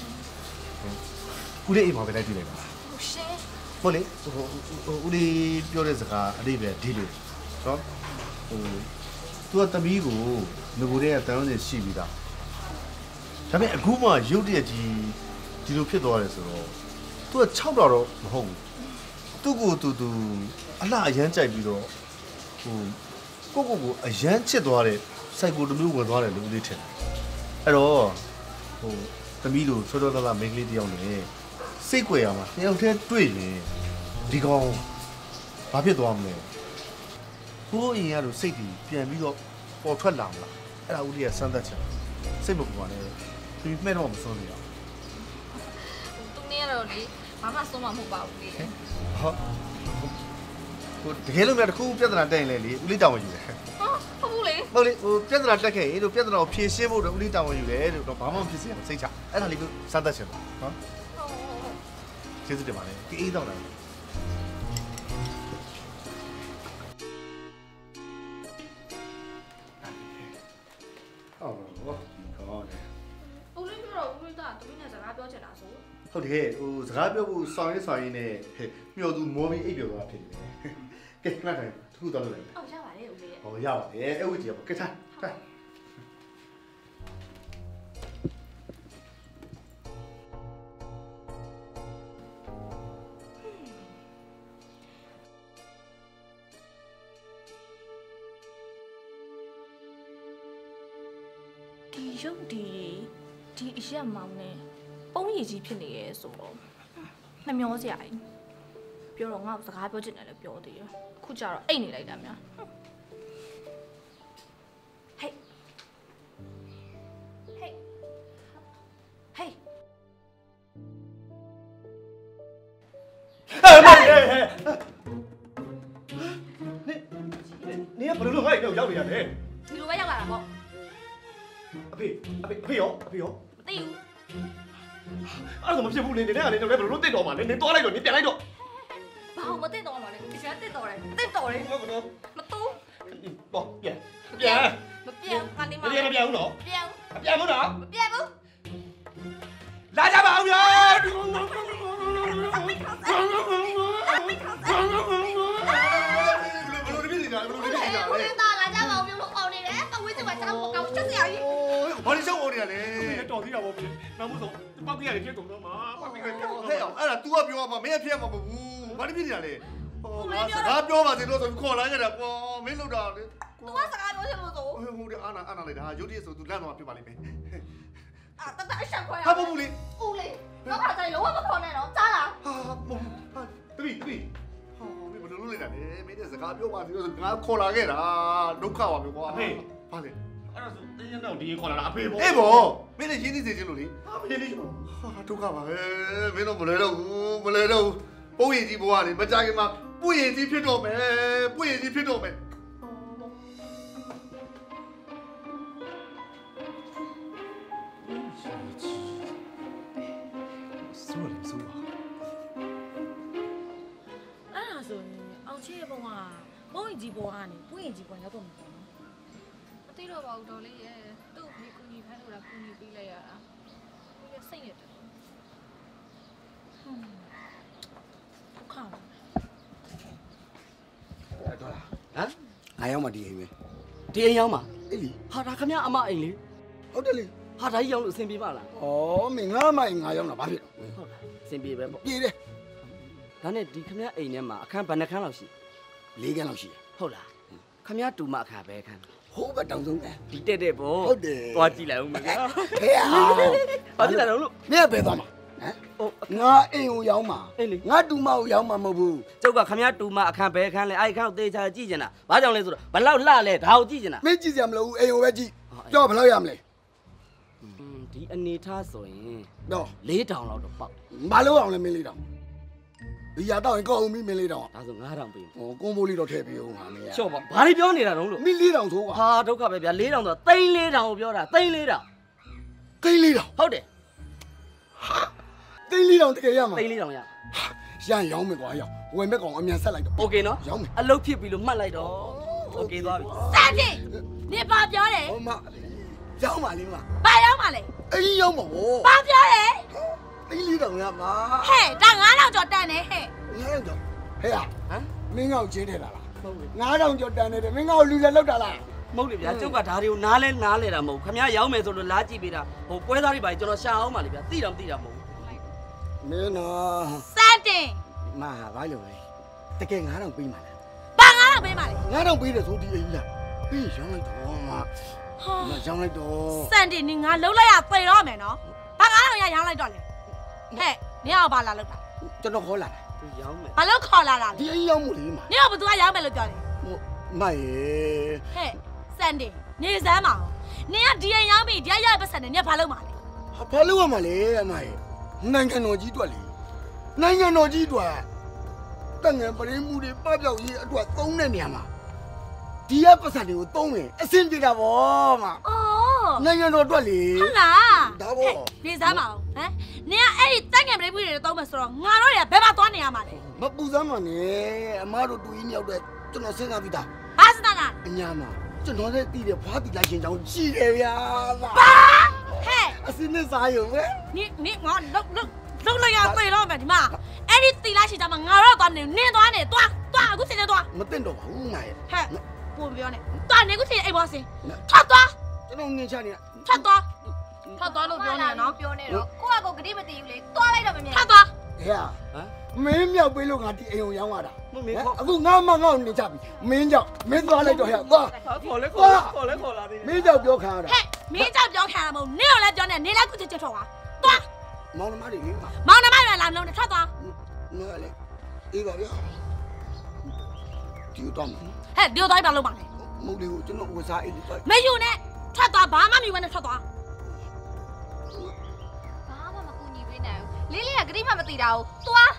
ဦးလေးအိမ်မှာပဲလိုက်ကြည့်လိုက်ပါဟုတ်ရှင်ဟုတ်လေဟိုဦးလေးပြောတဲ့စကားအတိပဲဒီလိုနော်ဟိုသူကသမီးကိုငကိုတဲ့ကတန်းနေရှိပြီးသားဒါပေမဲ့အခုမှရုတ်တရက်ကြီးဒီလိုဖြစ်သွားတယ်ဆိုတော့သူက6တော့မဟုတ်ဘူးသူ့ကိုသူအလှအရန်ကြိုက်ပြီးတော့ဟိုကိုအရန်ချစ်သွားတဲ့စိုက်ကိုတမျိုးဝင်သွားတယ်လို့ဦးလေးထင်တယ်အဲ့တော့ဟိုသမီးတို့စောစောသားမိန်းကလေးတယောက်နဲ့စိတ်ကြွယ်ရမှာတယောက်တည်းတွေ့ရင်ဒီကောင်ဘာဖြစ်သွားမလဲဟိုအရင်ကတော့စိတ်ကြီးပြန်ပြီးတော့ပေါ်ထွက်လာမလားအဲ့ဒါဦးလေးကစမ်းသပ်ချင်စိတ်မပူပါနဲ့ဒီမဲ့တော့မစိုးနေတော့သူနေရတော့လေဘာမှဆုံးမမဟုတ်ပါဘူးလေဟုတ်ဟိုတကယ်လို့များတစ်ခုပြဿနာတက်ရင်လေဦးလေးတောင်းဝင်ယူတယ်ဟုတ်ဘူးလေဟုတ်လေဟိုပြဿနာတက်ခဲ့ရင်တို့ပြဿနာကိုဖြေရှင်းဖို့တော့ဦးလေးတောင်းဝင်ယူတယ်လို့တော့ဘာမှမဖြစ်စေရစိတ်ချအဲ့ဒါလေးကိုစမ်းသပ်ချင်တယ်နော်ကျေးဇူးတင်ပါတယ်အေးတော့တယ်ဦးလေးပြောတော့ဦးလေးကတမီးနဲ့စကားပြောချင်တာဆိုကယ်ဟိုစကားပြောဖို့ဆောင်ရင်းနဲ့မျောသူမောပြီးအိပ်ပြောသွားဖြစ်တယ်ကဲခဏထိုင်တစ်ခုတော့လုပ်လိုက်အော်ရပါတယ်ဦးလေးဟောရပါတယ်အဲ့ဝကြီးကကဲထိုင်ဒီရုပ်ဒီအရက်မောင်နဲ့ပုံရည်ကြီးဖြစ်နေရဲဆိုတော့နှမျောစရာကြီးပြောတော့ငါ့ကိုစကားပြောချင်တယ်လည်းပြောသေးတယ်ခုကျတော့အိတ်နေလိုက်တာများဟေး你也不能弄我一个要不要的？ 你如果要干啥不？ 阿飞哟， 没有。 啊，怎么骗不你？你那个你不能对到嘛？你多来着，你别来着。 好，我对到嘛，你喜欢对到嘞，对到嘞。 我不多。 没多。 不变。 干你妈。 变不了。变不了。 变不。 大家保佑。 ဘာလို့ရှောက်အောင်နေရလဲတော်သေးတာပေါ့ဗျ။နောက်မို့ဆိုပောက်ပြရတယ်ဖြစ်ကုန်တော့မှာ။ပောက်ပြရတယ်ဖြစ်ကုန်တော့ဟဲ့အောင်အဲ့ဒါ तू ကပြောမှာမင်းကဖြစ်မှာမဟုတ်ဘူးဘာလို့ဖြစ်နေတာလဲဟောငါစကားပြောပါစေလို့ဆိုခေါ်လာကြတာကွာမင်းလောက်တာလေ तू ကစကားပြောချင်လို့ဆိုဟိုအာနာလိုက်တာရုပ်တရက်ဆို तू လန့်တော့ဖြစ်ပါလိမ့်မယ်အာတတအရှက်ခွဲရဟာဘူးလေဦးလေတော့ခါတိုင်းလုံးဝမခေါ်နဲ့တော့ကြားလားဟာတပီဟောမင်းဘယ်လိုလုပ်လိုက်တာလဲမင်းတဲ့စကားပြောပါစေလို့ဆိုငါခေါ်လာခဲ့တာဒုက္ခပါပဲကွာအဖေဘာလဲအဲ့ဒါဆိုတင်းရတော့ဒီခေါ်လာတာအဖေပေါ့အေးပေါ့မင်းလည်းရင်းနှီးစေချင်လို့လေဟာမရင်းနှီးချင်ပါဟာဒုက္ခပါပဲမင်းတော့မလဲတော့ဘူးပုံရည်ကြီးဘဝနေမကြခင်မှာပွင့်ရည်ကြီးဖြစ်တော့မယ်ဆိုးတယ်ဆိုးပါအဲ့ဒါဆိုရင်အောင်ချစ်ရဲ့ဘဝပုံရင်ကြီးဘဝကနေပွင့်ရင်ကြီးဘဝရောက်တော့မှာပေါ့နော်မသိတော့ပါဘူးတော်လေးရဲ့သူ့မိကူညီဖမ်းလို့လားကူညီပေးလိုက်ရတာဒီစိတ်ရတယ်တော့လားဟမ်ငါရောက်မှဒီအိမ်ပဲဒီအိမ်ရောက်မှာအေးလी ဟာဒါခမအမအိမ်လေဟုတ်တယ်လေဟာဒါကြီးရောက်လို့အဆင်ပြေပါလားဩမင်းငါမအိမ်ငါရောက်တာဘာဖြစ်ဟုတ်လားအဆင်ပြေပဲပေါ့ပြေတယ်ဒါနဲ့ဒီခမအိမ်ထဲမှာအခန်းဘယ်နှခန်းလောက်ရှိ၄ခန်းလောက်ရှိတယ်ဟုတ်လားခမတူမအခါပဲခန်းဟိုးဘက်တောင်ဆုံးကဒီတဲ့ပေါ့ဟုတ်တယ်သွားကြည့်လိုက်ဦးမကွာဟဲ့ဟာကြည့်လိုက်တော့လို့မင်းပဲသွားမှာဟမ်ငါအိမ်ကိုရောက်မှာအေးလေငါတူမကိုရောက်မှာမဟုတ်ဘူးကျုပ်ကခမတူမအခန်းပဲခန်းလဲအဲ့ခန်းကိုသေချာကြည့်ကျင်တာဘာကြောင့်လဲဆိုတော့ဘလောက်လှလဲဒါကိုကြည့်ကျင်တာမင်းကြည့်စရာမလိုဘူးအိမ်ကိုပဲကြည့်ကြောက်ဘလောက်ရမလဲဒီအနေထားဆိုရင်တော့ 4000လောက်တော့ပေါက်ဘာလို့အောင်လဲမင်း4000ဒီရတော့ရင်ကောက်အောင်မင်း4000 ဒါဆို9000ပေးဟောကွန်ဘိုးလေးတော့ထည့်ပေးဦးဟာမင်းချော့ပါဘာတွေပြောနေတာတုံးလို့မင်း4000ဆိုကွာဟာဒုက္ခပဲဗျာ4000ဆို3400ကိုပြောတာ3400ဟုတ်တယ် 3400တကယ်ရမှာ 3400ရရရောင်းမယ်ကွာရောက်ဝင်မဲ့ကောင်အမြန်ဆက်လိုက်တော့โอเคနော်ရောင်းမယ်အလုတ်ဖြစ်ပြီလို့မှတ်လိုက်တော့โอเคသွားပြီစက်တင်နေပါပြောတယ်ဟောမရောင်းပါလိမ့်မဘာရောင်းပါလဲအေးရောင်းပါဗောဘာပြောတယ် 3400ရမှာဟဲ့ဒါ9000ကျော်တန်နေဟဲ့ 9000ကျော်ဟဲ့ဟမ်မင်းကောင်ချင်းတယ်လား9000ကျော်တန်နေတယ်မင်းကောင်လူလည်းလောက်တာလားမဟုတ်လေဗျာကျုပ်ကဒါတွေကိုနားလဲတာမဟုတ်ခမရရောက်မယ်ဆိုလို့လားကြည့်ပေးတာဟိုပွဲသားတွေပါကျွန်တော်ရှာအောင်ပါလေဗျာသိတာမမဟုတ်မင်းနော်စက်တင်မဟာဘာလို့လဲတကယ်9000ပေးမှာလားဘာ9000ပေးမှာလဲ 9000ပေးတယ်ဆိုဒီအိမ်လားပေးရောင်းလိုက်တော့မရောင်းလိုက်တော့စက်တင်နေငါလုံးလိုက်ရသေတော့မယ်နော်ဘာ9000ရရောင်းလိုက်တော့လေဟဲ့နင်အောင်ဘာလာလောက်တာကျွန်တော်ခေါ်လာတာရောင်းမယ်ဘာလို့ခေါ်လာတာလဲဒီအိမ်ရောင်းမှုလေးမှာနင်ကဘသူကရောင်းမယ်လို့ပြောတယ်မရေဟဲ့စန်တင်နေစမ်းပါနင်ကဒီအိမ်ရောင်းပြီးဒီရရပတ်စံနဲ့နင်ဘာလုပ်မှာလဲဘာလုပ်ရမှာလဲအမရေနိုင်ငံတော်ကြီးတွက်လေနိုင်ငံတော်ကြီးတွက်တက်ငယ်ပရင်းမှုတွေပပျောက်ရေးအတွက်သုံးတဲ့နေရာမှာဒီရပတ်စံတွေကိုသုံးရင်အဆင်ပြေတာဗောမအော်နိုင်ငံတော်တွက်လေဟုတ်လားဒါဗောနေစမ်းပါဟမ်နင်ကအဲ့ဒီတက်ငယ်ပရင်းမှုတွေသုံးမယ်ဆိုတော့ငါတို့ရဘယ်မှာသွားနေရမှာလဲမပူစမ်းပါနဲ့အမားတို့တူကြီးမြောက်တဲ့ကျွန်တော်စဉ်းစားပြီးသားဘာစဉ်းစားတာအညာမှာကျွန်တော်လည်းတည်တယ်ဖွားတည်လိုက်ခြင်းကြောင့်ကြည်တယ်ဗျာဘာဟဲ့အစင်းနဲ့စားရုံပဲနင်ငါလုတ်လုံးလိုက်ရသေတော့မယ်ဒီမှာအဲ့ဒီတီလိုက်ရှိကြမှာငါတော့သွားနေနင်းသွားနေသွားအခုစင်နေသွားမတင်တော့ဘူးငါရဲ့ဟဲ့ပို့ပြောနေသွားနေအခုစင်အိမ်ပေါ်စင်ထွက်သွားကျွန်တော်နင်းချနေတာထွက်သွားလို့ပြောနေနော်ပြောနေတော့ကိုကကိုဂတိမတည်ဘူးလေသွားလိုက်တော့မမြင်ထွက်သွားဟဲ့မင်းမြောက်ပေးလို့ငါဒီအိမ်ကိုရောင်းရတာအခုငါမငေါ့နေချပြီမင်းကြောင့်မင်းသွားလိုက်တော့ဟဲ့သွားခေါ်လာသေးမင်းကြောင့်ပြောခံရတာဟဲ့မင်းကြောင့်ပြောခံရမှာမဟုတ်နင်းတော့လည်းပြောနေနေလိုက်ခုချက်ထွက်သွားမောင်နှမတွေလေမောင်နှမတွေလာမလို့ထွက်သွားငါလေအေးပါဗျာဒီတော့ဟဲ့ဒီတော့ဘာလုပ်ပါလဲမဟုတ်လေကိုကျွန်တော်ဝစားအိတ်တွေမယူနဲ့ထွက်သွားဘာမှမယူနဲ့ထွက်သွားဘာမှမကူညီပေးနိုင်ဘူးလေးကဂတိမှမတည်တာကိုသွား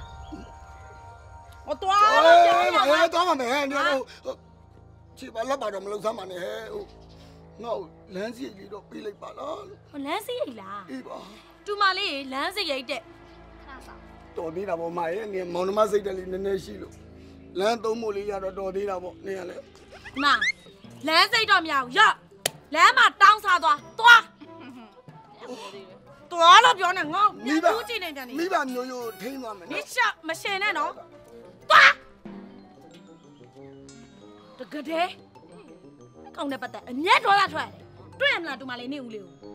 သွားသွားမှာမယ်နေတော့ချစ်ပါလက်ပါတော့မလုပ်စမ်းပါနဲ့ဟဲ့ဟိုငါ့လမ်းစီလေးတော့ပေးလိုက်ပါလားလမ်းစီရိတ်လားအေးပါတူမလေးလမ်းစီရိတ်တဲ့ခဏဆောင်တော်သေးတာပေါ့မရဲ့နေမောင်နှမစိတ်တက်လေးနည်းနည်းရှိလို့လမ်းသုံးဖို့လေးရတော့တော်သေးတာပေါ့နေရလဲမလမ်းစိတ်တော့မရဘူးရော့လမ်းမှာတောင်းစားသွားလို့ပြောနေငေါ့မြတ်ဦးကြည့်နေပြန်နေမိဘမျိုးရိုးထိန်းသွားမယ်နော်နိမရှင်နဲ့နော်သွားတကယ်တဲ့ကောင်းတဲ့ပတ်သက်အမျက်တော်လာထွက်တွေ့ရမလားတူမလေးနေဦးလေးကို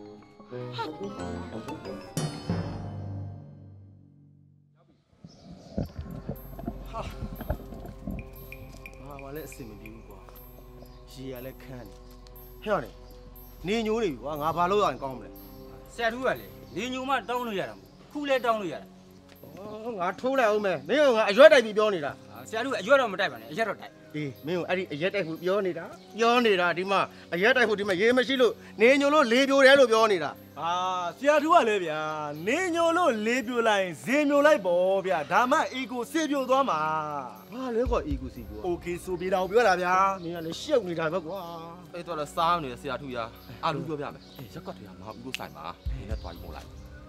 ဟာလည်းအဆင်မပြေဘူးကွာရေရလည်းခန်းနေဟဲ့နေညိုးနေပြီကွာငါဘာလို့ရရင်ကောင်းမလဲဆရာထူးကလေနေညိုမှတောင်းလို့ရတာမဟုတ်ခုလဲတောင်းလို့ရတာငါထိုးလိုက်အောင်မယ်မင်းကငါအရွက်တိုက်ပြီးပြောနေတာဆရာထူးအရွက်တော့မတိုက်ပါနဲ့အရက်တော့တိုက်အေးမင်းကအဲ့ဒီအရက်တိုက်ဖို့ပြောနေတာဒီမှာအရက်တိုက်ဖို့ဒီမှာရေးမရှိလို့နေညိုလို့လေးပြိုတယ်လို့ပြောနေတာဆရာထူးကလည်းဗျာနေညိုလို့လေးပြိုလိုက်ရင်ဇေမျိုးလိုက်ပေါ့ဗျာဒါမှအီကိုစေပြိုသွားမှာဘာလဲကွာအီကိုစေပြိုโอเคဆိုပြေတာကိုပြောတာဗျာမင်းကလည်းရှုပ်နေတာပဲကွာအဲ့တော့လည်းစားနေတယ်ဆရာထူးရအာလူပြောပြမယ်အေးရက်ကွက်တွေကငါဘူးလို့ဆိုင်ပါနေနဲ့တွားယူမို့လိုက်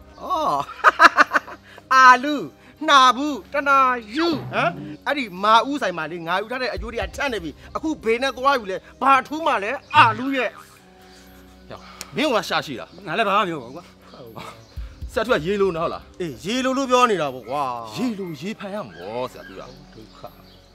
အာလူနှာဘူးတနာယူဟမ်အဲ့ဒီမာဦးဆိုင်မှာလေငါယူထားတဲ့အကျိုးတွေကထက်နေပြီအခုဘေးနဲ့သွားယူလဲဘာထူးမှလဲအာလူရဲ့မင်းကရှာရှိတာငါလည်းဘာမှမပြောပါဘူးကွာဆရာထူးကရေလိုနော်ဟုတ်လားအေးရေလိုလို့ပြောနေတာပေါ့ကွာရေလိုရေဖန်ရမောဆရာထူးကဒုက္ခ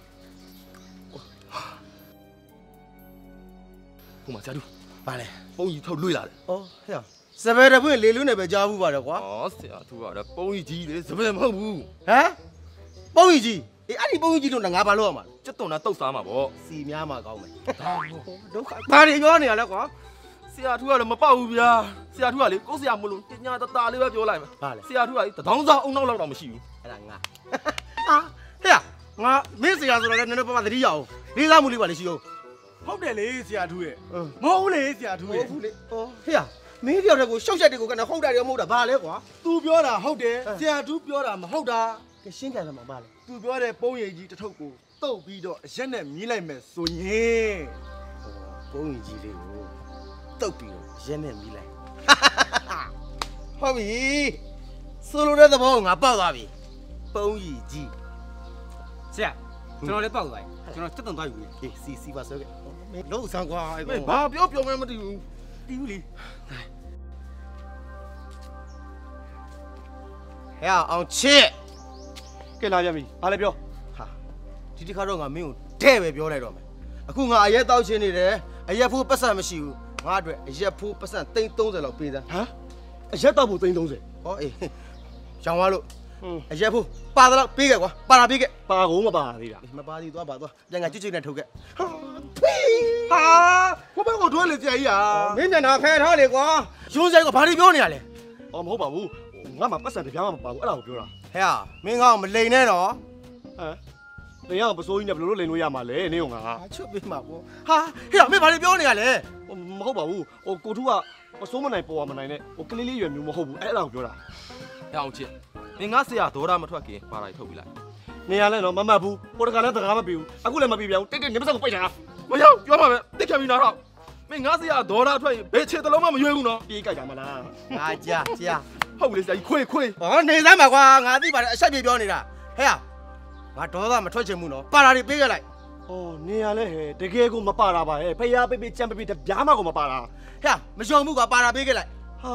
ဟိုမှာဆရာထူးဘာလဲပုံကြီးထုတ်လွှေ့လာတယ်ဩဟဲ့စပယ်တပွင့်လေလွန်းနဲ့ပဲကြားဘူးပါတယ်ကွာဆရာထူးကတော့ပုံကြီးလေစပယ်မဟုတ်ဘူးဟမ်ပုံကြီးအေးအဲ့ဒီပုံကြီးလို့ငါဘာလို့ရမှာလဲကျွတ်တုံတာတုတ်စားမှာပေါ့စီများမှာကောင်းမယ်ဒုက္ခဘာတွေပြောနေရလဲကွာဆရာထူးကလည်းမပေါက်ဘူးဗျာဆရာထူးကလေကိုယ်ဆရာမလို့ပညာတလေးပဲပြောလိုက်မယ်ဘာလဲဆရာထူးကတထောင်းစားအုံနောက်လောက်တော့မရှိဘူးအဲ့ဒါငါဟာဟဲ့ငါမင်းဆရာဆိုတော့လည်းနည်းနည်းပါးပါးသတိရအောင်လေးစားမှုလေးပါလေရှိအောင်ဟုတ်တယ်လေဆရာထူးရဲ့မဟုတ်ဘူးလေဆရာထူးရဲ့ဟုတ်ဘူးလေဟောဟဲ့မင်းတယောက်တည်းကိုရှောက်ချက်တွေကိုကနေဟုတ်တာတွေမဟုတ်တာဘာလဲကွာ तू ပြောတာဟုတ်တယ်ဆရာထူးပြောတာမဟုတ်တာကရှင်းကြတယ်မှာဘာလဲ तू ပြောတဲ့ပုံရိပ်ကြီးတစ်ထုပ်ကိုတုတ်ပြီးတော့ရက်နဲ့မြည်လိုက်မယ်ဆိုရင်ပုံရိပ်ကြီးလေးကိုတုတ်ပြီးတော့ရက်နဲ့မြည်လိုက်ဟုတ်ပြီဆိုလိုတဲ့သဘောကိုငါပေါက်သွားပြီပုံရိပ်ကြီးဆရာကျွန်တော်လည်းပေါက်သွားပြီကျွန်တော်တက်တုံသွားယူပြီအေးစီပါဆိုခဲ့မင်းလုံးဆောင်ကွာအဲ့ကောင်ဘာပြောမှမသိဘူးတီးဘူးလေဟဲ့အောင်ချစ်ကဲလာပြန်ပြီဘာလဲပြောဟာဒီတစ်ခါတော့ငါမင်းကိုတဲ့ပဲပြောလိုက်တော့မယ်အခုငါအရက်တောက်ချင်းနေတယ်အရက်ဖိုးပတ်စံမရှိဘူးငါအတွက်အရက်ဖိုးပတ်စံ330လောက်ပေးစမ်းဟမ်အရက်တောက်ဖို့330ဟောအေးရောင်းသွားလို့အရက်ဖို့ပါတော့ပေးခဲ့ကွာပါတာပေးခဲ့ပါကုန်မပါသေးတာမပါသေးသွားပါသွားပြန်ကကြွနဲ့ထုတ်ခဲ့ဟာဘဘကိုထွေးလေကြကြီးဟာမင်းညနာဖဲထားလေကွာရုံးဆိုင်ကဘာတွေပြောနေရလဲအော်မဟုတ်ပါဘူးငါမှပတ်စံတပြားမှမပါဘူးအဲ့ဒါကိုပြောတာဟဲ့မင်းကောင်မလိန်နဲ့တော့ဟမ်နေရပစိုးကြီးနဲ့ဘယ်လိုလုပ်လိန်လို့ရမှာလဲနေုံငါချွတ်ပေးမှာပေါ့ဟာဟဲ့မင်းဘာတွေပြောနေရလဲမဟုတ်ပါဘူးဟိုကိုထူးကပစိုးမနိုင်ပေါ်မနိုင်နဲ့ဟိုကလေးလေးရွယ်မျိုးမဟုတ်ဘူးအဲ့ဒါကိုပြောတာဟဲ့အောင်ချစ်မင်းငါဆရာဒေါ်ရမထွက်ခင်ပါလိုက်ထုတ်ပြီးလိုက်နေရလဲတော့မမှတ်ဘူးဟိုတကလည်းတကားမပြီးဘူးအခုလည်းမပြီးပြန်ဘူးတိတ်တိတ်နေပါစက်ကိုပိတ်ထားမရောက်ပြောပါမယ်တိတ်ခံပြီးနားတော့မင်းငါဆရာဒေါ်ရထွက်ရင်ဘယ်ခြေတလုံးမှမရွေးဘူးနော်ပြေးကြိုက်ကြမလားငါကြာဟုတ်လေဆရာကြီးခွေးဟောနေစမ်းပါကွာငါသိပါတယ်အဆက်ပြေပြောနေတာဟဲ့ငါဒေါ်သမထွက်ချင်ဘူးနော်ပါတာတွေပေးခဲ့လိုက်ဩနေရလဲဟဲ့တကယ်ကိုမပါတာပါဟဲ့ဖျားပေးပေးကြံပေးပေးတပြားမှကိုမပါတာဟဲ့မယုံဘူးကွာပါတာပေးခဲ့လိုက်ဟာ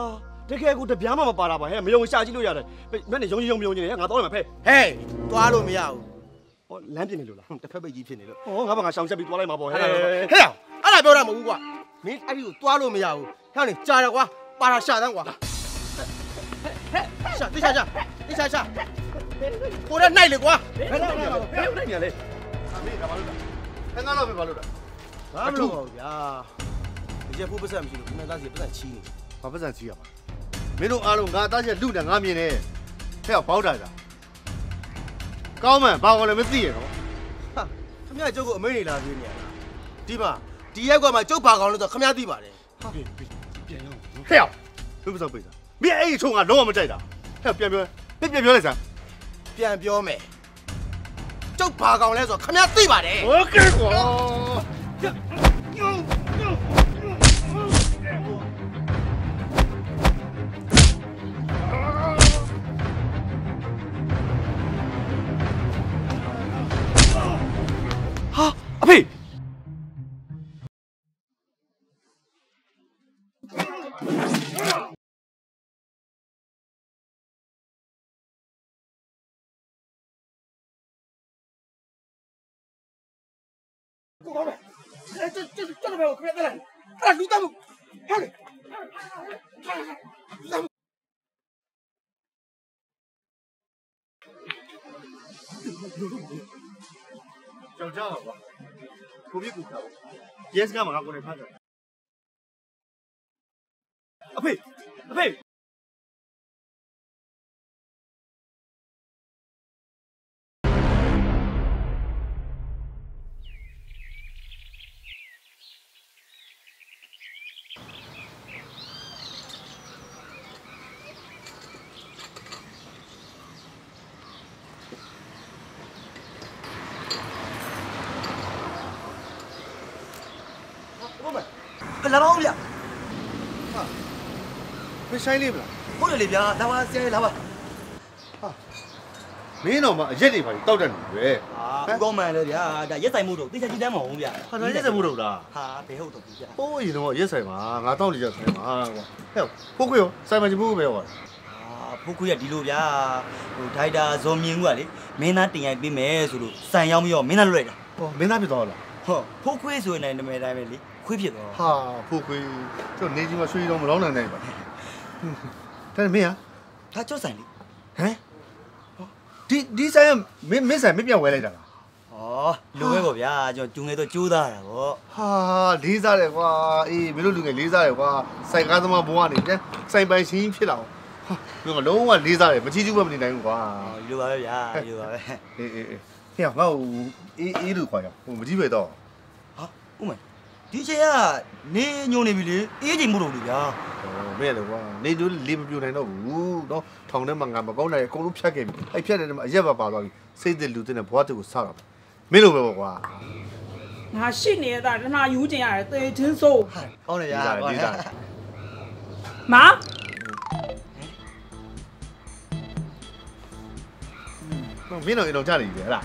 တကယ်ကိုတပြားမှမပါတာပါဟဲ့မယုံရှာကြည့်လို့ရတယ်မင်းနဲ့ယုံကြည်နေငါတော့မယ်ဖဲဟေးသွားလို့မရဘူးဟောလမ်းပြင်နေလို့လားတစ်ဖက်ပိတ်ကြီးဖြစ်နေလို့ဟောငါဘာငါရှောင်ချက်ပြီးသွားလိုက်မှာပေါ့ဟဲ့ဟဲ့အဲ့ဒါပြောတာမဟုတ်ဘူးကွာမင်းအဲ့ဒီကိုသွားလို့မရဘူးဟဲ့နေကြာတယ်ကွာပါတာရှာတန်းကွာရှာတိရှာကိုရနိုင်လေကွာဘယ်နိုင်ရလဲအမေကဘာလို့လဲငါတော့ပဲဘာလို့လဲဘာမလုပ်ပါဘူးဗျာဒီချက်ဖို့ပတ်စံမရှိလို့ခမသားစီပတ်စံချီးနေဘာပတ်စံချီးရမှာမင်းတို့အားလုံးငါသားချက်လူနဲ့ငါမြင်နေဟဲ့ဘောက်တာကြာကောင်းမှန်ဘာကောလဲမသိရနော်ဟာခမကျုပ်ကိုအမိန့်နေလာသေးနေရလားဒီမှာဒီရက်ကွက်မှာကျုပ်ဘာကောင်းလို့ဆိုခမသိပါတယ်ပြန်ရောဟဲ့ဘယ်ပစံပိတ်တာမင်းအဲ့ဒီချုံကလုံးဝမကြိုက်တာဟဲ့ပြန်ပြောလိုက်စမ်းပြန်ပြောမယ်ကျုပ်ဘာကောင်းလဲဆိုခမသိပါတယ်โอเคကွာဟာအဖေကိုကောင်းတယ်ကျွန်တော်ဘယ်ကိုခမတက်လိုက်အဲ့လူသားမဟဲ့လေကြောက်ကြပါကွာကိုပြစ်ကူထားရဲစကမှာငါကိုနေဖမ်းတယ်အဖေလာပါဦးဗျာမဆိုင်လေးမလားဟုတ်တယ်လေဗျာလာပါဆရာလာပါမင်းတော့မှအရက်တွေပါတောက်တတ်နေပဲဟာဦးကောင်းမှန်လေဗျာဒါရက်ဆိုင်မှုတော့သိချင်ကြည့်တမ်းမဟုတ်ဗျာဟာဒါရက်ဆိုင်မှုတော့လားဟာဘယ်ဟုတ်တော့ဗျာဟိုးရင်တော့ရက်ဆိုင်မှာငါတောက်နေကြဆိုင်မှာကွာဟဲ့ဖိုးခွေရောဆိုင်မှာချဖို့ပဲကွာဖိုးခွေးကဒီလိုဗျာဟိုဒိုက်တာဇော်မြင့်ဦးကလေမင်းသားတင်ရိုက်ပေးမယ်ဆိုလို့စံရောက်ပြီးတော့မင်းသားလွတ်လိုက်တာဟောမင်းသားဖြစ်သွားလားဟုတ်ဖိုးခွေးဆိုရင်လည်းနာမည်တိုင်းပဲလေခွေးဖြစ်သွားဟာဖိုးခွေကျတော့နေကြီးမှာရွှေတော့မလောင်းနိုင်နိုင်ပါဒါမင်းဟာဒါကြောက်ဆိုင်လေဟမ်ဒီဆိုင်ကမင်းဆိုင်မပြောင်းဝဲလိုက်တာလားဩလိုပဲပေါ့ဗျာကျွန်တော်ကျုံငယ်တော့ကြိုးသားတာပေါ့ဟာလေးစားတယ်ကွာအေးမင်းတို့လူငယ်လေးစားတယ်ကွာစိုက်ကားသမားဘဝနေပြန်စိုက်ပိုင်ရှင်းဖြစ်လာအောင်ဟာလုံးဝလေးစားတယ်မချီးကျူးမနေနိုင်ဘူးကွာလိုပါပဲဗျာလိုပါပဲအေးဟဲ့ငါ့ကိုအေးလို့ခွာရဟိုမကြည့်ပဲတော့ဟာဥမဒီချိန်ကနေညုံနေပြီလေအေးချိန်မို့လို့လေဗျာမင်းလည်းကွာနေတို့လေးမပြိုနိုင်တော့ဘူးเนาะထောင်ထဲမှာငါမကောင်းနိုင်အကုန်လုံးဖြတ်ခဲ့ပြီအဲ့ဖြတ်တဲ့ထဲမှာအရက်ပါသွားပြီစိတ်သက်လူတဲ့ဘဝတက်ကိုဆောက်တာမင်းလိုပဲပေါ့ကွာငါရှိနေတာတနာယူကျင်ရတယ်သေချင်းဆိုးဟုတ်တယ်ဗျာလေးစားမမင်းတို့အိမ်တော်ကြနေပြီဟဲ့လား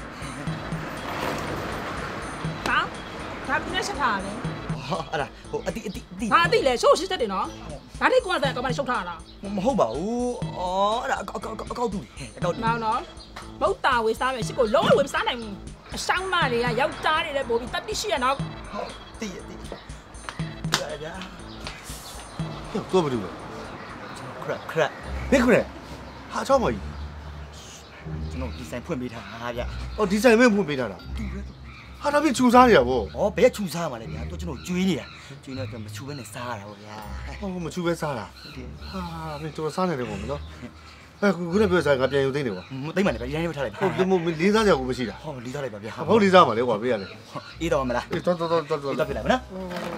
ဟာဒါပြည့်ချက်ထားတယ်ဟာအဲ့ဒါဟိုအတိဟာအတိလေရှိုးရှိတတ်တယ်နော်ဒါတိကွာတဲ့ကောင်မရှုပ်ထားလားမဟုတ်ပါဘူးဩအဲ့ဒါအကောက်တူအကောက်တူမောင်နော်မဟုတ်တာဝေးစားမယ်ရှိကိုလုံးဝမစားနိုင်ဘူးအဆောင်မတွေကယောက်ျားတွေလည်းပို့ပြီးတတိရှိရနော်တိရဗျာကိုဘာလုပ်လဲခရက်ဘယ်ခရက်ဟာချောင်းမကြီးကျွန်တော်ဒီဆိုင်ဖွင့်ပေးထားတာဗျာအော်ဒီဆိုင်မင်းဖွင့်ပေးထားတာဟာဒါပြချူစားနေရဗောဩဘယ်ချူစားမှာလဲဗျာတို့ကျွန်တော်ကျွေးနေတာကျွေးတော့မချူဘဲနဲ့စားရတာပေါ့ဗျာဟောမချူပဲစားတာဟာမင်းတော်စားနေတယ်ဗောမနော်အခုလည်းပြောစားငါပြန်ယူသိနေကွာမသိမှလည်းဗျာရန်ရထားလိုက်ဟုတ်တယ်မို့လေးစားကြကိုမရှိတာဟောလေးစားလိုက်ပါဗျာဟုတ်လေးစားပါလေကွာပေးရတယ်အေးတော့မလားအေးတော်အေးတော့ပြလိုက်မနော်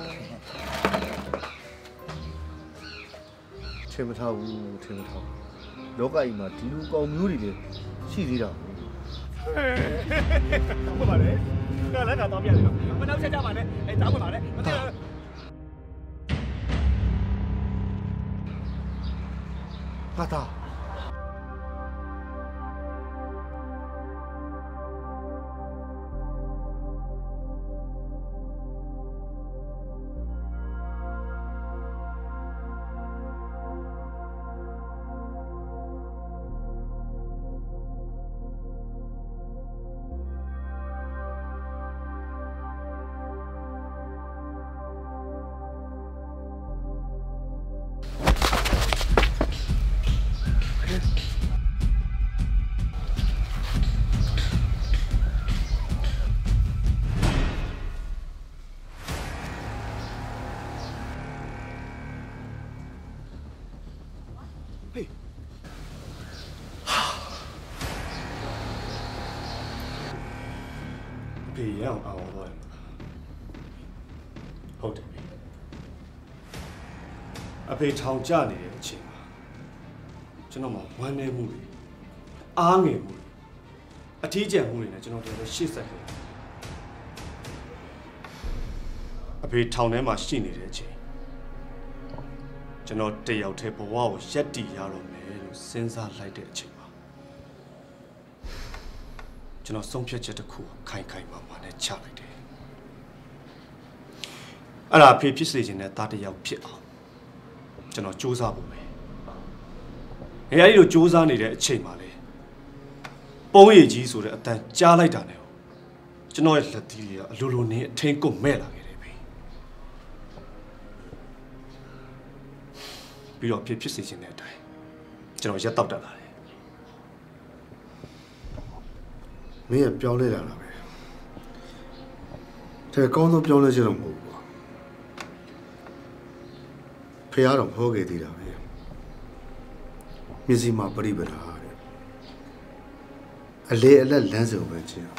ထင်မထားဘူးလောကကြီးမှာဒီလိုကောင်မျိုးတွေလည်းရှိသေးတာဟုတ်ပါလေကလည်းကတော့ပြရတယ်နော်မနှောက်ချက်ကြပါနဲ့အဲတောင်းပါလေမသိဘူးဟာတာဖေရအောင်အောင်သွားတယ်ဟုတ်တယ်အဖေထောင်ကျနေတဲ့အချိန်မှာကျွန်တော်မှဝမ်းနည်းမှုတွေအားငယ်မှုတွေအထီးကျန်မှုတွေနဲ့ကျွန်တော်တို့ရှေ့ဆက်ခဲ့အဖေထောင်ထဲမှာရှိနေတဲ့အချိန်ကျွန်တော်တယောက်တည်းဘဝကိုရက်တည်ရတော့မယ်လို့စဉ်းစားလိုက်တဲ့အချိန်ကျွန်တော်ဆုံးဖြတ်ချက်တစ်ခုခိုင်ခိုင်မာမာနဲ့ချလိုက်တယ်အဲ့ဒါဖေဖြစ်စေခြင်းနဲ့သားတစ်ယောက်ဖြစ်အောင်ကျွန်တော်စူးစမ်းဖို့ပဲအဲ့ဒီလိုစူးစမ်းနေတဲ့အချိန်မှာလေပုံရည်ကြီးဆိုတဲ့အတန်ကြားလိုက်တာနဲ့ကျွန်တော်ရဲ့လက်သီးတွေကအလိုလိုနဲ့အထင်းကုတ်မဲ့လာခဲ့တယ်ဖေပြီးတော့ဖေဖြစ်စေခြင်းတဲ့အတိုင်းကျွန်တော်ရက်တော့တက်လာတယ်မင်းကပြောင်းလဲလာတာပဲဒါကောင်းဆုံးပြောင်းလဲချက်တော့မဟုတ်ဘူးကွာဖះတော့ဟောခဲ့သေးတာပဲမျက်စိမှာပြိပဒါတဲ့အလေအလက်လမ်းစုံပဲချင်း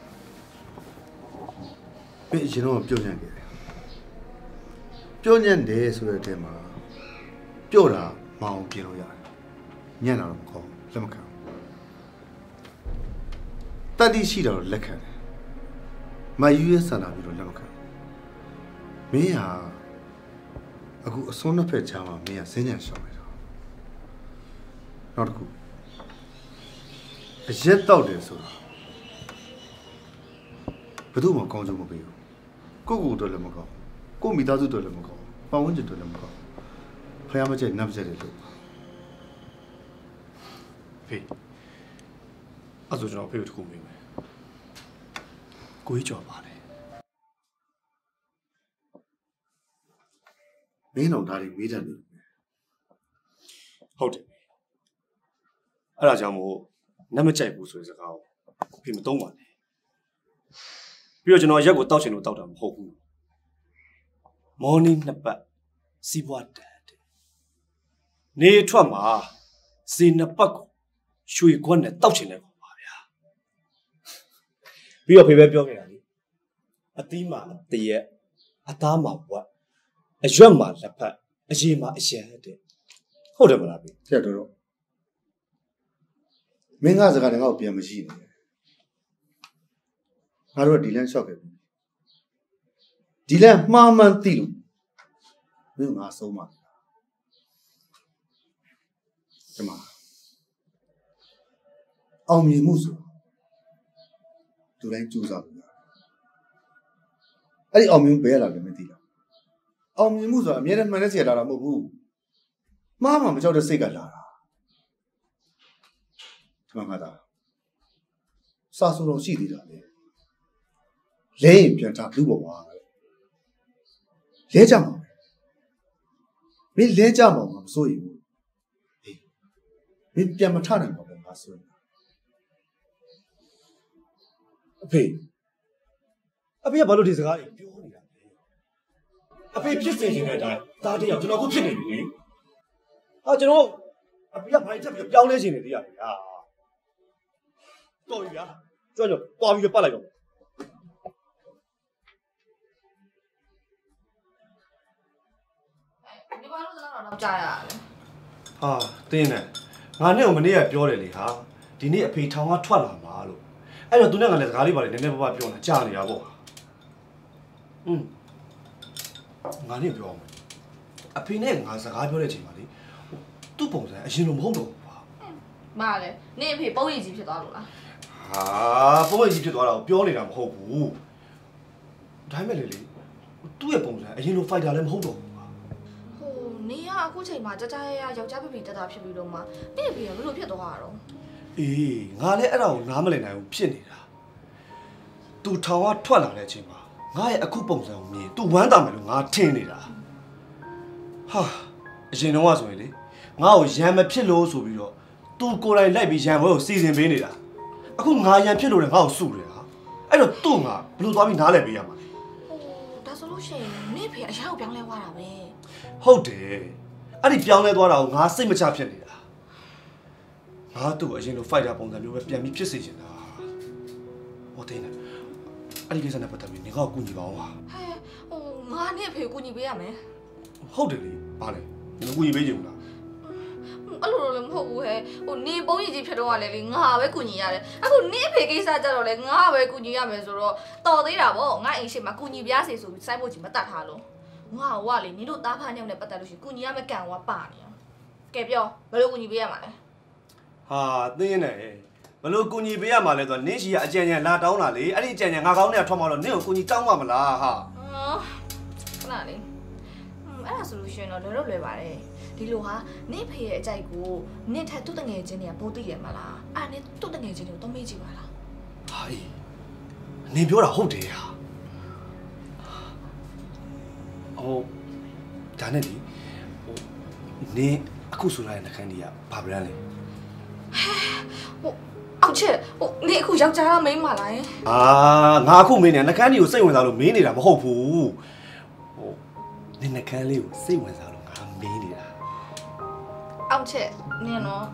မင်းရင်တော့ပြုတ်ညံ့ခဲ့တယ်ပြုတ်ညံ့တယ်ဆိုတဲ့အချိန်မှာပြုတ်တာမအောင်ပြင်လို့ရတယ်ညံ့တာတော့မကောင်းလက်မခံတတိရှိတော့လက်ခံတယ်မယူရဆန္ဒပြီးတော့လက်မခံမင်းဟာအခုအစွန်းနှစ်ဖက်ချာမှာမင်းကစင်းညံရှောင်းနေတော့နောက်တစ်ခုအရက်တော့တယ်ဆိုတာဘယ်သူမှကောင်းကြမပေးဘူးကိုယ့်ကိုယ်တော့လည်းမကောင်းကိုယ့်မိသားစုတော့လည်းမကောင်းပတ်ဝန်းကျင်တော့လည်းမကောင်းဖယားမကျနပ်ကျတယ်လို့ဖေးအဲ့ဆိုကျွန်တော်ဖေးကိုတခုမေးမယ်ကိုကြီးကြော်ပါလေမင်းတော့ဒါတွေမေးတတ်တယ်ဟုတ်တယ်အဲ့ဒါကြောင့်မို့နတ်မကြိုက်ဘူးဆိုတဲ့စကားကိုဖေးမသုံးပါနဲ့ပြီးတော့ကျွန်တော်ရက်ကိုတောက်ချင်လို့တောက်တာမဟုတ်ဘူးမော်နင်းနှစ်ပတ်စီးပွားတက်နေထွက်မှာစီနှစ်ပတ်ကိုရွှေခွက်နဲ့တောက်ချင်တယ်ပေါ့ပါဗျာပြီးတော့ဖေပဲပြောခဲ့တာလေအသီးမှာအတရက်အသားမှာဝက်အရွက်မှာလက်ဖက်အရေမှာအရန်တဲ့ဟုတ်တယ်မလားဖေဆက်တော့မင်းကစကားတည်းငါ့ကိုပြန်မရှိနေငါတို့ကဒီလန်ရှော့ခဲ့ပြီဒီလန်မှားမှန်းသိလို့မင်းငါဆုံးပါဒီမှာအောင်မြင်မှုဆိုသူတိုင်းကြိုးစားလို့အဲ့ဒီအောင်မြင်ဘယ်လာလဲမသိလားအောင်မြင်မှုဆိုတာအမြဲတမ်းမှန်တဲ့စိတ်လာတာမဟုတ်ဘူးမှားမှမကြောက်တဲ့စိတ်ကလာတာဒီမှာသာစာဆိုတော့ရှိသေးတာလေလဲရင်ပြန်ထားဘူးပေါ့ကွာလဲကြမှာမင်းလဲကြမှာမစိုးရင်ဘူးမင်းပြန်မထနိုင်ပါဘူးငါဆိုရင်အဖေကဘာလို့ဒီစကားပြောနေတာလဲအဖေဖြစ်စေချင်တဲ့အတိုင်းသားတယောက်ကျွန်တော်ခုဖြစ်နေပြီဟာကျွန်တော်အဖေကဘာချက်ပြီးပြောင်းလဲချင်နေသေးရလဲဟာတော်ပြီဗျာကြောက်တွားပြီးပတ်လိုက်တော့ဒီဘာလို့တော့ကြားရလဲဟာတင်းနဲ့ငါနဲ့ကိုမနေ့ကပြောတယ်လေဟာဒီနေ့အဖေထောင်ကထွက်လာမှာလို့အဲ့တော့သူနဲ့ကလည်းစကားလေးပါလေနည်းနည်းပါးပါးပြောနေတာကြားနေတာပေါ့ငါနဲ့ပြောအောင်အဖေနဲ့ငါစကားပြောတဲ့အချိန်မှာလေသူ့ပုံစံအရင်လိုမဟုတ်တော့ဘူးပါမလဲနင့်အဖေပုံရိပ်ကြီးဖြစ်သွားလို့လားဟာပုံရိပ်ကြီးဖြစ်သွားတာကိုပြောနေတာမဟုတ်ဘူးဒါပေမဲ့လေသူ့ရဲ့ပုံစံအရင်လိုဖိုက်တာလည်းမဟုတ်တော့ဘူးဟိုနေရအခုချိန်မှာကြကြရရယောက်ျားပြပြတက်တာဖြစ်ပြီးတော့မှနင့်အဖေကဘယ်လိုဖြစ်သွားတာတော့အေးငါလည်းအဲ့ဒါကိုနားမလည်နိုင်ဘူးဖြစ်နေတာသူထောင်ကထွက်လာတဲ့အချိန်မှာငါရဲ့အခုပုံစံကိုမြင်သူဝမ်းသာမယ်လို့ငါထင်နေတာဟာအရင်တော့ဆိုရင်လေငါ့ကိုရံမဖြစ်လို့ဆိုပြီးတော့သူကိုယ်တိုင်လိုက်ပြီးရံဘွဲကိုစီစဉ်ပေးနေတာအခုငါရံဖြစ်လို့လည်းငါ့ကိုစုတယ်ဟာအဲ့တော့သူ့ငါဘလို့သွားပြီးနားလည်ပေးရမှာလဲဒါဆိုလို့ရှိရင်နေဖေအရာကိုပြောင်းလဲသွားတာပဲဟုတ်တယ်အဲ့ဒီပြောင်းလဲသွားတာကိုငါစိတ်မချဖြစ်နေတာငါသူ့အရင်လို fighter ပုံစံမျိုးပဲပြန်ပြီးဖြစ်စေချင်တာဟိုတင်းနေအဲ့ဒီကိစ္စနဲ့ပတ်သက်ပြီးနေကောက်ကူညီပါအောင်ဟာငါနဲ့ဖေကိုကူညီပေးရမယ်ဟုတ်တယ်လေဘာလဲနေကူညီပေးကြုံလားအဲ့လိုလည်းမဟုတ်ဘူးဟဲ့နေပုံးရည်ကြီးဖြစ်တော့လေငါပဲကူညီရတယ်အခုနေဖေကိစ္စကြတော့လေငါပဲကူညီရမယ်ဆိုတော့တော်သေးတာဗောငါအိမ်ရှိမှာကူညီပြားစေဆိုပြီးစိုက်ဖို့ကြီးမတတ်ထားလို့ငါကလေနင်တို့သားဖားညောင်းနဲ့ပတ်သက်လို့ရှိရင်ကူညီရမယ့်ကံကပါနေရောကဲပြောဘယ်လိုကူညီပေးရမှာလဲဟာသိရင်နဲ့ဘယ်လိုကူညီပေးရမှာလဲဆိုတော့နင်းရှိကအကြံဉာဏ်လာတောင်းတာလေအဲ့ဒီအကြံဉာဏ်ငါကောင်းနဲ့ထွက်မှာတော့နင်းကိုကူညီတောင်းမှာမလားဟာခဏလေးအဲ့ဒါဆိုလို့ရှိရင်တော့လွယ်ပါတယ်ဒီလိုဟာနင့်ဖေရဲ့အကြိုက်ကိုနင့်ထက်သူ့တငယ်ချင်းတွေကပိုးသိရမှာလားအဲ့နင့်သူ့တငယ်ချင်းတွေကိုတော့မေ့ကြည့်ပါလားဟာနင်ပြောတာဟုတ်တယ်ဟာဟုတ်ဒါနဲ့ဒီနင်အခုဆိုလာတဲ့နှခမ်းကြီးကဘာဗရန်လဲအောင်ချက်နင်အခုယောက်ျားလားမိန်းမလားယင်ငါအခုမင်းနဲ့နှခမ်းကြီးကိုစိတ်ဝင်စားလို့မင်းနေတာမဟုတ်ဘူးနင်နှခမ်းလေးကိုစိတ်ဝင်စားလို့ငါမင်းနေတာအောင်ချက်နင်နော်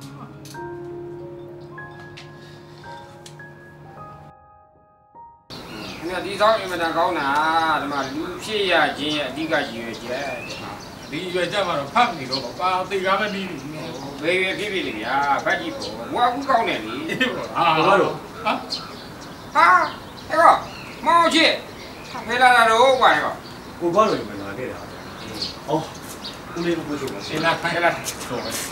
ဒီဆောင်အင်မတန်ကောင်းတာဒီမှာလူဖြစ်ရခြင်းရဲ့အဓိကရည်ရွယ်ချက်ဒီရွယ်ချက်မှာတော့ဖတ်နေတော့ပါသေကားပဲပြီးပြီဘေးဖြစ်ပြီလေဗျာဖတ်ကြည့်ပေါ့ငါအခုကောင်းတယ်လေဘာလို့ဟာအဲ့တော့မောင်ချစ်ဖေးလာတာတော့ကွာဟဲ့ကိုဘာလို့မလာခဲ့တာအော်ဦးလေးကိုပြောပါစေလာခိုင်းလာတော့ကဲ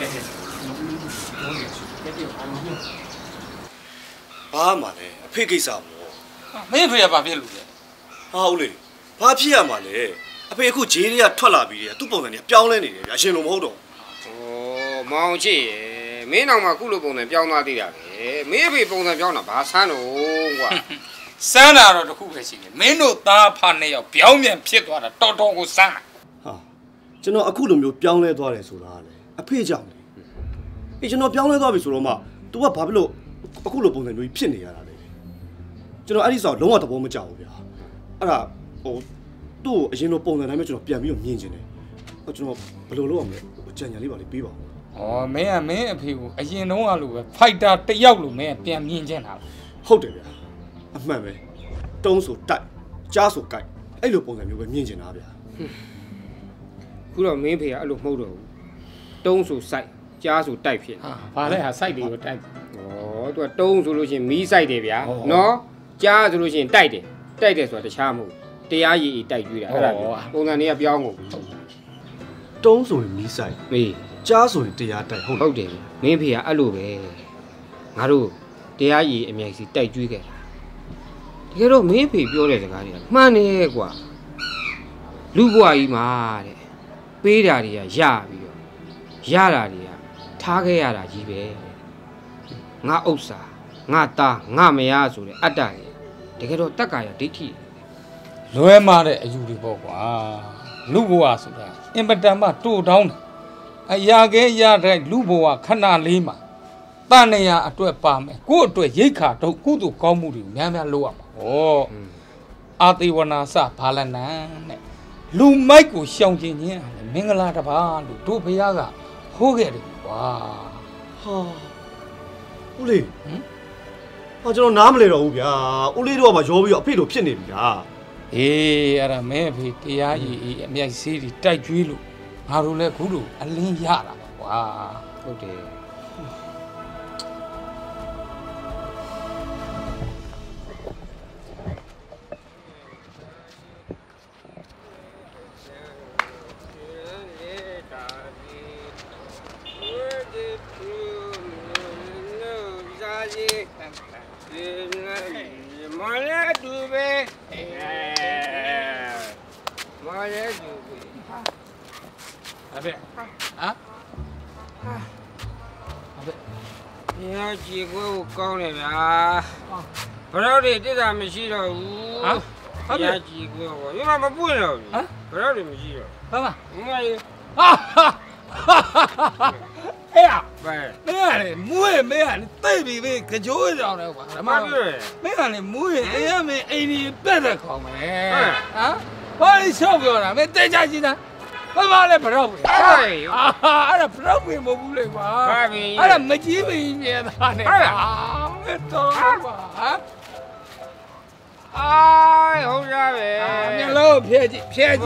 ဘာမှလည်းအဖေကိစ္စမို့မင်းဖေကဘာဖြစ်လို့လဲဟာဦးလေးဘာဖြစ်ရမှာလဲအဖေအခုဂျေးတွေကထွက်လာပြီးသူ့ပုံစံတွေပြောင်းလဲနေတယ်ဗျာရှင်လို့မဟုတ်တော့မောင်ချစ်မင်းအောင်မှာခုလိုပုံစံပြောင်းသွားသေးတာပဲမင်းအဖေပုံစံပြောင်းတာဘာဆန်းတော့ကွာစမ်းတာတော့တခုပဲရှိတယ်မင်းတို့သားဖာနှစ်ယောက်ပြောင်းပြန်ဖြစ်သွားတာတော်တော်ကိုစမ်းတာဟာကျွန်တော်အခုလိုမျိုးပြောင်းလဲသွားတယ်ဆိုတာလေအဖေကြောင့်လေကျွန်တော်ပြောင်းလဲသွားပြီဆိုတော့မှ तू ကဘာဖြစ်လို့အခုလိုပုံစံမျိုးဖြစ်နေရတာလဲကျွန်တော်အဲ့ဒီစောလုံးဝသဘောမကျဘူးဗျာအဲ့ဒါသူ့ကိုအရင်လိုပုံစံတိုင်းပဲကျွန်တော်ပြန်ပြီးတော့မြင်ချင်တယ်ကျွန်တော်ဘယ်လိုလုပ်အောင်လဲကြံကြံလေးပါလေးပေးပါဦးမင်းကမင်းအဖေကိုအရင်တုန်းကလိုပဲဖိုက်တာတယောက်လိုမင်းပြန်မြင်ချင်တာဟုတ်တယ်ဗျာအမှန်ပဲတုံးဆိုတိုက်ကြားဆိုကြိုက်အဲ့လိုပုံစံမျိုးပဲမြင်ချင်တာဗျာခုတော့မင်းဖေကအဲ့လိုမဟုတ်တော့ဘူးတုံးဆိုစိုက်ကြားဆိုတိုက်ဖြစ်ဘာလဲဟာစိုက်တွေကိုတိုက်သူကတုံးဆိုလို့ရှိရင်မီးစိုက်တယ်ဗျာနော်ကြားဆိုလို့ရှိရင်တိုက်တယ်ဆိုတာတခြားမဟုတ်တရားရည်တိုက်ကျွေးတာအဲ့ဒါပုံစံတွေကပြောင်းကုန်တုံးဆိုရင်မီးစိုက်ကြားဆိုရင်တရားတိုက်ဟုတ်တယ်မင်းဖေကအဲ့လိုပဲငါတို့တရားရည်အမြိုက်စီတိုက်ကျွေးခဲ့တာတကယ်တော့မင်းဖေပြောတဲ့စကားတွေကမှန်တယ်ကွာလူဘွားကြီးမှာတဲ့ပေးတာတွေကရပြီးတော့ရတာတွေကထားခဲ့ရတာကြီးပဲငါဥစ္စာငါသားငါမယားဆိုတဲ့အတ္တတွေတကယ်တော့တက္ကာယဒိဋ္ဌိလွဲမာတဲ့အယူတွေပေါ့ကွာလူဘဝဆိုတာအင်ပတန်မှတိုးတောင်းတယ်အရာကဲရတဲ့လူဘဝခဏလေးမှာတန်နေရအတွက်ပါမယ်ကို့အတွက်ရိတ်ခါတော့ကုသိုလ်ကောင်းမှုတွေကိုများများလုပ်ရမှာဟောအာတိဝနာစဘာလနံတဲ့လူမိုက်ကိုရှောင်ကျင်ခြင်းမင်္ဂလာတပါလို့တို့ဘုရားကဟိုးခဲ့တယ်ကွာဟာဦးလေးကျွန်တော်နားမလဲတော့ဘူးဗျာဦးလေးတို့ကမှရောပြီးတော့အဖေတို့ဖြစ်နေပြီလားအေးအဲ့ဒါမဲဖေတရားကြီးအမြိုက်စေးတွေတိုက်ကျွေးလို့ငါတို့လည်းခုလိုအလင်းရတာပါကွာဟုတ်တယ်မော်ရဲတူပဲမော်ရဲတူပဲအဖေဟမ်အဖေညကြည့်ကိုကောင်းတယ်ဗျာဘရောတွေတိတာမရှိတော့ဘူးညကြည့်ကိုညမမပွင့်တော့ဘူးဘရောတွေမရှိတော့ဟုတ်ပါမမလေး哎呀，没看嘞，母没看嘞，对比为可就这样的话，他妈没看嘞，母哎呀没哎你别再搞没啊，把你小不要了，没带家去呢。我妈来不让回，俺不让回，我不来吧？俺没几回年的呢，没走吧？ 哎，好家伙！ 你老偏激， 没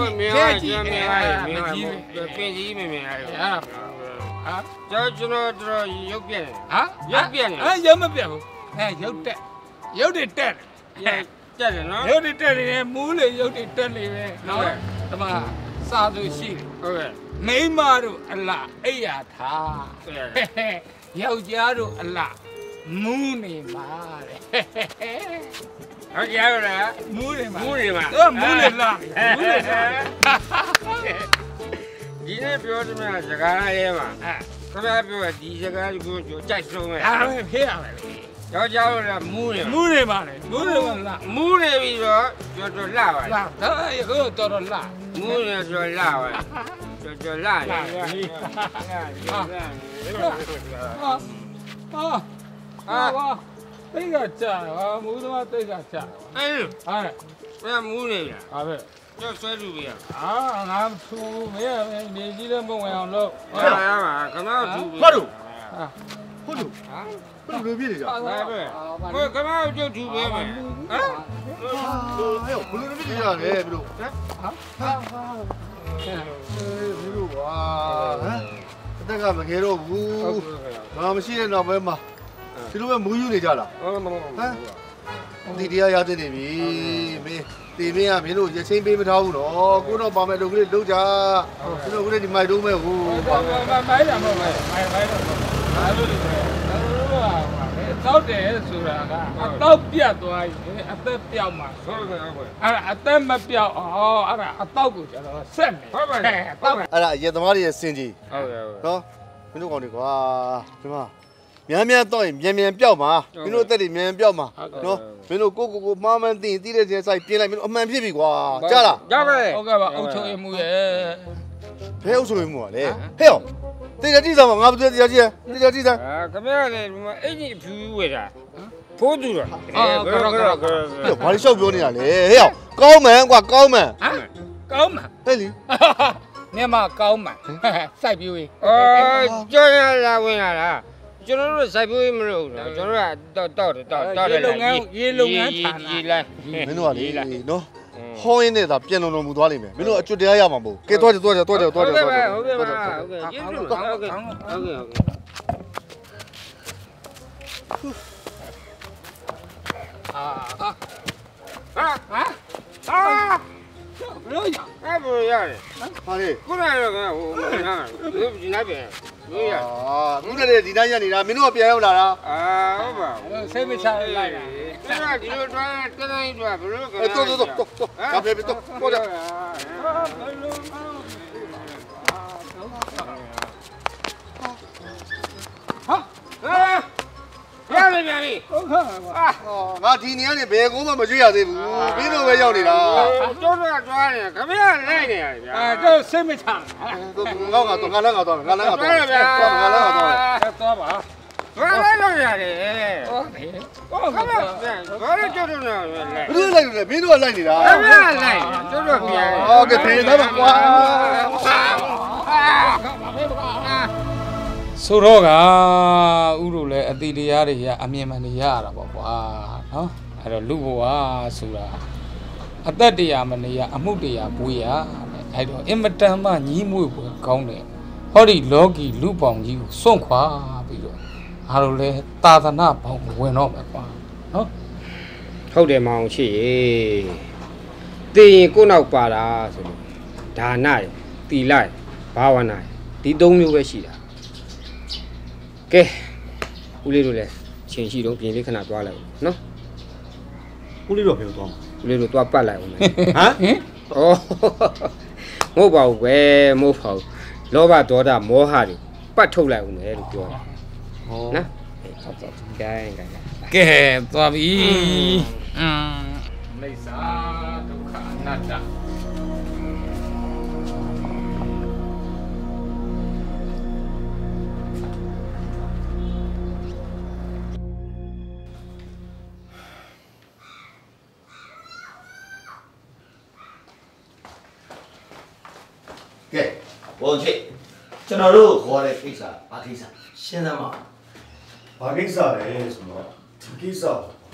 啊！啊，就那有变啊？ 有变啊？有没变？哎，有的，有的带的， 带的喏， 有的带的，母的有的带的呗，喏，什么？啥都行，没嘛都阿拉哎呀他，嘿嘿，要家都阿拉母呢嘛嘞，嘿嘿嘿， 要家都嘞， 母呢嘛， 母呢嘛， 母呢啦，母呢啦，哈哈哈。 你那表怎么样？这个来嘛，这边表第这个就再说嘛， 啊，别啊嘞。 要家伙了，母的嘛嘞，母的嘛辣， 母的比说就辣吧， 辣，那以后到了辣， 母的说辣吧，就辣的， 啊，这个家啊，母的嘛这个家，哎， 那母的呀， 啊不， 要摔住不呀？ 啊，俺出没有，你记得不我养老， 哎呀嘛，干嘛住？ 快住， 啊， 快住，啊。不是别的家， 我干嘛就住别嘛？啊？ 哎呦，不是别的家嘞，不是。不是哇，这个没开到屋，俺们现在那边嘛，这路边没有那家了。啊？弟弟呀，在那边，没，对面啊，没路，这前边没掏咯，过到旁边路里路家，这路里买都没有。 买两包买两包，买路里头。到底是啥个？到标多少？到标嘛？到没标哦，到过去了，省的。 哎呀，也他妈的生气。喏，没路讲的话，对吗？面面到面面标嘛，没路在里面标嘛，喏，没路个慢慢地的这在边来，没路慢屁屁瓜，加了。 加呗。我讲吧，欧洲也没耶。 还欧洲也没嘞，还有。这家地上嘛，俺不知道这家地上。 啊，干嘛嘞？么哎你皮为啥？破住了。 啊， 哟，把你小表你啊嘞，哟，高门挂高门。 啊，高门。 哎你。 你嘛高门，晒表的。 叫人来问下啦，叫人晒表没有了，叫人到来。 一龙眼来， 没弄啊嘞，喏。好一点的，变成那么多里面，没弄就这样嘛不？给多少？ 不要养， 不要的。 哪里？ 过来了，我看，我不那边。 啊，过来的，你那样你那，没弄别样啦。 啊，好吧。 谁没下来呀？ 这个你说转，跟他一转，不是？ 哎，走，啊，别走，过来。 好，来。别理。 啊，我今年的白工嘛没追下对不？别弄白要你啦。 就是抓的，可别来的。 啊，这谁没抢？ 我两个多。 多吧。 我来弄下的。我来就是那来。 不是来，别弄来你啦。 可别来，就是别。 哦，给别他们刮。 ဆိုတော့ကဥတို့လည်းအတိတရားတွေအမြင်မှန်တွေရတာပေါ့ကွာနော်အဲ့တော့လူဘဝဆိုတာအသက်တရားမနေရအမှုတရားပွေးရအဲ့တော့အင်မတန်မှညီးမွေ့ပွေကောင်းတယ်ဟောဒီလောကီလူပေါင်းကြီးကိုစွန့်ခွာပြီးတော့အားလို့လဲသာသနာပေါင်းဝင်တော့မယ်ကွာနော်ဟုတ်တယ်မောင်ရှိရေသိရင်ကိုနောက်ပါတာဆိုလို့ဒါနရယ်တီလိုက်ဘာဝနာဒီ၃မျိုးပဲရှိတာကဲဦးလေးတို့လည်းချိန်ရှိတော့ပြင်လေးခဏသွားလိုက်ဦးနော်ဦးလေးတို့ဖေသွားမှာဦးလေးတို့သွားပတ်လိုက်ဦးမယ်ဟမ်ဟင်ဩမဟုတ်ပါဘူးကွယ်မဟုတ်ပါဘူးလောဘဒေါသမောဟတွေပတ်ထုတ်လိုက်ဦးမယ်လို့ပြောတာဟောနော်ဟုတ်ကဲ့ကဲသွားပြီမိစ္ဆာဒုက္ခအနတ္တကဲဘောချစ်ကျွန်တော်တို့ခေါ်တဲ့ကိစ္စဘာကိစ္စရှင်းသမောဘာကိစ္စလဲဆိုတော့ဒီကိစ္စ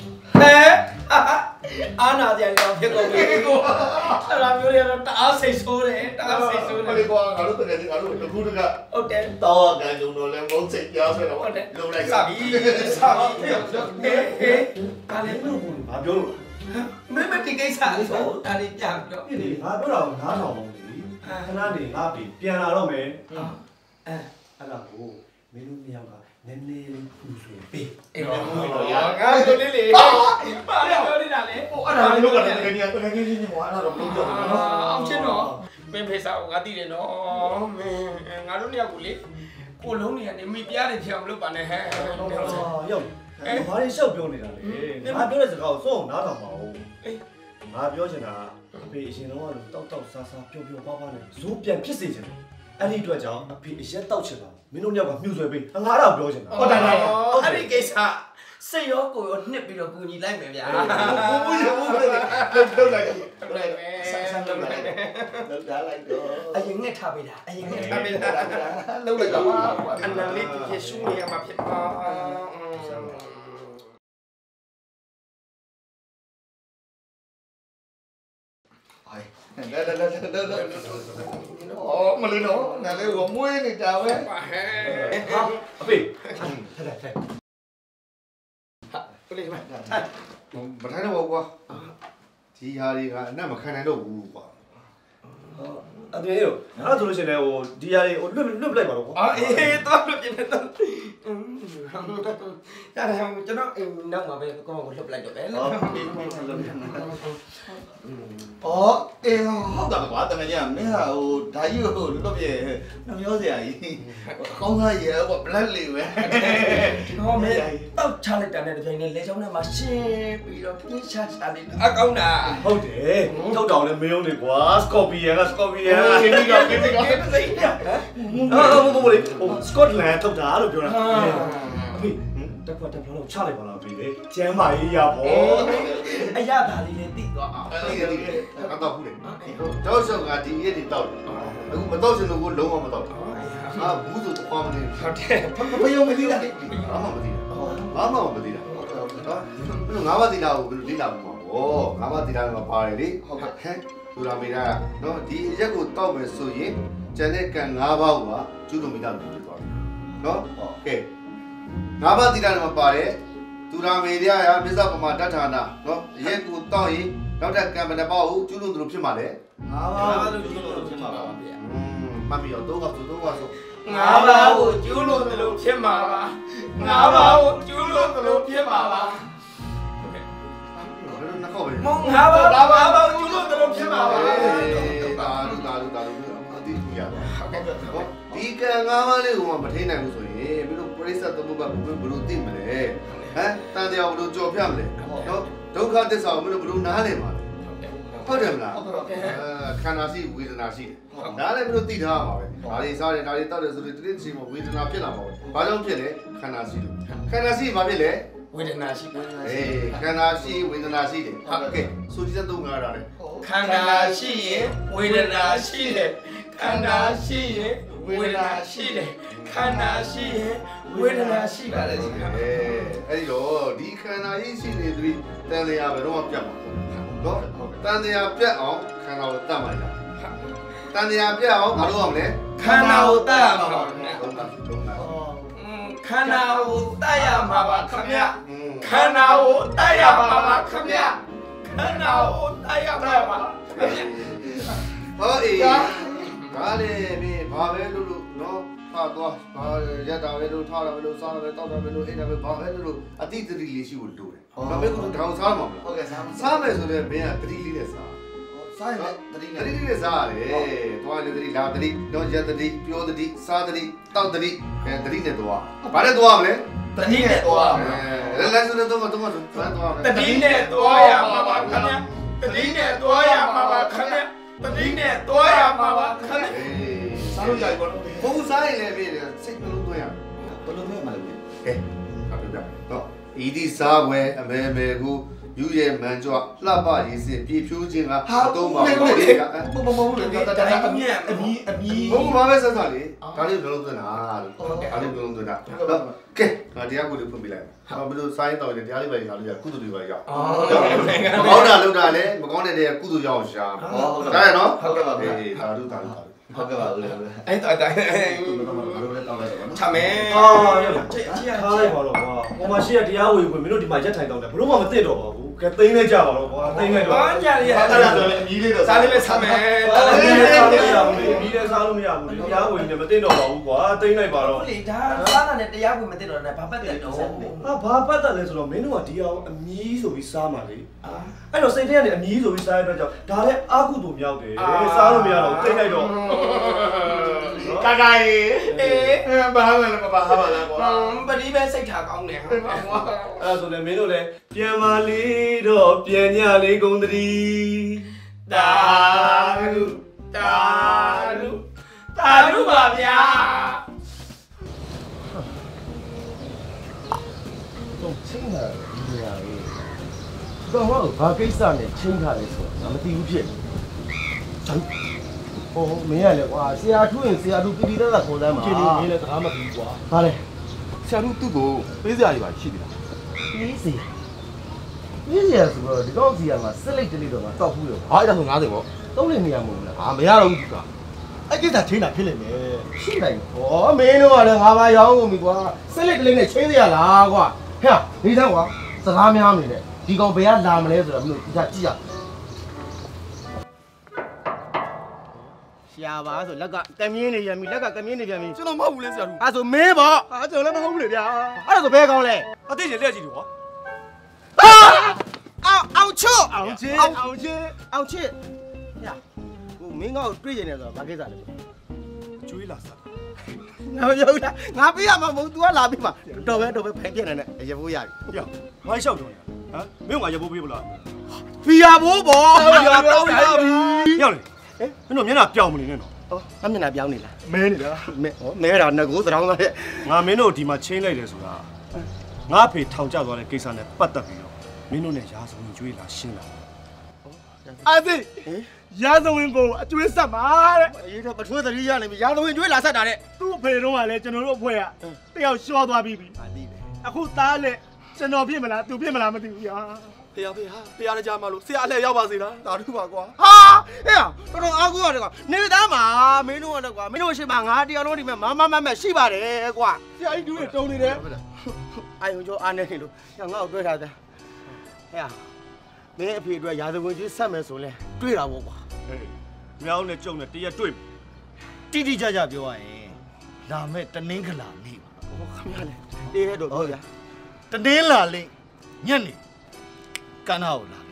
အာနာကြရဖြစ်ကုန်ပြီကိုအဲ့ဒါမျိုးတွေတော့တအားစိတ်ဆိုးတယ်တအားစိတ်ဆိုးတယ်ဟိုလေကွာငါတို့တကယ်ငါတို့တခုတကဟုတ်တယ်တော့ကန်ကြုံတော့လဲမုန်းစိတ်ကြားဆွဲတော့ဟုတ်တယ်လုံလိုက်စပြီကာလည်းလို့ဘာပြောလို့မင်းမဒီကိစ္စဆိုဒါလေးပြပြောဒီငါပြောတာကိုနားထောင်အောင်လေခဏနေငါပြီပြန်လာတော့မယ်အဲ့ဒါကိုမင်းတို့နှစ်ယောက်ကနည်းနည်းလေးပူဆွေးပေးအဲ့တော့ငါတို့လေးလေပါပြောနေတာလေဟိုအဲ့ဒါမျိုးကလည်းတကယ်ကြီးဟိုအဲ့ဒါတော့မလုပ်တော့ဘူးနော်အောင်ချင်းတော့မင်းဖေးစားကိုငါသိတယ်နော်မင်းငါတို့နှစ်ယောက်ကိုလေကိုလုံးနေကနေမိပြားတွေဖြစ်အောင်လုပ်ပါနဲ့ဟဲ့ရောက်ဘာတွေရှောက်ပြောနေတာလဲငါပြောတဲ့စကားကိုစိုးအောင်နားထောင်ပါဦးငါပြောချင်တာအဖေအရှင်တော့တောက်စားစားပျော်ပျော်ပါးပါနဲ့ဇိုးပြန်ဖြစ်စေချင်တယ်အဲ့ဒီအတွက်ကြောင့်အဖေအရက်တောက်ချင်တာမင်းတို့ညောက်ကမြှူဆွဲပေးငါတော့ပြောချင်တာဟုတ်တယ်အဲ့ဒီကိစ္စစိတ်ရောကိုယ်ရောနှစ်ပြီးတော့ကူညီလိုက်မယ်ဗျာဘူးလောက်လိုက်ဆက်လုပ်လိုက်လောက်တာလိုက်တော့အရင်ငှက်ထားပေးတာအရင်ငှက်ထားပေးတာလောက်လိုက်တော့အနလေးပြည့်ရှုနေရမှာဖြစ်ပါအော်မလေးနော်နားလေးကမွေးနေတာပဲဟာအဖေထက်ဟာပလေးမထိုင်မထိုင်တော့ကွာဒီဟာတွေကအနက်မခံနိုင်တော့ဘူးကွာအတေရောငါဆိုလို့ရှိရင်ဟိုဒီဟာတွေဟိုလွတ်လိုက်ပါတော့ကွာအေးတော့လွတ်ပြနေတော့ရတယ်ကျွန်တော်နောက်မှာပဲကောင်းကိုလွတ်လိုက်တော့ပဲအော်အေးဟုတ်တာကွာတမန်ကြီးမင်းဟာဟိုဓာကြီးကိုလွတ်ပြနှမျောစရာကြီးကောင်းသားရေကွာဘလက်လေးပဲဟောမင်းတောက်ချလိုက်တာနဲ့တပြိုင်နက်လေချောင်းထဲမှာရှင်းပြီးတော့ပြင်းချချလေးအကောင်းတာဟုတ်တယ်ထုတ်တောင်လည်းမယုံနေကွာစကော်ပီယန်ကကိတိကစိတ်ဟိုစကော့တလန်ထုတ်တာလို့ပြောတာအဖေတက်ခွက်တက်ဖလောက်ချလိုက်ပါလားပြီလေကျမ်းမာရေးရပေါ့အရသာလေးနဲ့တိသွားအောင်တိတော့ဘူးလေတော့ဆောက်ကဒီရက်တွေတောက်အခုမတော့စင်လို့ကိုလုံးဝမတော့အာဘူးဆိုတော့မလေးဟုတ်တယ်ဖယုံမသိတာဘာမှမသိတာဘာမှမသိတာနော်ငါးပါးသီတာကိုလေ့လာမှုပါဗောငါးပါးသီတာကပါတယ်လေဟုတ်ကဲ့ဟဲ့သူလာမိတာနော်ဒီအရက်ကိုတောက်မယ်ဆိုရင်ကျန်တဲ့ကံ၅ပါးကကျူးလွန်မိတာလို့ပြောသွားတယ်နော်ကဲ၅ပါးသီတာမှာပါတယ်သူရာမေရရမစ္ဆပမာတဋ္ဌာနာနော်အရက်ကိုတောက်ရင်နောက်ထပ်ကံဘယ်နှပါးကိုကျူးလွန်သလိုဖြစ်မှာလဲ၅ပါးလို့ကျူးလွန်ဖြစ်မှာပါဗျာမှတ်ပြီးတော့တော့ကဆို၅ပါးကိုကျူးလွန်သလိုဖြစ်မှာပါ၅ပါးကိုကျူးလွန်သလိုဖြစ်မှာပါနှခေါက်ပဲမငါဘာကျူးလို့တော့ဖြစ်မှာပါတာလူအတိတူရပါဒီကံငါးပါးလေးကိုမထိနိုင်ဘူးဆိုရင်မင်းတို့ပရိစ္ဆေသမုပ္ပါဘယ်လိုသိမလဲဟမ်တန်တရားဘယ်လိုကြော်ဖြတ်မလဲနော်ဒုက္ခသစ္စာကိုမင်းတို့ဘယ်လိုနားလည်မှာလဲဟုတ်တယ်မလားခန္ဓာရှိဝေဒနာရှိတယ်ဒါလည်းမင်းတို့သိထားရမှာပဲဒါလေးစားတယ်ဒါလေးတောက်တယ်ဆိုတော့တိတိချင်းဝေဒနာဖြစ်လာမှာပဲဘာကြောင့်ဖြစ်လဲခန္ဓာရှိလို့ခန္ဓာရှိဘာဖြစ်လဲဝေဒနာရှိခန္ဓာရှိဝေဒနာရှိတယ်ဟုတ်ကဲ့ဆိုကြတဲ့သုံးငါးတာလေခန္ဓာရှိရင်ဝေဒနာရှိတယ်ခန္ဓာရှိရင်ဝေဒနာရှိတယ်ခန္ဓာရှိရင်ဝေဒနာရှိပါတယ်ဒီခန္ဓာအဲ့ဒီတော့ဒီခန္ဓာကြီးရှိနေသည်တန်တရားဘယ်တော့မှပြတ်မှာနော်တန်တရားပြတ်အောင်ခန္ဓာကိုတတ်မှရတန်တရားပြတ်အောင်ဘာလုပ်ရမလဲခန္ဓာကိုတတ်ရမှာပါခန္ဓာကိုတတ်ရမှာပါခင်ဗျခန္ဓာကိုတတ်ရမှာပါခင်ဗျခန္ဓာကိုတတ်ရမှာပါဟောအေးဒါလေမင်းဘာပဲလို့နော်ဟာတော့ဘာရက်တာပဲလို့ထားတာပဲလို့စားတာပဲတောက်တာပဲလို့အိမ်တာပဲဘာပဲလို့အတိတတိလေးရှိဖို့လိုတယ်ဒါပေမဲ့ကိုထောင်စားမှာဟုတ်ကဲ့စားမယ်ဆိုတော့မင်းကတတိလေးနဲ့စားစားရင်တတိနဲ့စားရတယ်တွားလေတတိလာတတိတော့ရက်တတိပြောတတိစားတတိတောက်တတိတတိနဲ့တွားဘာနဲ့တွားမလဲတတိနဲ့တွားလဲဆိုတော့တော့တွားတတိနဲ့တွားရမှာပါခင်ဗျတတိနဲ့တွားရမှာပါခင်ဗျတတိနဲ့တွားရမှာပါခင်ဗျစားလို့ရပြီပေါ့ဘုံစားရင်လည်းပြေးတယ်စိတ်နှလုံးသွင်းရဘယ်လိုသွင်းမှလဲကဲဟုတ်ပြီတော့伊啲沙位阿妹妹姑有嘢滿咗，喇叭意思比標準啊都冇冇咩生產力，咖喱不用做哪，咖喱不用做哪。OK，我第二個就分別嚟，我不如曬到你第二個嚟，你骨頭嚟要。冇得留得咧，冇講你哋骨頭要上，得嘅နော်。誒，打住。ဟုတ်ကဲ့ပါဦးလေအဲ့ချမဲထားလိုက်ပါတော့ကွာဟိုမှာရှိရတရားဝေခွင့်မင်းတို့ဒီမှာရက်ထိုင်တော့တယ်ဘလို့မှမသိတော့ပါဘူးကဲသိမ်းလိုက်ကြပါတော့ကွာသိမ်းလိုက်တော့ဘာကြရအဲ့ဒါဆိုရင်အမီးလေးတော့စားလေးပဲစားမယ်စားလေးပဲစားလို့မရဘူးလေအမီးလေးစားလို့မရဘူးလေတရားဝေနဲ့မသိတော့ပါဘူးကွာသိမ်းလိုက်ပါတော့လေဒါစားတာနဲ့တရားဝေမသိတော့လည်းဘာပတ်တယ်တော့ဘာပတ်တယ်လဲဆိုတော့မင်းတို့ကဒီအောင်အမီးဆိုပြီးစားမှာလေအဲ့တော့စိတ်ထဲကနေအမီးဆိုပြီးစားရတဲ့ကြောင့်ဒါလည်းအာကုသို့မြောက်တယ်စားလို့မရတော့သိမ်းလိုက်တော့ကာကာရေဘာမှလည်းမပါဟာပါလားကွာပတိပဲစိတ်ထားကောင်းတယ်အဲ့ဒါဆိုလည်းမင်းတို့လည်းပြန်ပါလေတော့ပြန်ညလေးကုန်တည်းတာလူပါဗျာတော့ချင်းတာဒီနေရာလေးတော့ဘာကိစ္စနဲ့ချင်းထားလဲဆိုတော့မသိဘူးဖြစ်ဟိုမင်းရလေကွာဆရာထူးရင်ဆရာထူးပြည်ပြည်သားခေါ်တယ်မှာပြည်ပြည်မင်းလည်းစကားမပြီးကွာဟာလေဆရာတို့သူ့ကိုပေးစရာတွေပါရှိသေးလားပေးစရာဆိုတော့ဒီကောက်စီကမှာစစ်လိုက်တလိတော့မှာတောက်ဘူးရောဟာအဲ့ဒါဆို90ပေါ့သုံးလိမ့်နေရမဟုတ်လားဟာမရတော့ဘူးကွာအဲ့ကိစ္စချင်းတာဖြစ်လိမ့်မယ်ရှိနိုင်ဟောမင်းတို့ကလည်းငါပါရောင်းကုန်ပြီကွာစစ်လိုက်တလိနဲ့ချင်းစရာလားကွာဟဲ့နေစမ်းကွာစကားများနေတယ်ဒီကောင်ဘယ်ကလာမလဲဆိုတော့မင်းတို့ကြည့်ရရှာပါဆိုလက်ကကမြင်းနေပြန်ပြီလက်ကကမြင်းနေပြန်ပြီကျွန်တော်မဟုတ်ဘူးလေဆရာတို့အဲ့ဆိုမင်းပေါ့ကျွန်တော်လည်းမဟုတ်ဘူးလေဗျာအဲ့ဒါဆိုဘယ်ကောင်းလဲအသိချင်လက်ကြည့်တယ်ကွာအောင်ချစ်ဟဲ့ဟိုမင်းကောက်တွေ့ရင်လည်းဆိုတော့ဘာကိစ္စလဲကျွေးလာစားငါရုပ်တာငါပြရမှာမဟုတ် तू ကလာပြီမှာတော်ပဲဖိုင်ပြက်နေနဲ့ရဖို့ရပြီဟဲ့ဘာလျှောက်တော့လဲဟမ်မင်းကရဖို့ပေးမလားဖီယာဘိုးပေါ့ဖီယာတော့ရပြီရောက်လေမင်းတို့မျက်နှာပြောင်းမနေနဲ့နော်ငါမျက်နှာပြောင်းနေလားမဲနေလားမဲတာငကိုသတောင်းသားတဲ့ငါမင်းတို့ဒီမှာချင်းလိုက်တယ်ဆိုတာငါဖေထောင်ကျသွားတဲ့ကိစ္စနဲ့ပတ်သက်ပြီးတော့မင်းတို့နဲ့ရာဇဝင်ကျွေးလာရှင်းလာအဲ့ဒီရာဇဝင်ကိုအကျွေးဆက်ပါတဲ့အေးတော့ပထွေးသတိရနေပြီရာဇဝင်ကျွေးလာဆက်တာတဲ့သူ့အဖေတုန်းကလည်းကျွန်တော်တို့အဖွဲ့ကတယောက်ရှော့သွားပြီးပြီအခုသားလည်းကျွန်တော်ဖြစ်မလားသူဖြစ်မလားမသိဘူးညာဖေဟာလည်းကြားမလို့ဆရာအလှည့်ရောက်ပါစေလားတာထုပါကွာဟာဟဲ့တော်တော်အားကိုးရတယ်ကွာနေသားမှာမင်းတို့ကတော့ကွာမင်းတို့ရှိမှငါတရားလုံးဒီမဲ့မရှိပါတယ်ကွာဆရာကြီးတူတွေတုံနေတယ်အာယုံကျော်အားနေလို့ငါ့ကိုတွေ့ထားတယ်ဟဲ့မင်းအဖေအတွက်ရာဇဝင်ကြီးဆက်မယ်ဆိုလဲတွေ့တာပေါ့ကွာဟေးမြောင်းနဲ့ကြုံနဲ့တရက်တွေ့တိတိကျကျပြောရရင်လာမဲ့တနင်းခလာနေပါဟောခင်ဗျာလေအေးတော့ဟုတ်ဗျာတနင်းလာလိမ့်ညက်နေကန်းတော့လာ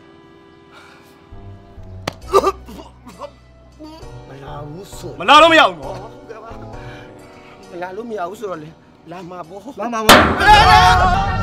မလာဘူးဆိုမလာလို့မရဘူးနော်မလာလို့မရဘူးဆိုတော့လေလာမှာပေါ့လာမှာပေါ့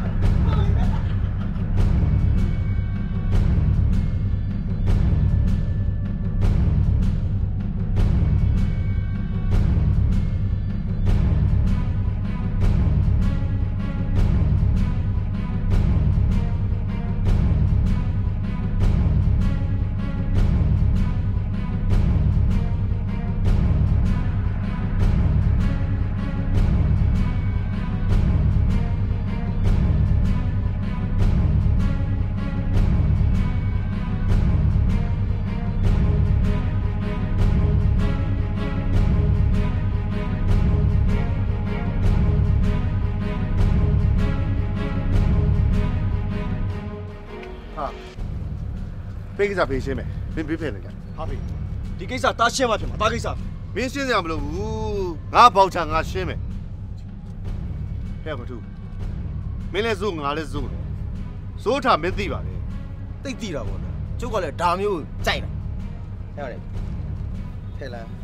ပေးကိစ္စပေးရှင်းမယ်မင်းပေးဖယ်လိုက်ကြဟာဖေဒီကိစ္စတားရှင်းမှဖြစ်မှာတားကိစ္စမင်းရှင်းစရာမလိုဘူးငါပေါချာငါရှင်းမယ်ဟဲ့မထူးမင်းလည်းစိုးငါလည်းစိုးစိုးထားမင်းသိပါလေသိသိတာပေါ့လားကျုပ်ကလည်းဒါမျိုးကြိုက်တာဟဲ့လေဖယ်လိုက်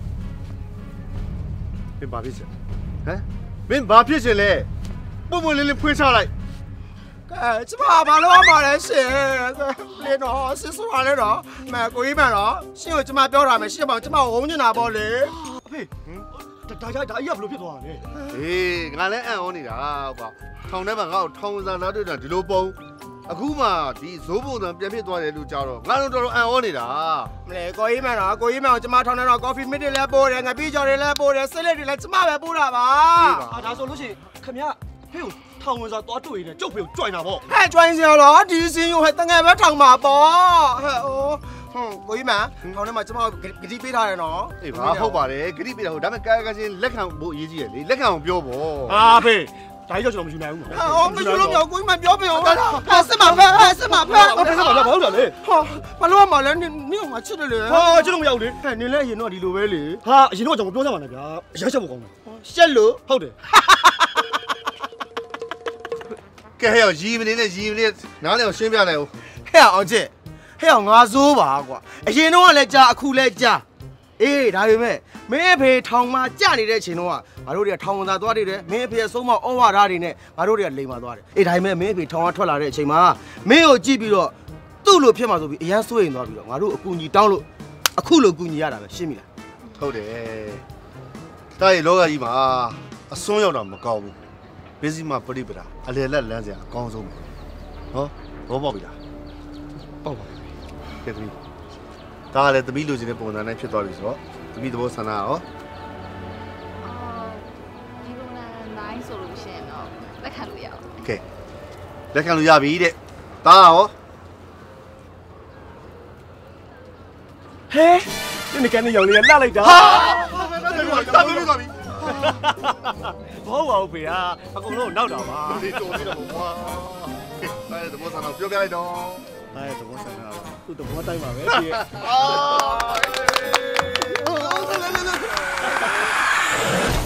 မင်းဘာဖြစ်ချင်ဟမ်မင်းဘာဖြစ်ချင်လဲပုံပုံလေးလေးဖွင့်ချလိုက်ကျမဘာလို့မှလဲရှင်လေတော့စစ်စွာလဲတော့မကိုကြီးမှန်တော့ရှင်ကိုကျမပြောတာမယ်ရှင်ပေါ့ကျမဝုန်းနေတာပေါ့လေအဖေဒါကြီးကဘယ်လိုဖြစ်သွားတာလဲအေးငါလည်းအံ့ဩနေတာကွာထောင်ထဲမှာငါ့ကိုထောင်စားလာတွေ့တာဒီလိုပုံအခုမှဒီဇိုးပုံစံပြန်ဖြစ်သွားတယ်လို့ကြားတော့ငါတို့တော်တော်အံ့ဩနေတာမလဲကိုကြီးမန်တော့ကိုကြီးမန်ကိုကျမထောင်ထဲတော့ coffee mix တွေလည်းပို့တယ်ငပိကြော်တွေလည်းပို့တယ်ဆစ်လက်တွေလည်းကျမပဲပို့တာပါဒါဆိုလို့ရှိရင်ခင်ဗျဖေကိုထောင်ဝင်စားသွားတွေ့နေကျုပ်ဖေကိုကြွိုင်တာပေါ့ဟဲ့ကြွိုင်စရာတော့ဒီစင်းရုံဟဲ့တငယ်ပဲထောင်မှာပေါ့ဟဲ့အိုးကိုကြီးမန်ထောင်ထဲမှာကျမဂတိပေးထားတယ်နော်အေးပါဟုတ်ပါတယ်ဂတိပေးတာဟုတ်ဒါပေမဲ့ကာယကချင်းလက်ခံဖို့အရေးကြီးတယ်လေလက်ခံအောင်ပြောပေါ့ဟာဖေဒါကြီးကျွန်တော်မယူနိုင်ဘူး။အော်မယူလို့မရကိုကြီးမပြောပြအောင်။ဆက်မဖက်ဆက်မဖက်။ဆက်မလာဘာလို့လဲ။ဟာဘာလို့မှလဲနင်းငါချစ်တယ်လေ။ဟာချစ်လို့မရဘူးလေ။ဟဲ့နင်းလည်းအရင်တော့ဒီလိုပဲလေ။ဟာအရင်တော့ကျွန်တော်ပြောစမ်းပါနဲ့ဗျာ။အရင်ချက်ဖို့ကောင်းတယ်။ရှက်လို့ဟုတ်တယ်။ကဲဟဲ့ရီမနေနဲ့ရီမနေနားလည်းရှင်းပြလိုက်ဦး။ဟဲ့အောင်ချစ်။ဟဲ့အောင်ငါစိုးပါကွာ။အရင်တော့လည်းကြာအခုလည်းကြာ။အေးဒါပေမဲ့မင်းအဖေထောင်မှာကြာနေတဲ့အချိန်တော့ငါတို့တွေကထောင်ဝင်သာသွားနေတယ်မင်းအဖေအဆုံးမဩဝါဒတွေနဲ့ငါတို့တွေကလိမ်မာသွားတယ်အေးဒါပေမဲ့မင်းအဖေထောင်ကထွက်လာတဲ့အချိန်မှာမင်းကိုကြည့်ပြီးတော့သူ့လိုဖြစ်မှာဆိုပြီးအရန်စိုးရင်သွားပြီးတော့ငါတို့အကူအညီတောင်းလို့အခုလိုကူညီရတာပဲရှင်းပြီလားဟုတ်တယ်တာရီလောကကြီးမှာအစွန်းရောက်တာမကောင်းဘူးဘီစီမှာပြိပတာအလေလက်လန်းစရာအကောင်းဆုံးပဲဟောဘောပေါက်ပြီလားပေါက်ပါကဲသမီးဒါကလည်းသမီးလိုချင်တဲ့ပုံစံနဲ့ဖြစ်သွားပြီဆိုတော့သမီးသဘောဆန္ဒရောဒီလိုနိုင်ဆိုလို့ရှိရင်တော့လက်ခံလို့ရအောင်โอเคလက်ခံလို့ရပြီတဲ့ဒါရောဟဲဒီနေ့ကနေရောင်လေးလှလိုက်တာဟာတာပြီးသွားပြီဘောပါဦးဖေဟာအကုန်လုံးနောက်တာပါဒီတော်နေတော့ကွာဒါရဲ့သဘောဆန္ဒပြောပြလိုက်တော့ဒါရဲ့သဘောဆန္ဒသူ့သဘောတိုင်းပါပဲဒီအာ